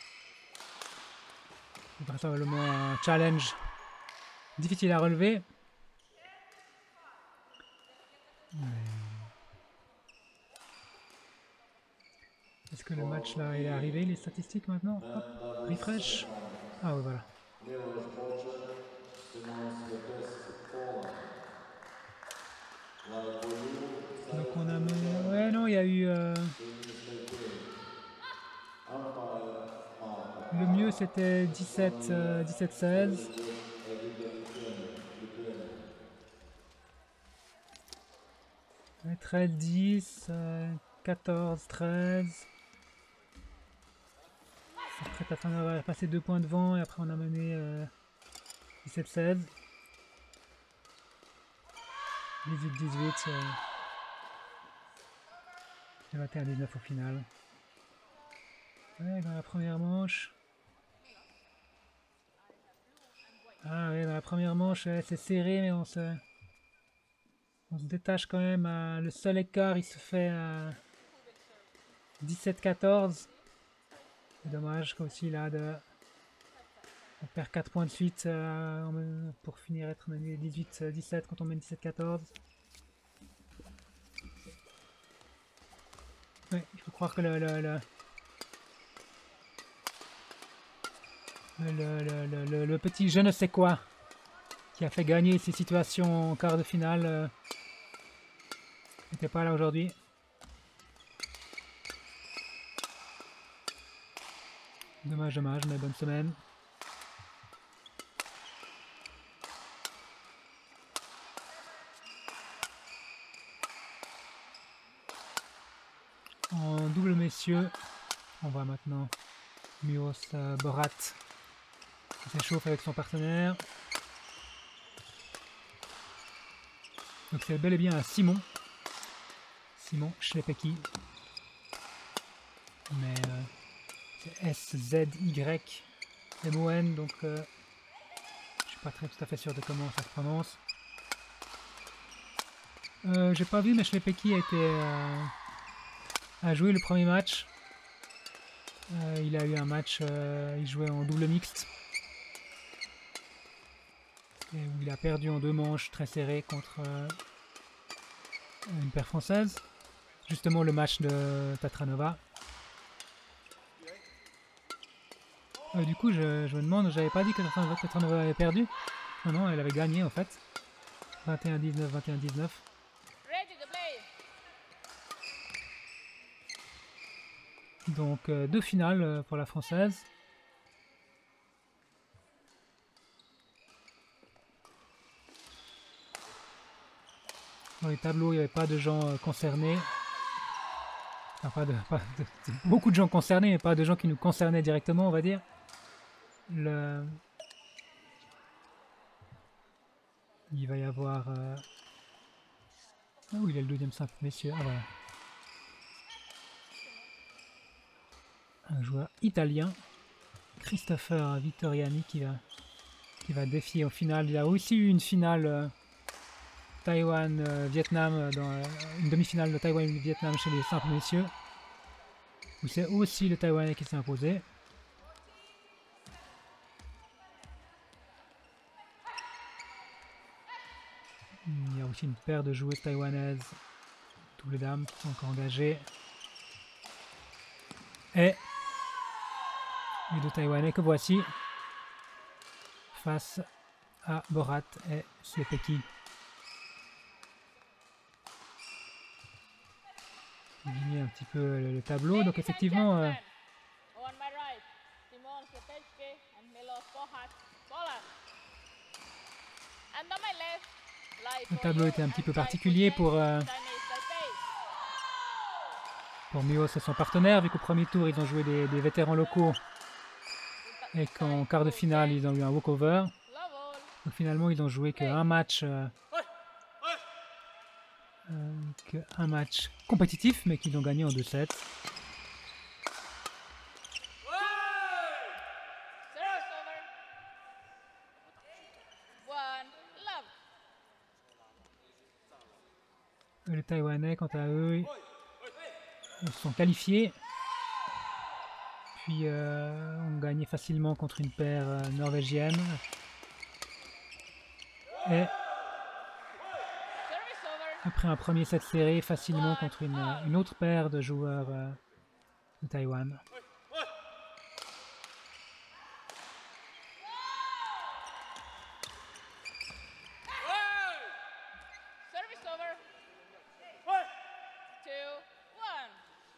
c'est vraisemblablement un challenge difficile à relever. Est-ce que le match là il est arrivé, les statistiques maintenant? Hop, refresh. Ah oui, voilà. Donc on a mené... Ouais, non, il y a eu... Le mieux c'était 17-16. Ouais, 13-10, 14-13. Après Tatranova a passé 2 points devant et après on a mené 17-16. 18-18. Et 21-19 au final. Ouais, dans la première manche. Ah ouais, dans la première manche, ouais, c'est serré, mais on se détache quand même. Le seul écart, il se fait à 17-14. C'est dommage qu'aussi là, on perd 4 points de suite pour finir être mené 18-17 quand on mène 17-14. Ouais, il faut croire que le petit je ne sais quoi qui a fait gagner ces situations en quart de finale n'était pas là aujourd'hui. Dommage, mais bonne semaine. En double messieurs, on voit maintenant Milos Borat qui s'échauffe avec son partenaire. Donc c'est bel et bien un Simon Schlepecki. Mais c'est S-Z-Y-M-O-N, donc je suis pas tout à fait sûr de comment ça se prononce. J'ai pas vu, mais Schlepecki a joué le premier match. Il a eu un match, il jouait en double mixte. Et où il a perdu en 2 manches très serrées contre une paire française. Justement le match de Tatranova. Du coup, je me demande, j'avais pas dit que Tatranova avait perdu. Non, non, elle avait gagné en fait. 21-19, 21-19. Donc 2 finales pour la française. Dans les tableaux, il n'y avait pas de gens concernés. Enfin, beaucoup de gens concernés, mais pas de gens qui nous concernaient directement, on va dire. Il va y avoir... Ah oui, il est le 2e simple, messieurs. Ah voilà. Un joueur italien, Christopher Vittoriani, qui va défier en finale. Il y a aussi eu une finale Taïwan-Vietnam, une demi-finale de Taïwan-Vietnam chez les simples messieurs, où c'est aussi le Taïwanais qui s'est imposé. Il y a aussi une paire de joueuses taïwanaises, double dames, qui sont encore engagées. Et les 2 Taïwanais que voici face à Borat et Schlepecki. Ligner un petit peu le tableau, donc effectivement le tableau était un petit peu particulier pour Milos et son partenaire, vu qu'au premier tour ils ont joué des vétérans locaux et qu'en quart de finale ils ont eu un walkover. Donc finalement, ils ont joué qu'un match, compétitif, mais qu'ils ont gagné en 2-7. Service over. 1 love. Les Taïwanais, quant à eux, ils se sont qualifiés. Puis ont gagné facilement contre une paire norvégienne. Et Service over. après un premier set serré, facilement contre une autre paire de joueurs de Taïwan. Service over. 2 1.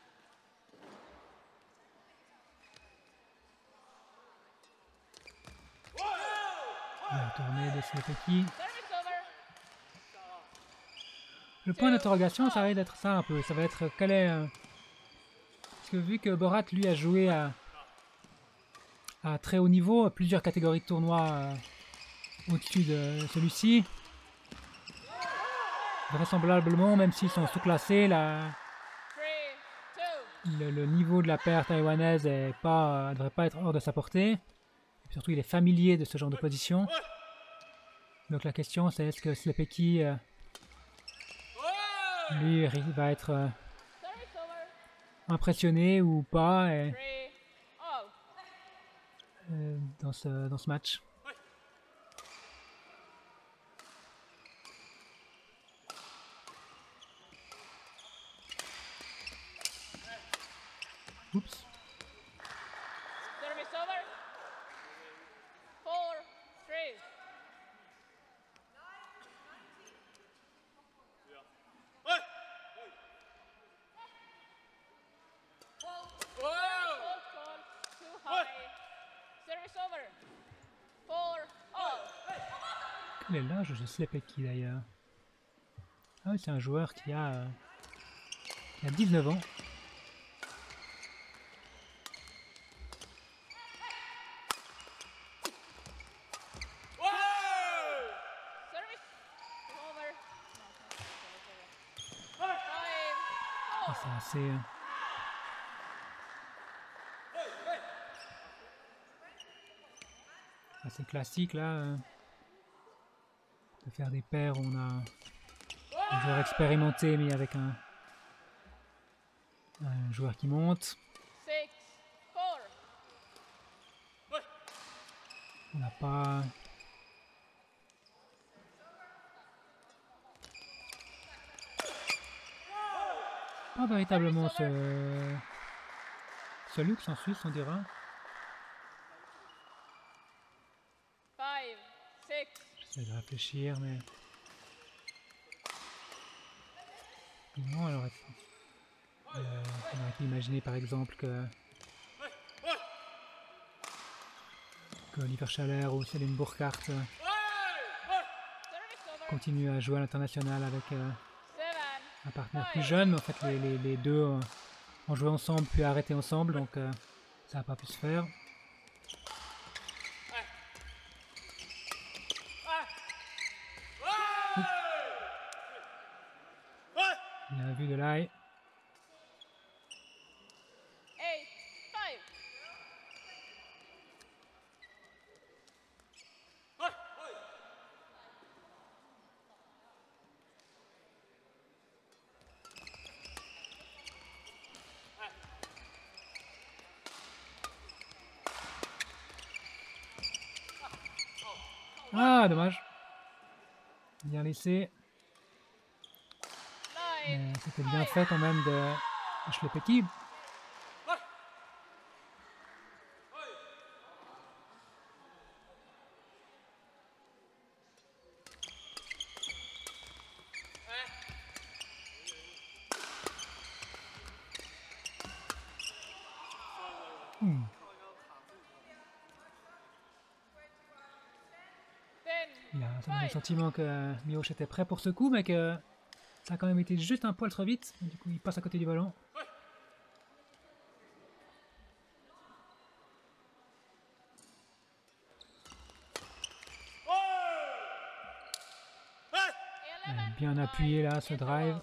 La tournée de Slepecki. Service over. Le point d'interrogation, ça va être ça un peu. Ça va être quel est... parce que vu que Borat, lui, a joué à très haut niveau, plusieurs catégories de tournois au-dessus de celui-ci. Vraisemblablement, même s'ils sont sous-classés, 3 2. le niveau de la paire taïwanaise ne devrait pas être hors de sa portée. Et surtout, il est familier de ce genre de position. Donc la question, c'est est-ce que Slepecki, lui, va être Service over. impressionné ou pas 3 all. dans ce match. Oups. Service over. 4 3. Fault call. Too high. Service over. 4 all. Quel est l'âge de Slepecki d'ailleurs? Ah oui, c'est un joueur qui a 19 ans. Service over. Ah, c'est assez... assez classique là. De faire des paires, on a un joueur expérimenté mais avec un joueur qui monte. 6 4. On n'a pas... pas véritablement ce luxe en Suisse, on dira. 5 6. J'essaie de réfléchir, mais... Non, alors... on aurait pu imaginer par exemple que Oliver Schaller ou Céline Burkhardt Service over. continuent à jouer à l'international avec 7 un partenaire plus jeune, mais en fait les deux ont joué ensemble puis arrêté ensemble, donc ça n'a pas pu se faire. Bien vu de l'ail. 8 5. Ah, dommage. Bien laissé. 9 Mais c'était bien fait quand même de Slepecki. Ça donne le sentiment que Miłosz était prêt pour ce coup, mais que ça a quand même été juste un poil trop vite. Du coup, il passe à côté du ballon. Bien appuyé là, ce drive.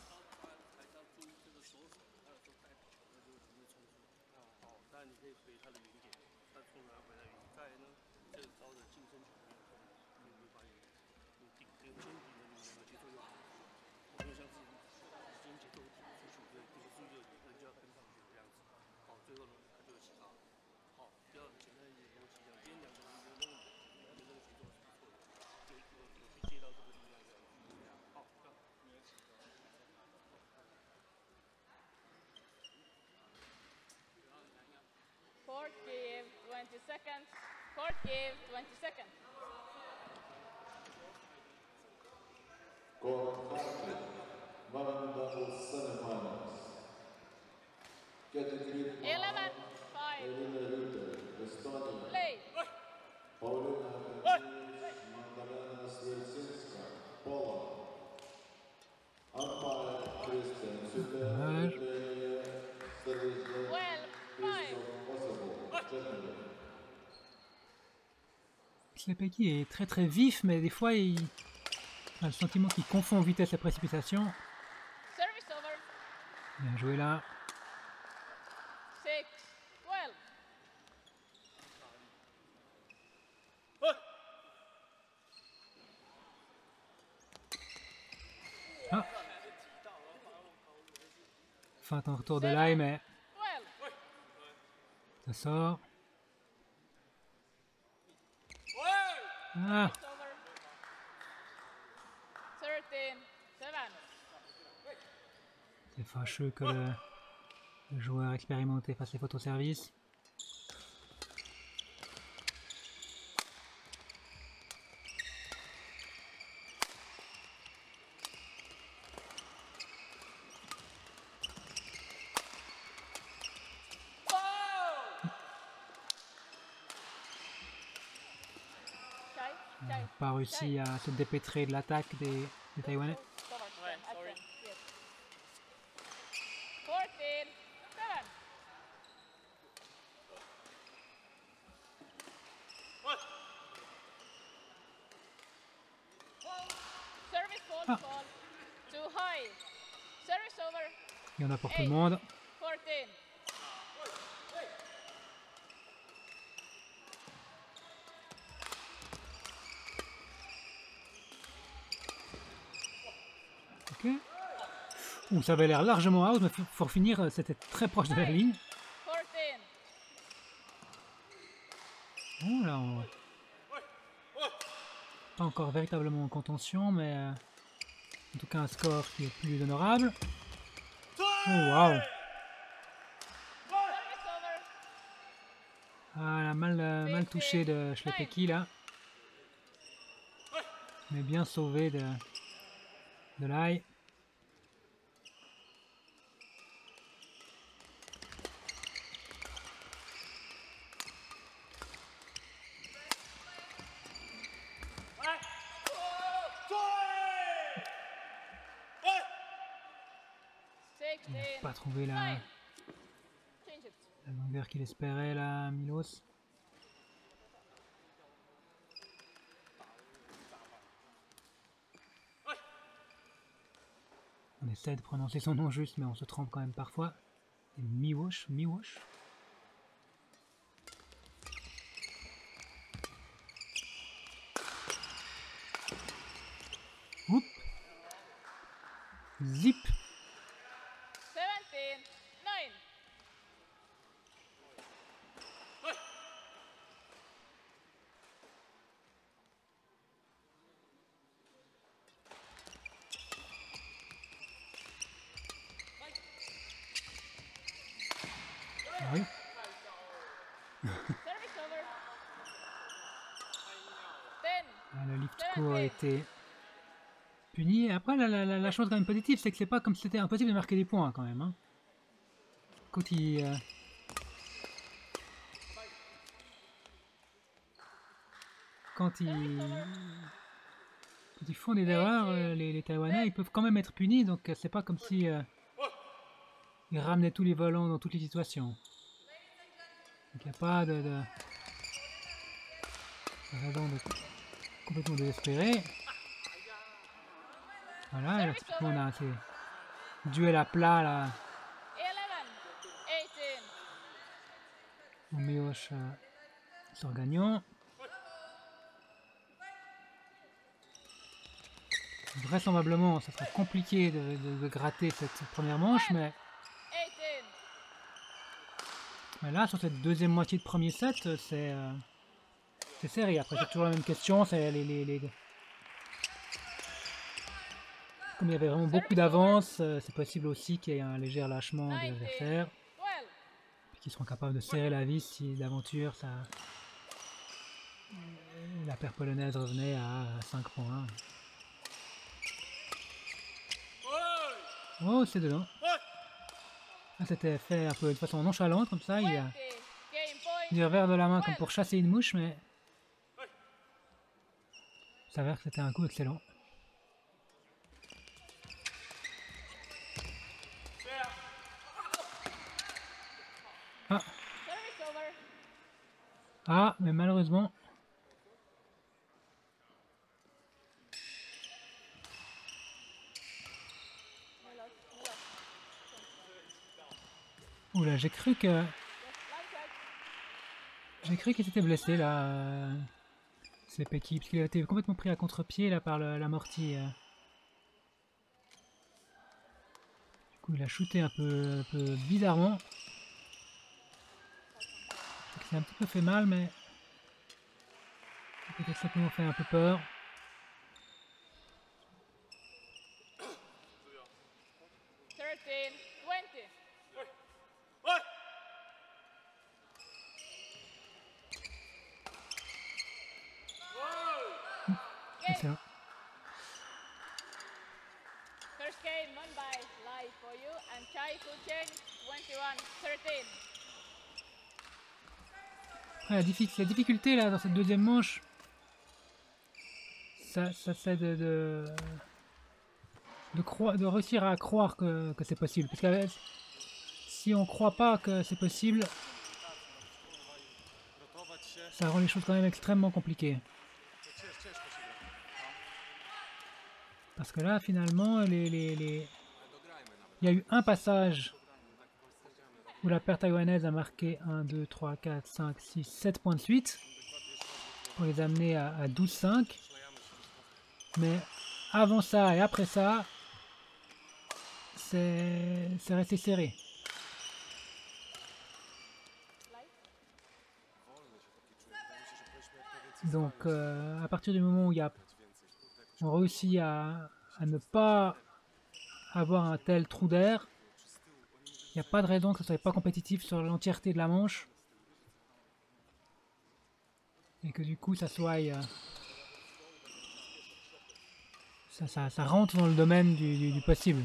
Court give 20 seconds. Court give 20 seconds. Court Hartley, Modern Doubles Semifinals. Category 11, 5. Irina Ruter, Estonia. Play. Paulina Petric, Magdalena Svirzinska, Poland. Umpire Christian Suter, player Stanisław 12, 5. Kosovo, Germany. Ślepecki est très très vif, mais des fois il a le sentiment qu'il confond vitesse et précipitation. Service over. Bien joué là. 6, 12. Ah. Feinte en retour de l'ail, mais 12. ça sort. Ah. Over. 13, 7. C'est fâcheux que le joueur expérimenté fasse les photoservices. Il n'a pas réussi à se dépêtrer de l'attaque des Taïwanais. Ouais, sorry. 14, 7. Service fault Ah. ball. Too high. Service over. Il y en a pour tout le monde. 14. Ok. Ouh, ça avait l'air largement out, mais pour finir, c'était très proche de la ligne. 14. Oh là, pas encore véritablement en contention, mais en tout cas un score qui est plus honorable. Oh waouh! Service over. Ah, la mal touché de Ślepecki là. Mais bien sauvé de l'ail. Il n'a pas trouvé la Change it. longueur qu'il espérait là, Milos. On essaie de prononcer son nom juste, mais on se trompe quand même parfois. C'est Miłosz. Oup. Zip. 17, 9. Ah oui. Service over. 10. Ah, le lift court a été puni. Après, la chose quand même positive, c'est que c'est pas comme si c'était impossible de marquer des points quand même. Hein. Quand ils font des erreurs, les Taïwanais, ils peuvent quand même être punis. Donc c'est pas comme si ils ramenaient tous les volants dans toutes les situations. Donc il n'y a pas de raison de complètement désespérer. Voilà, et là, typiquement, on a ces duels à plat là. 11, 18. Miloš sort gagnant. Vraisemblablement, ça sera compliqué de gratter cette première manche, mais 18. là, sur cette deuxième moitié de premier set, c'est serré. Après, c'est toujours la même question. C'est Comme il y avait vraiment beaucoup d'avance, c'est possible aussi qu'il y ait un léger lâchement de l'adversaire. 12. Puis qu'ils seront capables de serrer la vis si d'aventure la paire polonaise revenait à 5 points. Oh, c'est dedans. Ah, c'était fait un peu de façon nonchalante, comme ça. Il a 20. Game point. du revers de la main comme pour chasser une mouche, mais il s'avère que c'était un coup excellent. Ah, Service over. ah, mais malheureusement, oula, j'ai cru qu'il s'était blessé là, c'est Peki, parce qu'il a été complètement pris à contre-pied là par l'amorti. Du coup, il a shooté un peu bizarrement. C'est un petit peu fait mal, mais peut-être simplement fait un peu peur. Excellent. First game won by Lai for you and Chai Kuchen 21-13. Après, la difficulté là dans cette deuxième manche, ça c'est de réussir à croire que c'est possible. Parce que si on croit pas que c'est possible, ça rend les choses quand même extrêmement compliquées. Parce que là, finalement, il y a eu un passage où la paire taïwanaise a marqué 1, 2, 3, 4, 5, 6, 7 points de suite pour les amener à 12-5. Mais avant ça et après ça, c'est resté serré. Donc, à partir du moment où on réussit à ne pas avoir un tel trou d'air, il n'y a pas de raison que ce ne soit pas compétitif sur l'entièreté de la manche. Et que du coup ça soit... ça rentre dans le domaine du possible.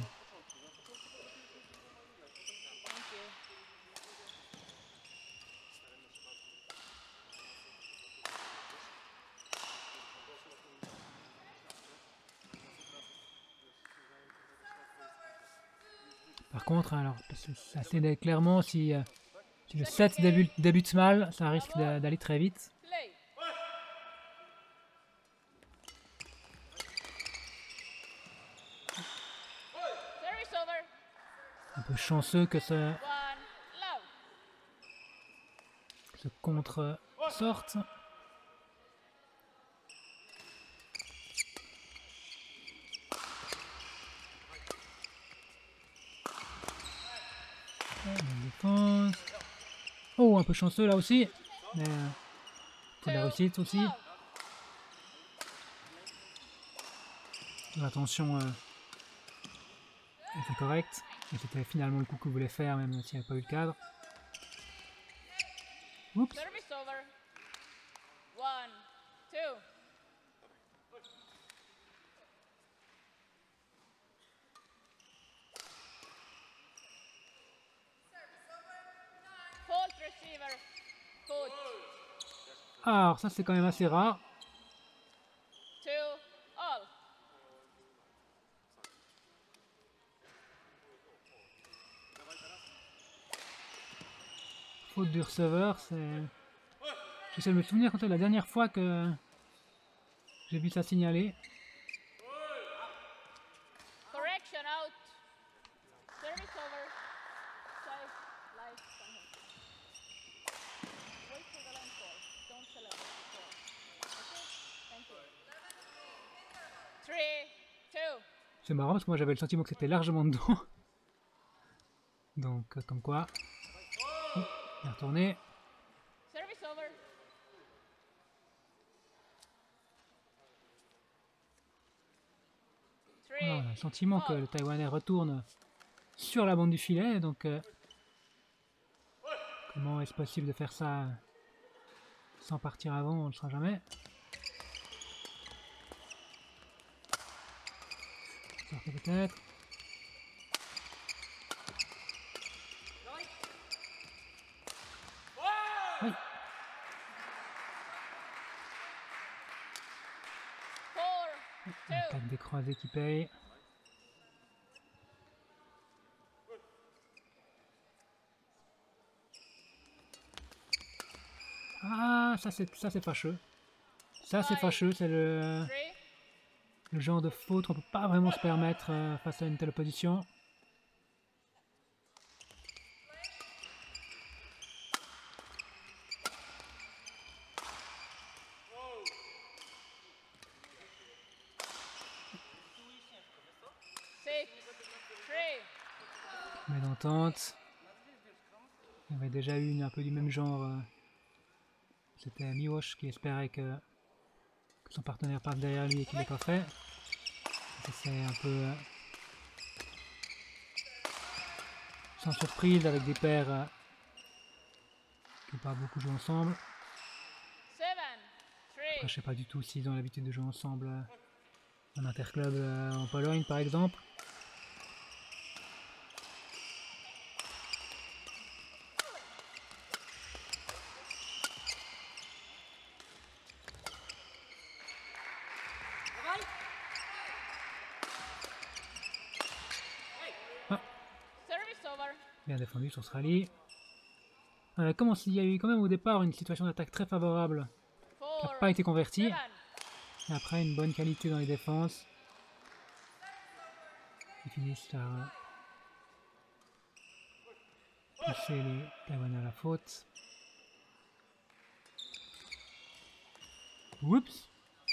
Par contre, alors, ça c'est clairement si le set débute mal, ça risque d'aller très vite. Play. Service over. Un peu chanceux que ce 1 love. contre sorte. Défense. Oh, un peu chanceux là aussi. Mais faut de la réussite aussi. L'attention était correcte. Et c'était finalement le coup que vous voulez faire, même s'il n'y avait pas eu le cadre. Oups. Service over. 1, 2. Fault receiver. Fault. Alors ça c'est quand même assez rare. 2 all. Faute du receveur, c'est... J'essaie de me souvenir quand c'est la dernière fois que j'ai vu ça signaler. out. Service over. Save. Light. Wait for the line call. Don't select before. Okay? Thank you. 3, 2. C'est marrant parce que moi j'avais le sentiment que c'était largement dedans. Donc comme quoi. Oh, il est retourné. Service over. On a le sentiment que le Taïwanais retourne sur la bande du filet, donc comment est-ce possible de faire ça sans partir avant, on ne le saura jamais. Sortez peut-être. Oui. 4, 2. Attaque des croisés qui paye. Ah, ça c'est fâcheux. Ça c'est fâcheux, c'est le genre de faute qu'on peut pas vraiment se permettre face à une telle opposition. Mais d'entente. Il y avait déjà eu une un peu du même genre. C'était Miłosz qui espérait que son partenaire passe derrière lui et qu'il l'ait pas fait. C'est un peu sans surprise avec des paires qui n'ont pas beaucoup joué ensemble. Après, je sais pas du tout s'ils ont l'habitude de jouer ensemble en interclub en Pologne par exemple. Bien défendu sur ce rallye. Comme il y a eu quand même au départ une situation d'attaque très favorable qui n'a pas été convertie. Et après une bonne qualité dans les défenses. Ils finissent par pousser les Taïwanais à la faute. Oups!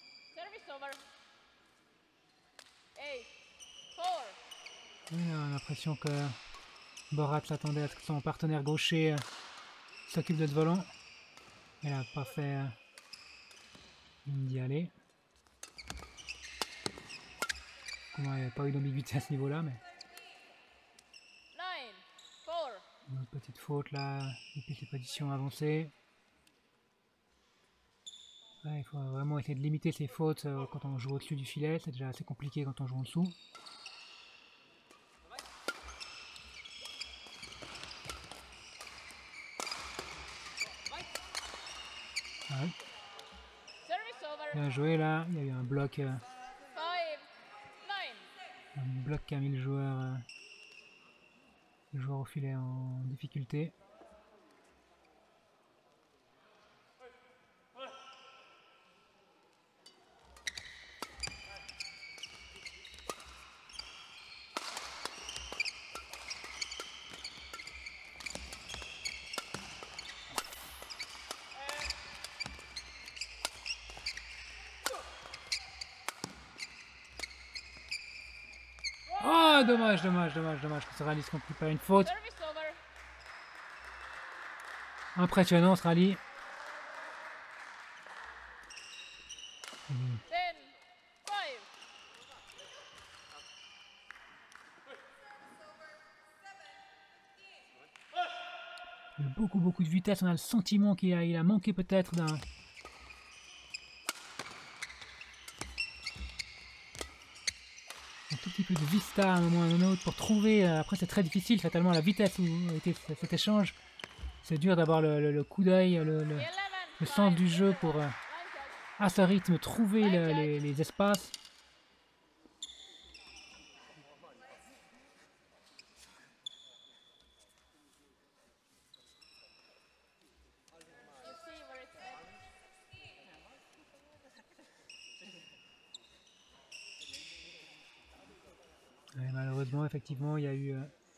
On a l'impression que Borat s'attendait à ce que son partenaire gaucher s'occupe de ce volant. Il n'a pas fait d'y aller. Comment il n'y avait pas eu d'ambiguïté à ce niveau-là, mais... Une autre petite faute là, depuis ses positions avancées. Ouais, il faut vraiment essayer de limiter ses fautes quand on joue au-dessus du filet, c'est déjà assez compliqué quand on joue en dessous. Ouais. Bien joué là, il y a eu un bloc qui a mis le joueur au filet en difficulté. Oh, dommage que ce rallye se conclue par une faute. Impressionnant ce rallye. Beaucoup de vitesse, on a le sentiment qu'il a manqué peut-être d'un... un tout petit peu de vista à un moment ou à un autre pour trouver, après c'est très difficile fatalement la vitesse où était cet échange, c'est dur d'avoir le coup d'œil, le sens du jeu pour à ce rythme trouver les espaces. Ouais, malheureusement, effectivement, il y a eu...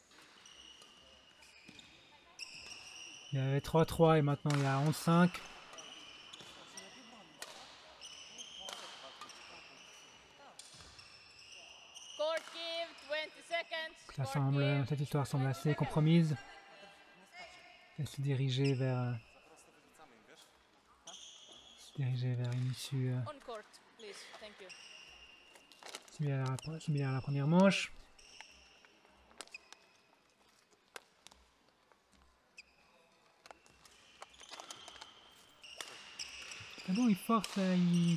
il y avait 3-3 et maintenant il y a 11-5. Court give, 20 seconds. Ça Court semble, give. cette histoire semble 20 assez seconds. compromise. Elle se diriger vers une issue On court, please. Thank you. similaire à la première manche. Ah bon, il force, il 11,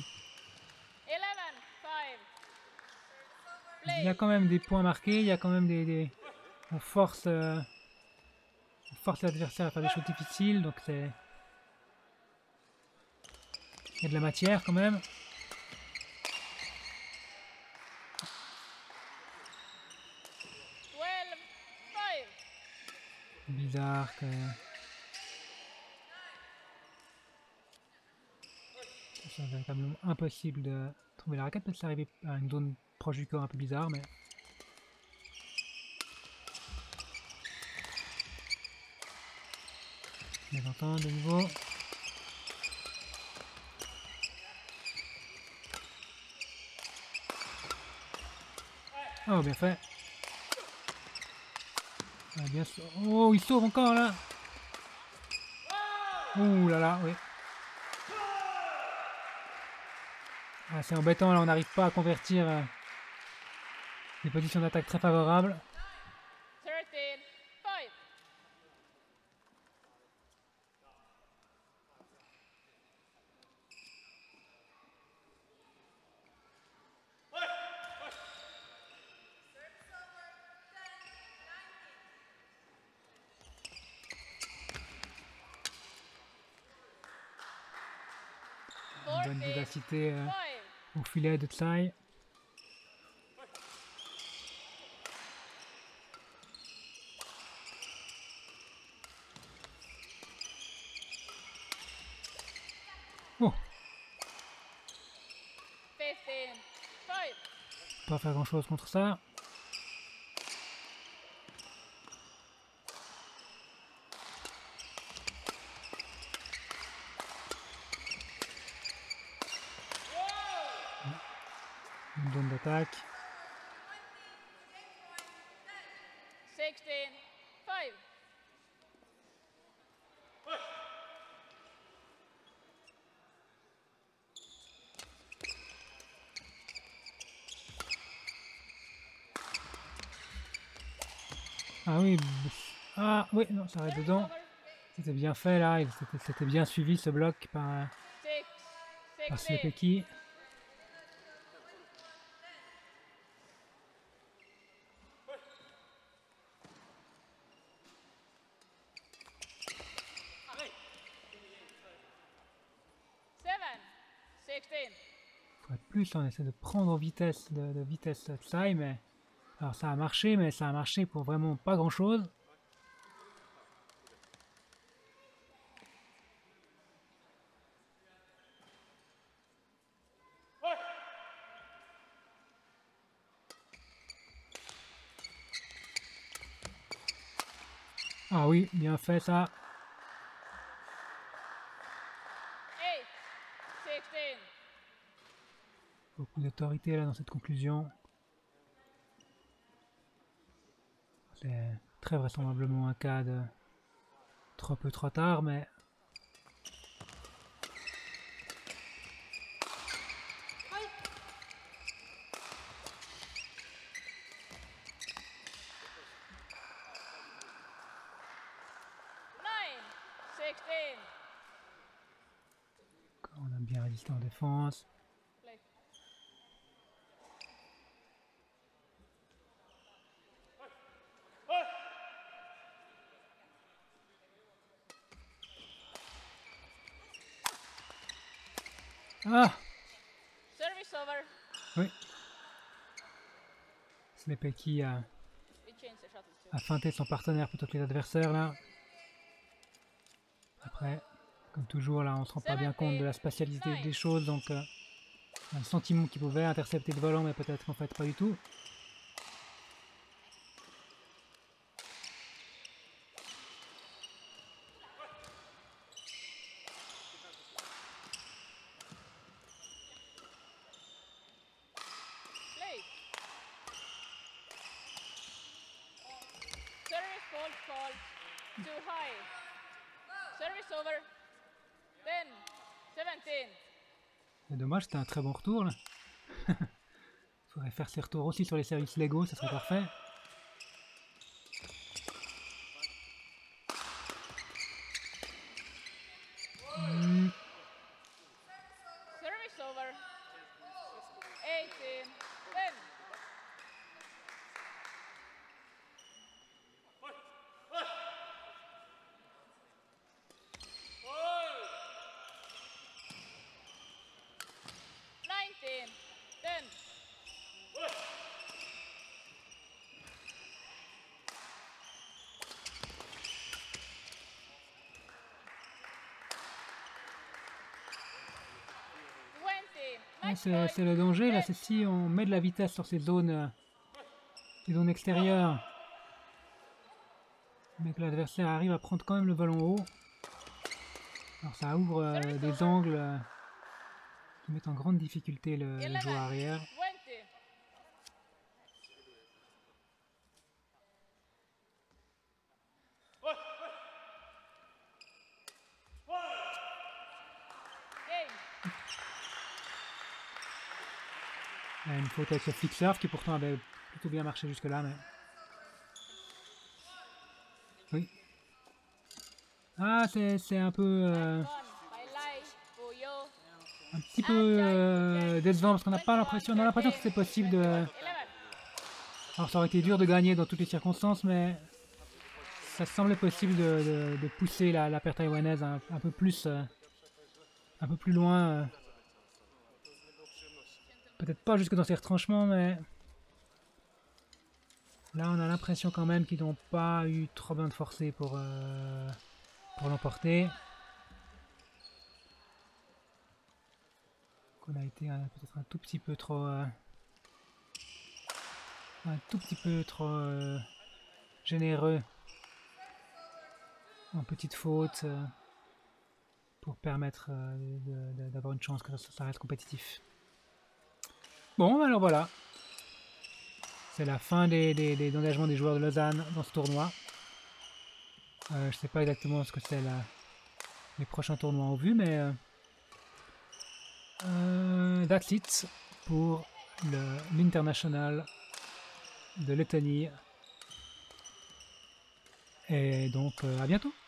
5. y a quand même des points marqués, il y a quand même on force l'adversaire à faire des choses difficiles, donc c'est... il y a de la matière quand même. 12, 5. Bizarre que... c'est véritablement impossible de trouver la raquette, peut-être c'est arrivé à une zone proche du corps un peu bizarre, mais... les entendre de nouveau. Oh, bien fait. Ah, bien sûr. Oh, il sauve encore là. Ouh là là, oui. Ah, c'est embêtant, là on n'arrive pas à convertir des positions d'attaque très favorables. 13, 5. Une bonne 14, vivacité 5. au filet de Tsai. Oh, 15, 5. pas faire grand chose contre ça. Une zone d'attaque. 16, 5. Ah oui, ah oui, non, ça arrête dedans. C'était bien fait là, c'était bien suivi ce bloc par 6, Slepeki. Faut être plus, on essaie de prendre en vitesse de vitesse Tsai, mais alors ça a marché, mais ça a marché pour vraiment pas grand chose. Ah oui, bien fait ça. 8, 16. Beaucoup d'autorité là dans cette conclusion. C'est très vraisemblablement un cas de trop peu trop tard, mais... on a bien résisté en défense. Ah! Service over. Oui. Slepeki a We change the shuttle too. feinté son partenaire plutôt que les adversaires là. Après, comme toujours là, on se rend pas bien compte de la spatialité des choses, donc on a le sentiment qu'il pouvait intercepter le volant, mais peut-être en fait pas du tout. fault. Too high. Service over. 10, 17. C'est dommage, c'était un très bon retour là. Faudrait faire ces retours aussi sur les services légaux, ça serait parfait. Service over. 18, 10. C'est le danger là, c'est si on met de la vitesse sur ces zones extérieures, mais que l'adversaire arrive à prendre quand même le ballon haut. Alors ça ouvre des angles qui mettent en grande difficulté le joueur arrière. Une faute avec le flick surf qui pourtant avait plutôt bien marché jusque là, mais... Oui. Ah, c'est un peu... un petit peu décevant parce qu'on n'a pas l'impression... On a l'impression que c'est possible de... Alors ça aurait été dur de gagner dans toutes les circonstances, mais... Ça semblait possible de pousser la paire taïwanaise un peu plus loin. Peut-être pas jusque dans ces retranchements, mais là on a l'impression quand même qu'ils n'ont pas eu trop bien de forcer pour l'emporter. Qu'on a été peut-être un tout petit peu trop généreux en petite faute pour permettre d'avoir une chance que ça reste compétitif. Bon, alors voilà. C'est la fin des engagements des joueurs de Lausanne dans ce tournoi. Je sais pas exactement ce que c'est les prochains tournois en vue, mais that's it pour l'International de Lettonie. Et donc à bientôt.